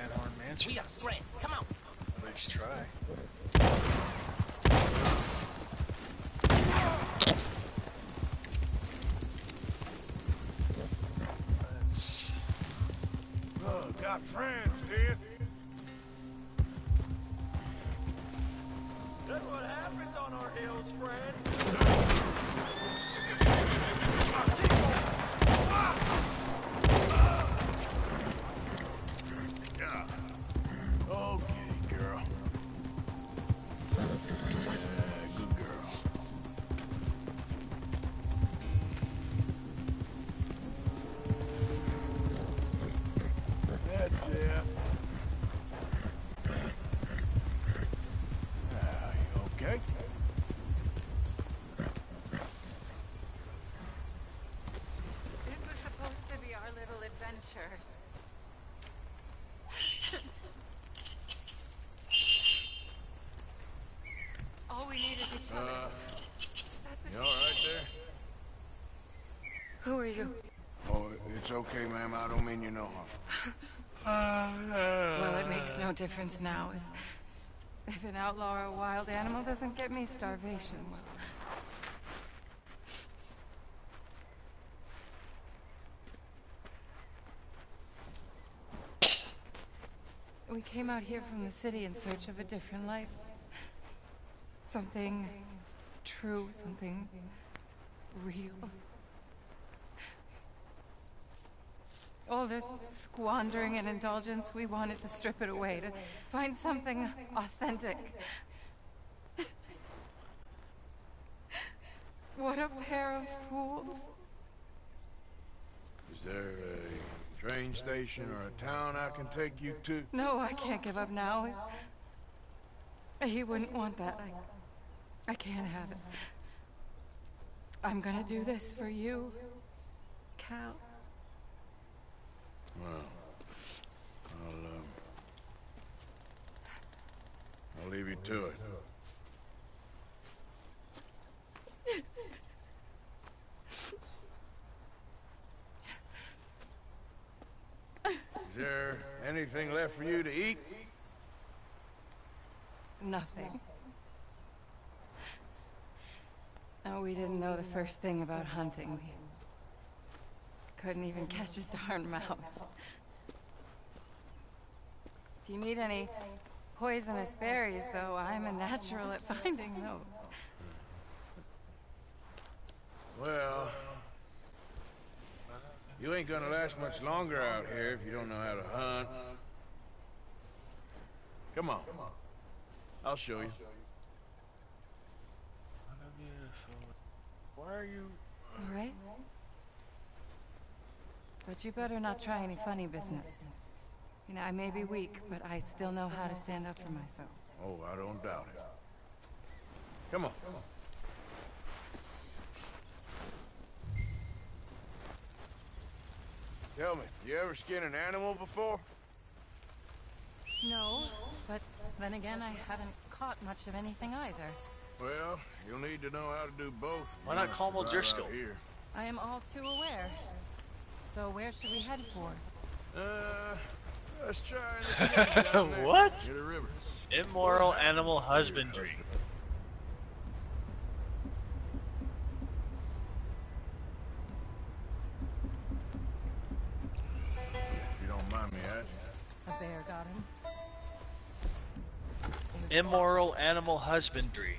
Speaker 5: Van Horn Mansion.
Speaker 9: We gotta scram. Come on.
Speaker 5: At least try.
Speaker 10: Oh, got friends, do you?
Speaker 9: That's what happens on our hills, friend.
Speaker 10: Okay, girl. Good girl. That's it. You okay?
Speaker 11: This was supposed to be our little adventure. All we need is each other.
Speaker 10: You all right there?
Speaker 11: Who are you?
Speaker 10: Oh, it's okay, ma'am. I don't mean you no harm.
Speaker 11: Well, it makes no difference now. If an outlaw or a wild animal doesn't get me, starvation will. We came out here from the city in search of a different life. Something true, something real. All this squandering and indulgence, we wanted to strip it away, to find something authentic. What a pair of fools.
Speaker 10: Is there a train station or a town I can take you to?
Speaker 11: No, I can't give up now. He wouldn't want that. I can't have it. I'm gonna do this for you, Cal.
Speaker 10: Well, I'll leave you to it. Is there anything left for you to eat?
Speaker 11: Nothing. No, we didn't know the first thing about hunting. We couldn't even catch a darn mouse. If you need any poisonous berries, though, I'm a natural at finding those.
Speaker 10: Well, you ain't gonna last much longer out here if you don't know how to hunt. Come on. I'll show you.
Speaker 5: Why are you...
Speaker 11: All right. But you better not try any funny business. You know, I may be weak, but I still know how to stand up for myself.
Speaker 10: Oh, I don't doubt it. Come on. Tell me, you ever skin an animal before?
Speaker 11: No, but then again, I haven't caught much of anything either.
Speaker 10: Well, you'll need to know how to do both.
Speaker 5: Why not call him O'Driscoll?
Speaker 10: Here.
Speaker 11: I am all too aware. So where should we head for?
Speaker 10: Let's try
Speaker 5: What?
Speaker 10: near the river.
Speaker 5: Immoral animal husbandry.
Speaker 10: If you don't mind me asking.
Speaker 11: A bear got him.
Speaker 5: Immoral animal husbandry.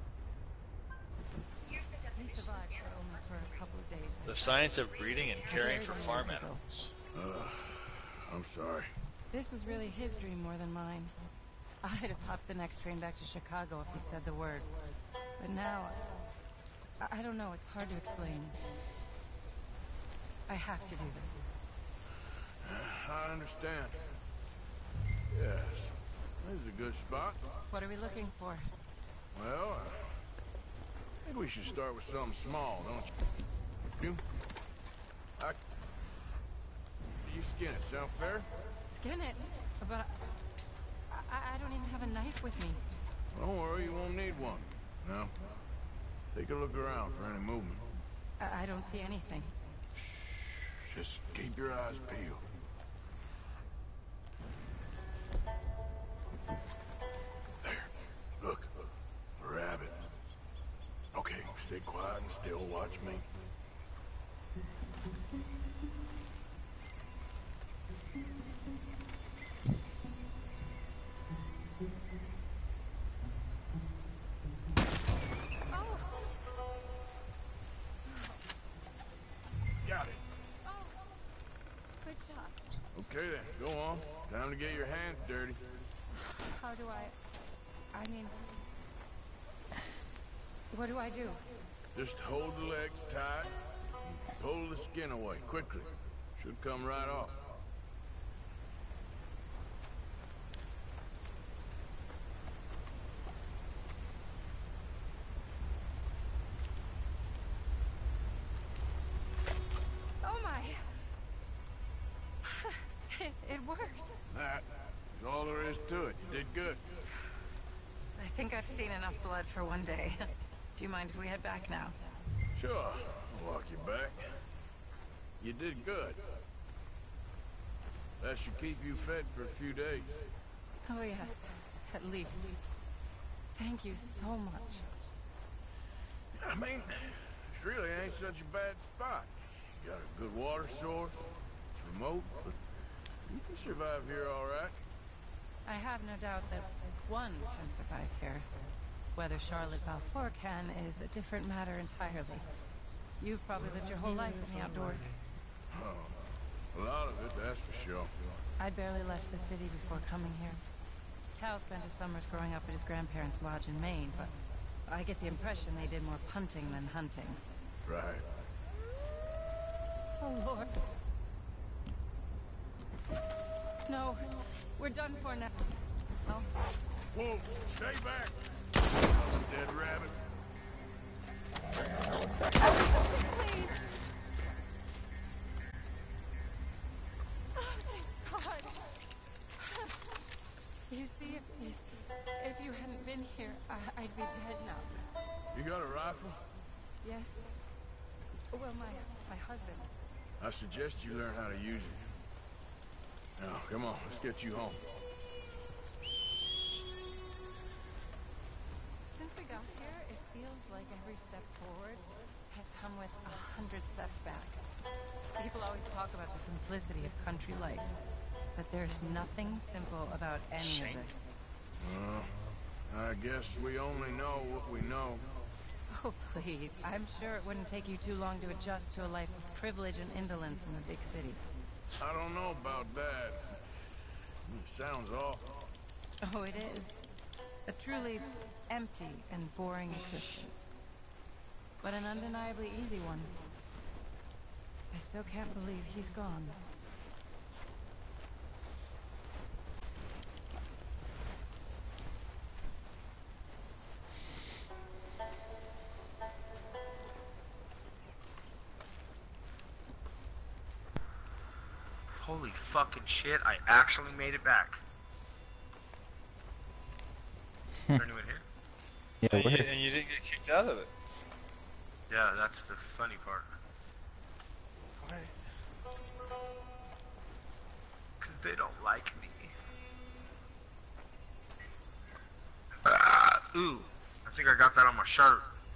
Speaker 11: He survived only for a couple of days.
Speaker 5: The science of breeding and caring for farm animals.
Speaker 10: I'm sorry.
Speaker 11: This was really his dream more than mine. I'd have hopped the next train back to Chicago if he'd said the word. But now, I don't know, it's hard to explain. I have to do this.
Speaker 10: I understand. Yes. This is a good spot.
Speaker 11: What are we looking for?
Speaker 10: Well, I think we should start with something small, don't you? You skin it, sound fair?
Speaker 11: Skin it? But I don't even have a knife with me.
Speaker 10: Don't worry, you won't need one. Now, take a look around for any movement.
Speaker 11: I don't see anything.
Speaker 10: Just keep your eyes peeled. and still watch me. Got it.
Speaker 17: Good shot.
Speaker 10: Okay then, go on. Time to get your hands dirty.
Speaker 17: How do I mean... What do I do?
Speaker 10: Just hold the legs tight and pull the skin away quickly. Should come right off.
Speaker 17: Oh my! It worked.
Speaker 10: That is all there is to it. You did good.
Speaker 11: I think I've seen enough blood for one day. Do you mind if we head back now?
Speaker 10: Sure, I'll walk you back. You did good. That should keep you fed for a few days.
Speaker 11: Oh yes, at least. Thank you so much.
Speaker 10: I mean, this really ain't such a bad spot. You got a good water source. It's remote, but you can survive here all right.
Speaker 11: I have no doubt that one can survive here. Whether Charlotte Balfour can is a different matter entirely. You've probably lived your whole life in the outdoors.
Speaker 10: Oh, a lot of it, that's for sure.
Speaker 11: I'd barely left the city before coming here. Cal spent his summers growing up at his grandparents' lodge in Maine, but I get the impression they did more punting than hunting.
Speaker 10: Right.
Speaker 11: Oh, Lord. No, we're done for now. Oh.
Speaker 10: Whoa, stay back! Dead rabbit.
Speaker 11: Please. Oh, thank God. You see, if you hadn't been here, I'd be dead now.
Speaker 10: You got a rifle?
Speaker 11: Yes. Well, my husband's.
Speaker 10: I suggest you learn how to use it. Now, come on, let's get you home.
Speaker 11: Since we got here, it feels like every step forward has come with 100 steps back. People always talk about the simplicity of country life, but there's nothing simple about any of this.
Speaker 10: Well, I guess we only know what we know.
Speaker 11: Oh, please. I'm sure it wouldn't take you too long to adjust to a life of privilege and indolence in the big city.
Speaker 10: I don't know about that. It sounds awful.
Speaker 11: Oh, it is. A truly empty and boring existence. But an undeniably easy one. I still can't believe he's gone.
Speaker 1: Holy fucking shit, I actually made it back. Is there anyone here?
Speaker 4: Yeah,
Speaker 5: and you didn't get kicked out of it.
Speaker 1: Yeah, that's the funny part.
Speaker 5: Why?
Speaker 1: Because they don't like me. Ooh, I think I got that on my shirt.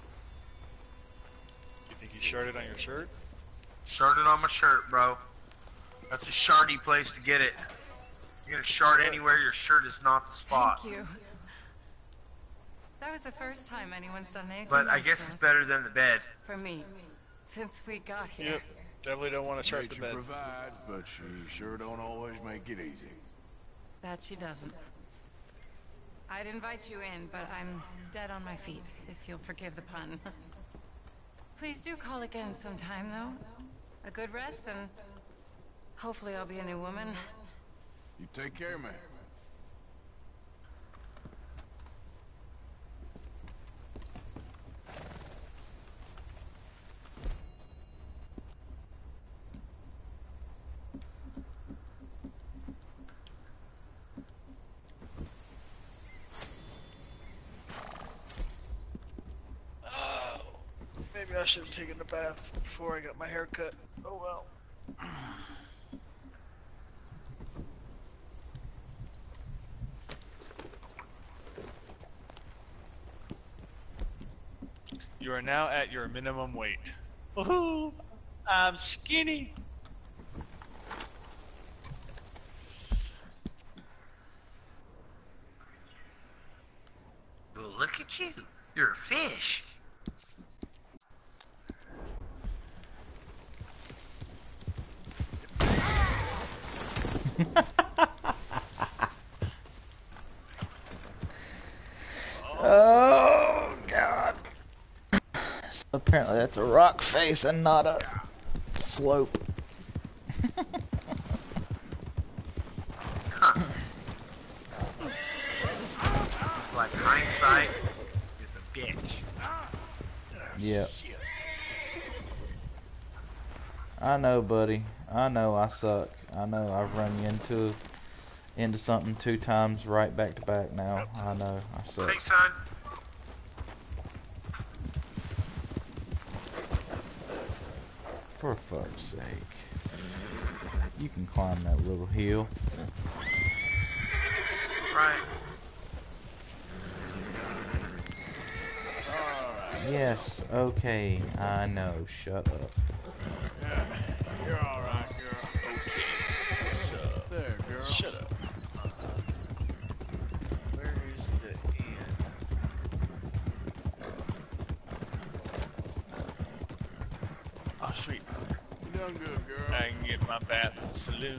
Speaker 5: You think you sharded on your shirt?
Speaker 1: Sharded on my shirt, bro. That's a shardy place to get it. You're gonna shard anywhere, your shirt is not the spot.
Speaker 11: Thank you. That was the first time anyone's done anything.
Speaker 1: But I
Speaker 11: nice
Speaker 1: guess
Speaker 11: for
Speaker 1: it's
Speaker 11: us.
Speaker 1: better than the bed.
Speaker 11: For me, since we got here.
Speaker 5: Yep. Definitely don't want to shard the
Speaker 10: Nature
Speaker 5: bed.
Speaker 10: provides, but she sure don't always make it easy.
Speaker 11: That she doesn't. I'd invite you in, but I'm dead on my feet, if you'll forgive the pun. Please do call again sometime, though. A good rest, and hopefully I'll be a new woman.
Speaker 10: You take care, man.
Speaker 5: Maybe I should have taken a bath before I got my hair cut. Oh well. You are now at your minimum weight. Woohoo! I'm skinny.
Speaker 1: Well, look at you. You're a fish.
Speaker 4: Oh God! So apparently that's a rock face and not a slope.
Speaker 1: Huh. It's like hindsight is a bitch.
Speaker 4: Yep. I know, buddy. I know I suck. I know I've run you into something 2 times right back to back now. I know I suck.
Speaker 1: Thanks, son.
Speaker 4: For fuck's sake. You can climb that little hill.
Speaker 1: Right.
Speaker 4: Yes, okay, I know. Shut up.
Speaker 10: You're alright, girl.
Speaker 5: Okay. What's up?
Speaker 10: There, girl.
Speaker 5: Shut up. Where is the end? Oh, sweet.
Speaker 10: You done good, girl.
Speaker 5: I can get my bath at the saloon.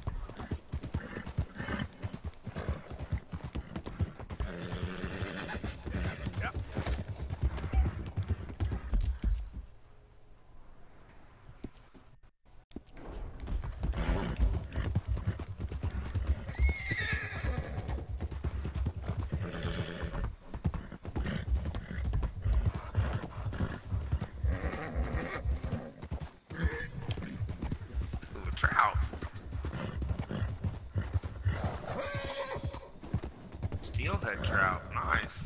Speaker 1: Trout. Steelhead trout. Nice.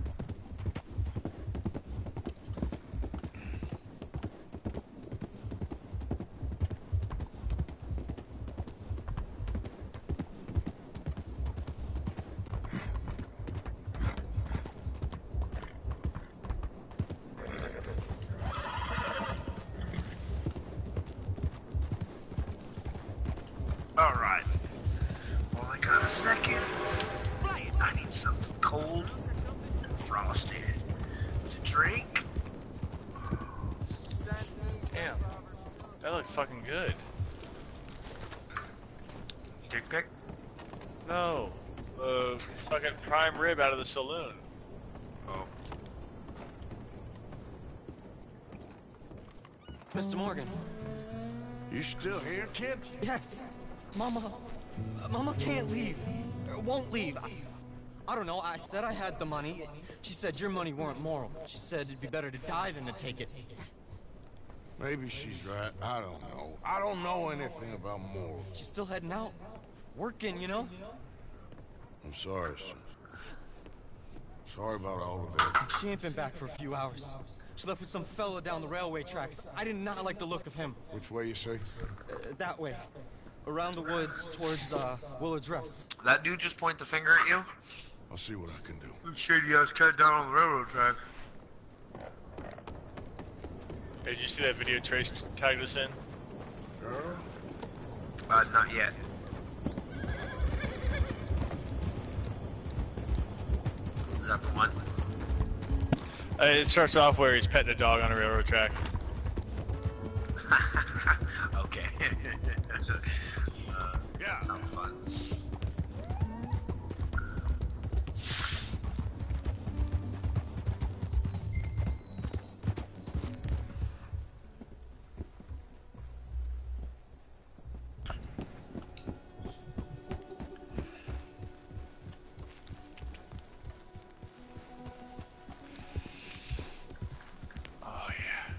Speaker 1: Alright. Well, I got a second. I need something cold and frosted to drink.
Speaker 5: Damn. That looks fucking good.
Speaker 1: Dick pic?
Speaker 5: No. Fucking prime rib out of the saloon.
Speaker 1: Oh.
Speaker 23: Mr. Morgan.
Speaker 10: You still here, kid?
Speaker 23: Yes. Mama can't leave. Won't leave. I don't know. I said I had the money. She said your money weren't moral. She said it'd be better to die than to take it.
Speaker 10: Maybe she's right. I don't know. I don't know anything about morals.
Speaker 23: She's still heading out. Working, you know?
Speaker 10: I'm sorry, sir. Sorry about all of this.
Speaker 23: She ain't been back for a few hours. She left with some fella down the railway tracks. I did not like the look of him.
Speaker 10: Which way you say?
Speaker 23: That way. Around the woods towards Willard's Rest.
Speaker 1: That dude just point the finger at you?
Speaker 10: I'll see what I can do.
Speaker 1: Shady ass cut down on the railroad tracks.
Speaker 5: Hey, did you see that video Trace tagged us in?
Speaker 1: Not yet. Is that the one?
Speaker 5: It starts off where he's petting a dog on a railroad track.
Speaker 1: Okay. That sounds fun.
Speaker 5: Oh yeah.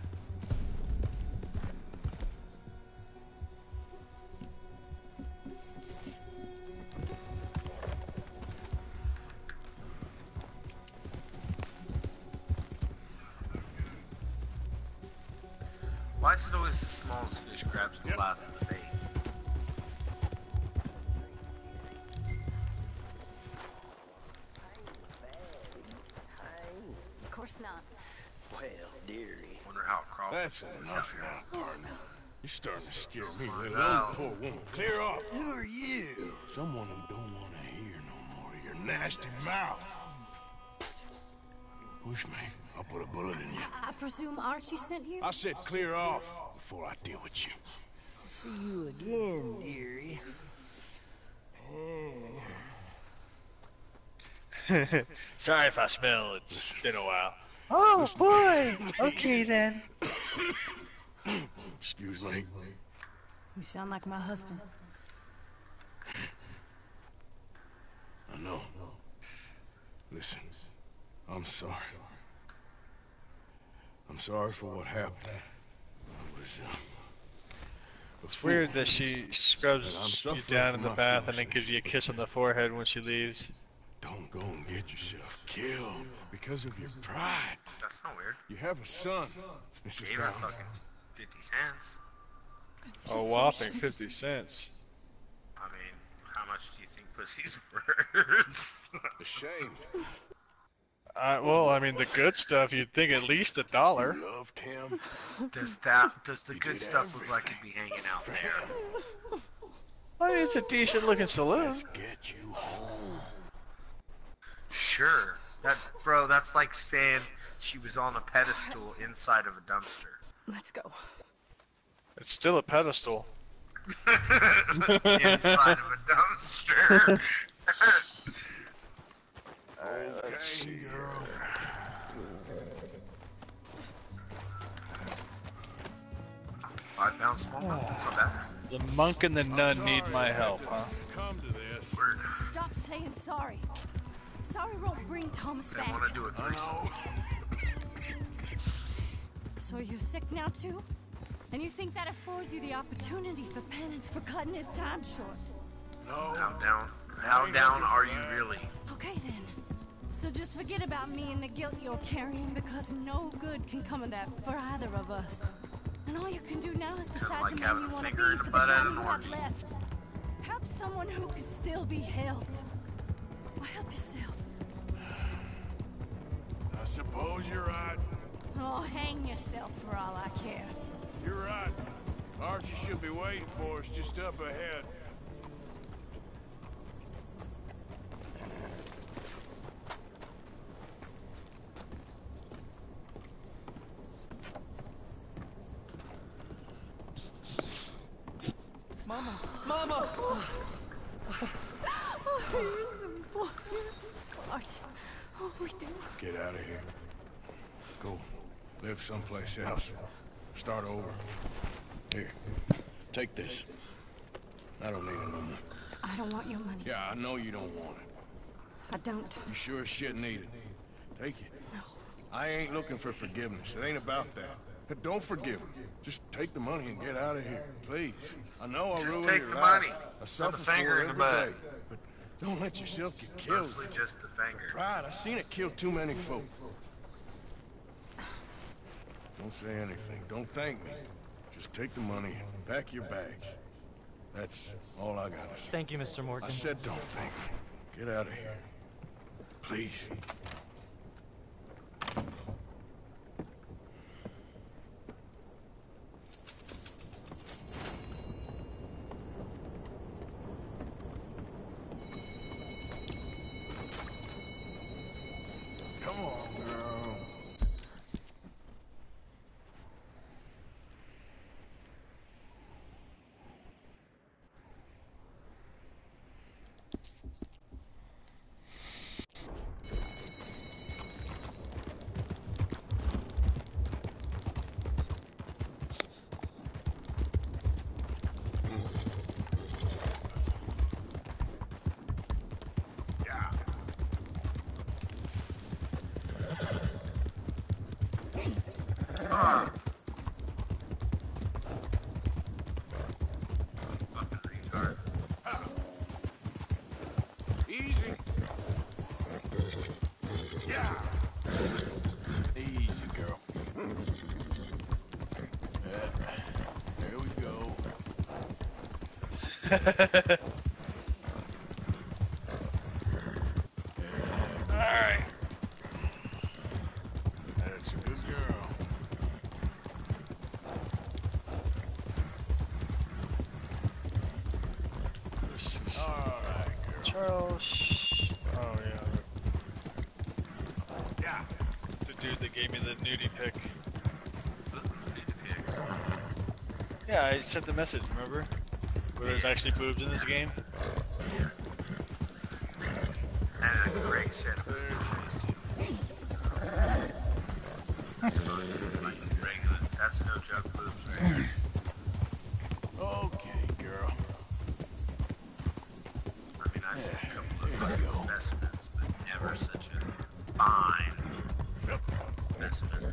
Speaker 1: Why is it always the smallest fish grabs the last of the bait?
Speaker 17: Of course not.
Speaker 6: Well, dearie.
Speaker 1: Wonder how it crosses.
Speaker 10: That's enough now, partner. You're starting to scare me, let
Speaker 1: Wow.
Speaker 10: alone the poor woman. Clear off.
Speaker 6: Who are you?
Speaker 10: Someone who don't want to hear no more of your nasty mouth. Push me. I'll put a bullet in you.
Speaker 17: I presume Archie sent you?
Speaker 10: I said clear off before I deal with you.
Speaker 6: See you again, dearie.
Speaker 5: Sorry if I smell. It's been a while.
Speaker 13: Oh boy! Okay then.
Speaker 10: Excuse me.
Speaker 17: You sound like my husband.
Speaker 10: I know. Listen, I'm sorry. I'm sorry for what happened. I was,
Speaker 5: It's weird that she scrubs
Speaker 10: And I'm
Speaker 5: you
Speaker 10: suffering
Speaker 5: down
Speaker 10: from
Speaker 5: in the
Speaker 10: my
Speaker 5: bath and then gives you a kiss on the forehead when she leaves.
Speaker 10: Don't go and get yourself killed because of your pride.
Speaker 1: That's not weird.
Speaker 10: You have a son, Mrs.
Speaker 1: Gave her
Speaker 10: Down.
Speaker 1: fucking 50 cents.
Speaker 5: A whopping 50 cents.
Speaker 1: I mean, how much do you think pussy's worth?
Speaker 10: A shame.
Speaker 5: Well, I mean, the good stuff, you'd think at least $1.
Speaker 10: Loved him.
Speaker 1: Does the good
Speaker 10: did
Speaker 1: stuff look like it'd be hanging out there?
Speaker 5: I mean, it's a decent looking saloon.
Speaker 10: Get you home.
Speaker 1: Sure. Bro, that's like saying she was on a pedestal inside of a dumpster.
Speaker 17: Let's go.
Speaker 5: It's still a pedestal.
Speaker 1: Inside of a dumpster.
Speaker 5: Alright, let's see.
Speaker 10: Girl.
Speaker 1: £5 small one? That's not bad.
Speaker 5: The monk and the nun need my help, huh?
Speaker 10: Come to this.
Speaker 17: Stop saying sorry. Sorry won't bring Thomas
Speaker 1: They
Speaker 17: back.
Speaker 1: want to do a threesome.
Speaker 17: So you're sick now too? And you think that affords you the opportunity for penance for cutting his time short?
Speaker 10: No.
Speaker 1: How down are you really?
Speaker 17: Okay then. So just forget about me and the guilt you're carrying because no good can come of that for either of us. And all you can do now is decide
Speaker 1: like
Speaker 17: the man
Speaker 1: having
Speaker 17: you
Speaker 1: a
Speaker 17: want to
Speaker 1: finger
Speaker 17: be
Speaker 1: in
Speaker 17: for
Speaker 1: the
Speaker 17: the
Speaker 1: butt at
Speaker 17: time
Speaker 1: an
Speaker 17: you have
Speaker 1: orgy.
Speaker 17: left. Help someone who can still be helped. Or help yourself.
Speaker 10: I suppose you're right.
Speaker 17: Oh, hang yourself for all I care.
Speaker 10: You're right. Archie should be waiting for us just up ahead.
Speaker 23: Mama! Mama!
Speaker 17: Oh, you're so important. Archie, oh, we do.
Speaker 10: Get out of here. Go. Live someplace else. Start over. Here. Take this. I don't need it no more.
Speaker 17: I don't want your money.
Speaker 10: Yeah, I know you don't want it.
Speaker 17: I don't.
Speaker 10: You sure as shit need it. Take it.
Speaker 17: No.
Speaker 10: I ain't looking for forgiveness. It ain't about that. But don't forgive me. Just take the money and get out of here, please. I know I
Speaker 1: Just
Speaker 10: ruined
Speaker 1: take
Speaker 10: your
Speaker 1: the
Speaker 10: life.
Speaker 1: money.
Speaker 10: I
Speaker 1: Put
Speaker 10: suffer
Speaker 1: the finger
Speaker 10: for
Speaker 1: in
Speaker 10: it
Speaker 1: the
Speaker 10: every
Speaker 1: butt.
Speaker 10: day. But don't let yourself get killed.
Speaker 1: Mostly just the finger.
Speaker 10: Pride, I seen it kill too many folk. Don't say anything. Don't thank me. Just take the money and pack your bags. That's all I gotta say.
Speaker 23: Thank you, Mr. Morgan.
Speaker 10: I said don't thank me. Get out of here. Please. Come on, girl. Easy. Yeah. Easy, girl. There we go. All right. That's a good girl.
Speaker 5: dude that gave me the nudie pic. Yeah, I sent the message, remember? Where there's actually boobs in this game?
Speaker 1: And Greg said that's no joke boobs right here.
Speaker 10: Okay, girl.
Speaker 1: I mean, I've seen a couple of fucking specimens, but never such a fine specimen.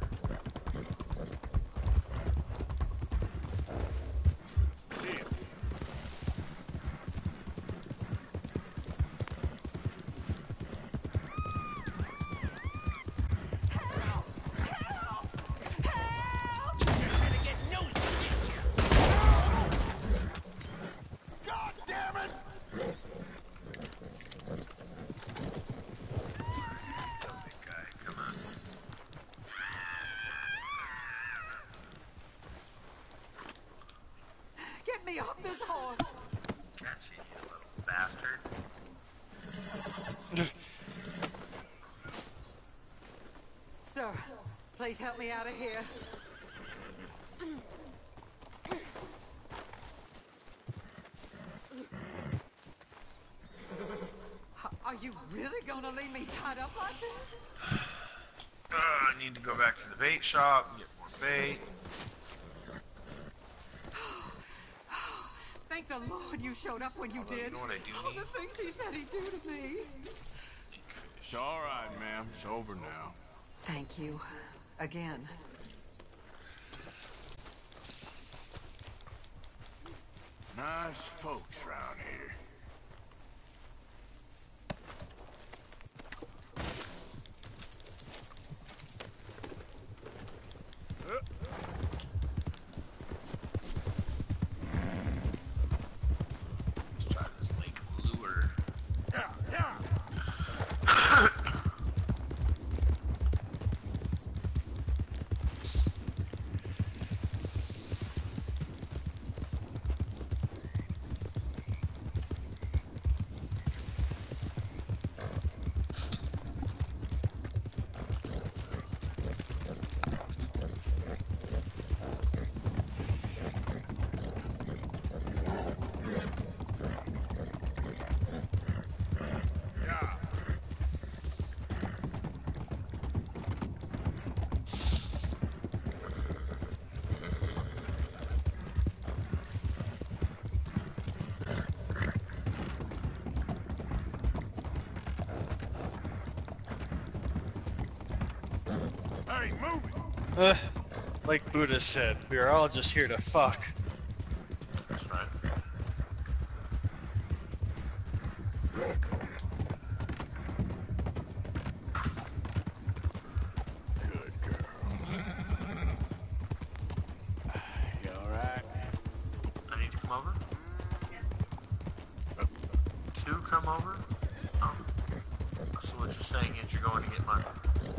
Speaker 18: Get me off this horse!
Speaker 1: Catch you, you little bastard.
Speaker 18: Sir, please help me out of here. Are you really gonna leave me tied up like this?
Speaker 1: I need to go back to the bait shop and get more bait.
Speaker 18: Thank the Lord you showed up when you did.
Speaker 1: You know what I do
Speaker 18: All
Speaker 1: need?
Speaker 18: the things he said he'd do to me.
Speaker 10: It's all right, ma'am. It's over now.
Speaker 18: Thank you. Again.
Speaker 10: Nice folks round here.
Speaker 1: Let's try this lake lure.
Speaker 10: Hey, move it!
Speaker 5: Like Buddha said, we are all just here to fuck.
Speaker 1: That's right.
Speaker 10: Good girl. You alright?
Speaker 1: I need to come over? To come over? Oh. So what you're saying is you're going to get money.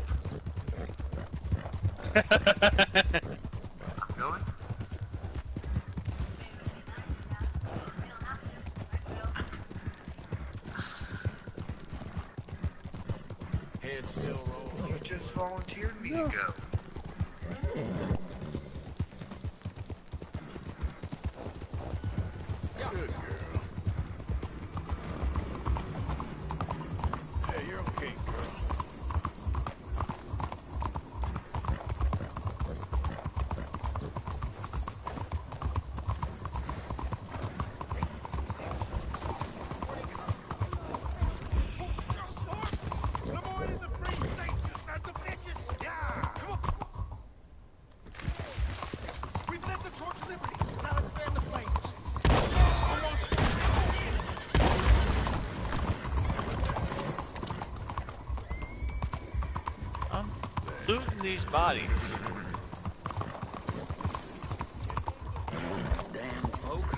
Speaker 1: I'm going?
Speaker 10: Head still rolling.
Speaker 1: You just volunteered me to go.
Speaker 10: Good girl. Hey, you're okay, girl.
Speaker 5: I'm looting these bodies.
Speaker 9: Damn folk.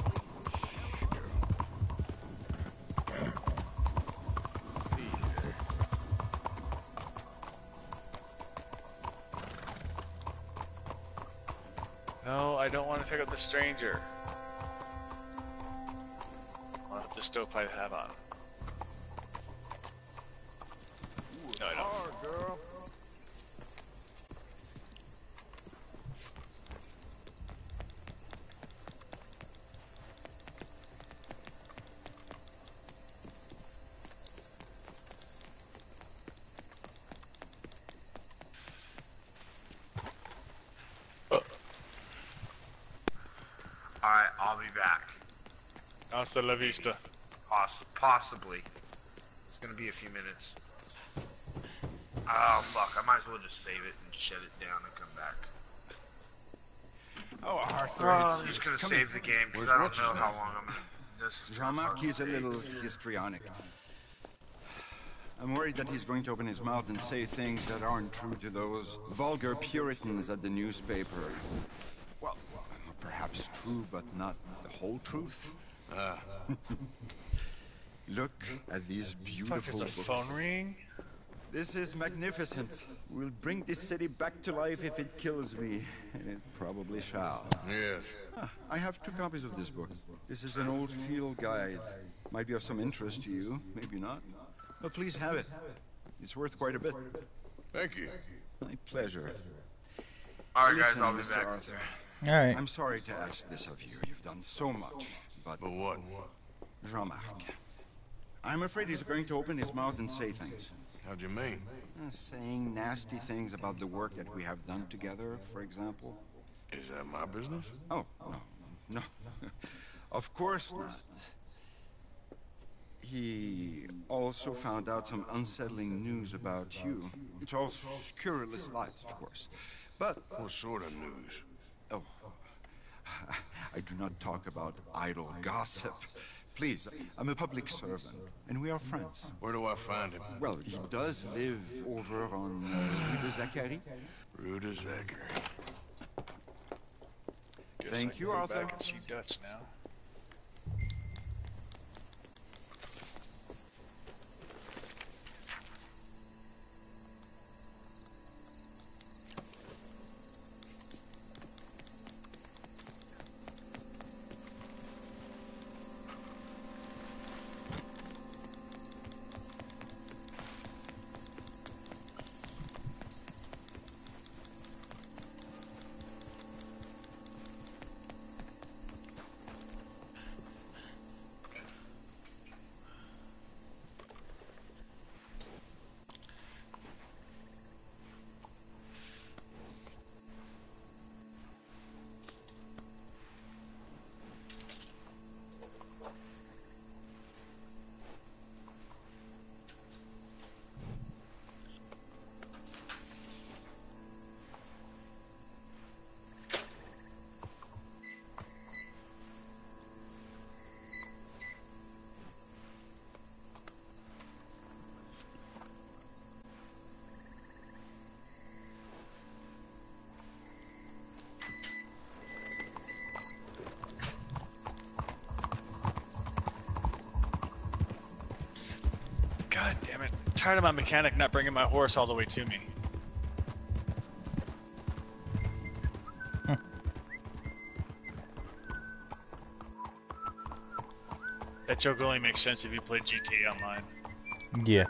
Speaker 5: No, I don't want to pick up the stranger. I'll have the stovepipe hat on. No, I don't.
Speaker 10: Hard, girl.
Speaker 5: Hasta la vista.
Speaker 1: Possibly. It's gonna be a few minutes. Oh fuck! I might as well just save it and shut it down and come back.
Speaker 12: Oh, Arthur,
Speaker 1: I'm just gonna save the game because I don't know how long I'm gonna.
Speaker 12: Jean-Marc is a little histrionic. I'm worried that he's going to open his mouth and say things that aren't true to those vulgar Puritans at the newspaper. Well, perhaps true, but not the whole truth. Look at these beautiful
Speaker 5: Fuck, is a
Speaker 12: books.
Speaker 5: phone ring?
Speaker 12: This is magnificent. We'll bring this city back to life if it kills me. And it probably shall.
Speaker 10: Yes.
Speaker 12: I have 2 copies of this book. This is an old field guide. Might be of some interest to you, maybe not. But please have it. It's worth quite a bit.
Speaker 10: Thank you.
Speaker 12: My pleasure.
Speaker 1: Alright guys,
Speaker 12: Listen,
Speaker 1: I'll be
Speaker 12: Mr.
Speaker 1: back.
Speaker 12: Arthur.
Speaker 4: Alright.
Speaker 12: I'm sorry to ask this of you. You've done so much. But
Speaker 10: what?
Speaker 12: Jean-Marc. I'm afraid he's going to open his mouth and say things.
Speaker 10: How'd you mean?
Speaker 12: Saying nasty things about the work that we have done together, for example.
Speaker 10: Is that my business?
Speaker 12: Oh, no. Of course not. He also found out some unsettling news about you. It's all scurrilous lies, of course. But...
Speaker 10: What sort of news?
Speaker 12: Oh, I do not talk about idle gossip. Please, I'm a public servant, and we are friends.
Speaker 10: Where do I find him?
Speaker 12: Well, he does live over on Rue de Zachary.
Speaker 10: Rue de Zachary.
Speaker 12: Thank you, Arthur.
Speaker 5: Back and see Dutch now. God damn it. I'm tired of my mechanic not bringing my horse all the way to me. That joke only makes sense if you play GTA Online.
Speaker 4: Yeah.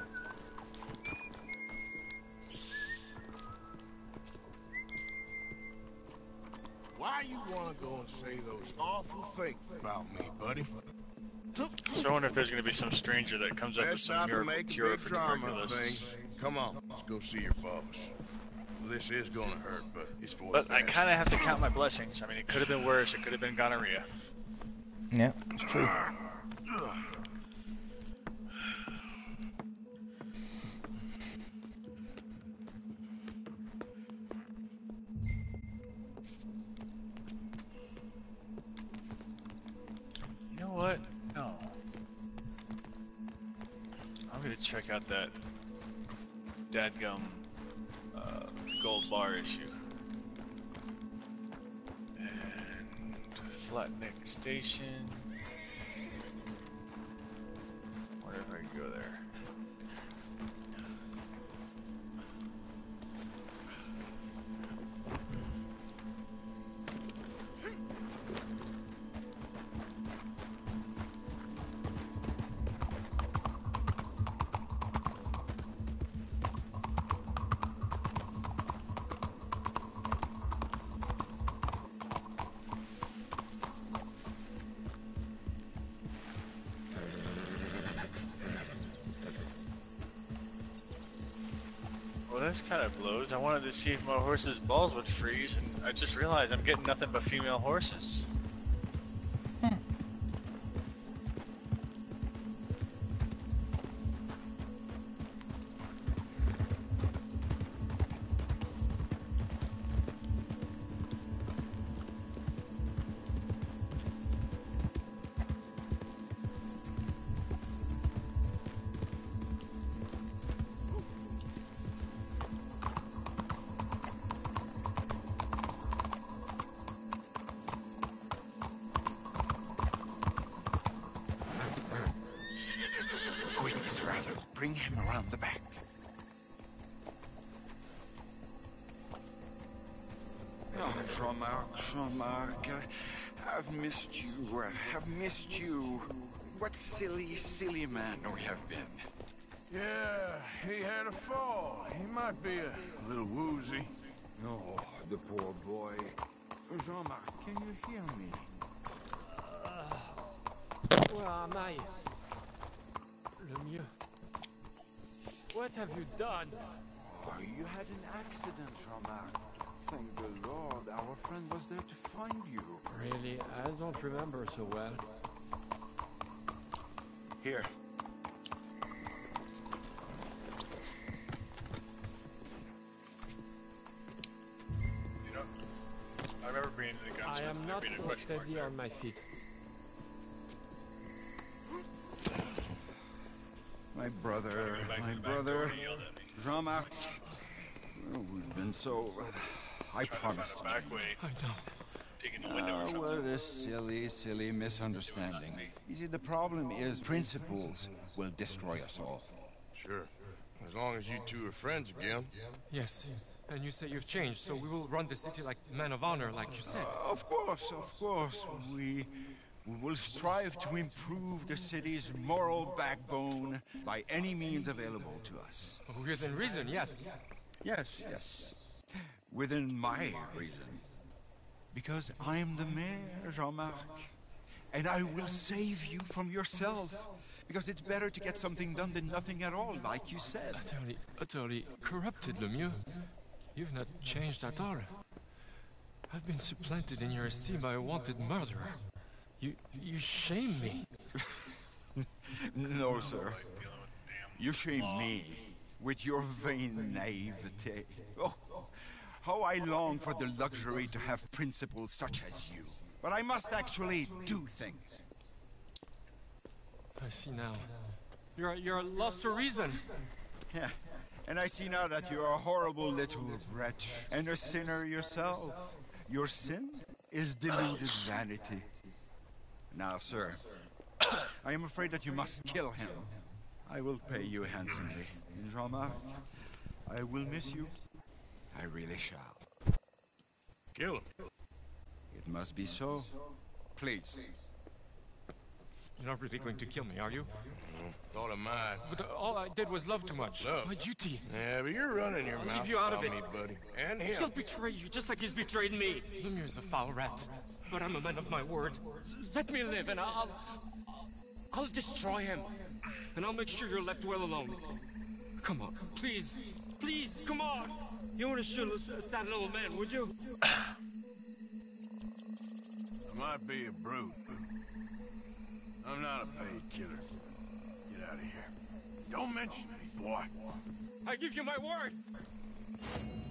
Speaker 10: Why you wanna go and say those awful things about me, buddy?
Speaker 5: So I wonder if there's going to be some stranger that comes up with
Speaker 10: Best
Speaker 5: some
Speaker 10: not to
Speaker 5: miracle
Speaker 10: make a
Speaker 5: cure
Speaker 10: big
Speaker 5: for
Speaker 10: drama of
Speaker 5: tuberculosis.
Speaker 10: things. Come on, let's go see your boss. This is gonna hurt, but it's for
Speaker 5: But
Speaker 10: the
Speaker 5: I
Speaker 10: best.
Speaker 5: kind of have to count my blessings. I mean, it could have been worse. It could have been gonorrhea.
Speaker 4: Yeah, it's true.
Speaker 5: You know what? No. I'm gonna check out that dadgum gold bar issue. And Flatneck Station. Wonder if I can go there. Well, this kind of blows. I wanted to see if my horse's balls would freeze, and I just realized I'm getting nothing but female horses.
Speaker 12: bring him around the back. Oh, Jean-Marc, I've missed you. I've missed you. What silly man we have been.
Speaker 10: Yeah, he had a fall. He might be a little woozy.
Speaker 12: Oh, the poor boy. Jean-Marc, can you hear me?
Speaker 15: Where am I? Lemieux. What have you done?
Speaker 12: Oh, you had an accident, Jean-Marc. Thank the Lord, our friend was there to find you.
Speaker 15: Really, I don't remember so well.
Speaker 12: Here.
Speaker 5: You know, I remember being in the gunsmith.
Speaker 15: I am not so steady on my feet.
Speaker 12: My brother, Jean-Marc. Oh, we've been so... I promised.
Speaker 5: Back way.
Speaker 15: I know.
Speaker 5: Taking the window or something.
Speaker 12: What a silly misunderstanding. You see, the problem is principles will destroy us all.
Speaker 10: Sure. As long as you two are friends again.
Speaker 15: Yes, and you say you've changed, so we will run the city like men of honor, like you said.
Speaker 12: Of course. We will strive to improve the city's moral backbone by any means available to us.
Speaker 15: Within reason, yes.
Speaker 12: Yes. Within my reason. Because I'm the mayor, Jean-Marc. And I will save you from yourself. Because it's better to get something done than nothing at all, like you said.
Speaker 15: Utterly corrupted, Lemieux. You've not changed at all. I've been supplanted in your esteem by a wanted murderer. You shame me.
Speaker 12: No, sir. You shame me with your vain naivete. Oh, how I long for the luxury to have principles such as you. But I must actually do things.
Speaker 15: I see now. You're lost to reason.
Speaker 12: Yeah, and I see now that you're a horrible little wretch and a sinner yourself. Your sin is deluded vanity. Now, sir, I am afraid that you must kill him. I will pay you handsomely. Jean-Marc, I will miss you. I really shall.
Speaker 10: Kill him.
Speaker 12: It must be so. Please.
Speaker 15: You're not really going to kill me, are you?
Speaker 10: Thought I might.
Speaker 15: But all I did was love too much.
Speaker 10: Love?
Speaker 15: My duty.
Speaker 10: Yeah, but you're running your
Speaker 15: I'll
Speaker 10: mouth
Speaker 15: leave you out of
Speaker 10: about
Speaker 15: it.
Speaker 10: me, buddy. And him.
Speaker 15: He'll betray you just like he's betrayed me. Lemieux's a foul rat. But I'm a man of my word. Let me live and I'll destroy him. And I'll make sure you're left well alone. Come on, please, come on. You want to shoot a sad little man, would you?
Speaker 10: I might be a brute, but I'm not a paid killer. Get out of here. Don't mention me, boy.
Speaker 15: I give you my word.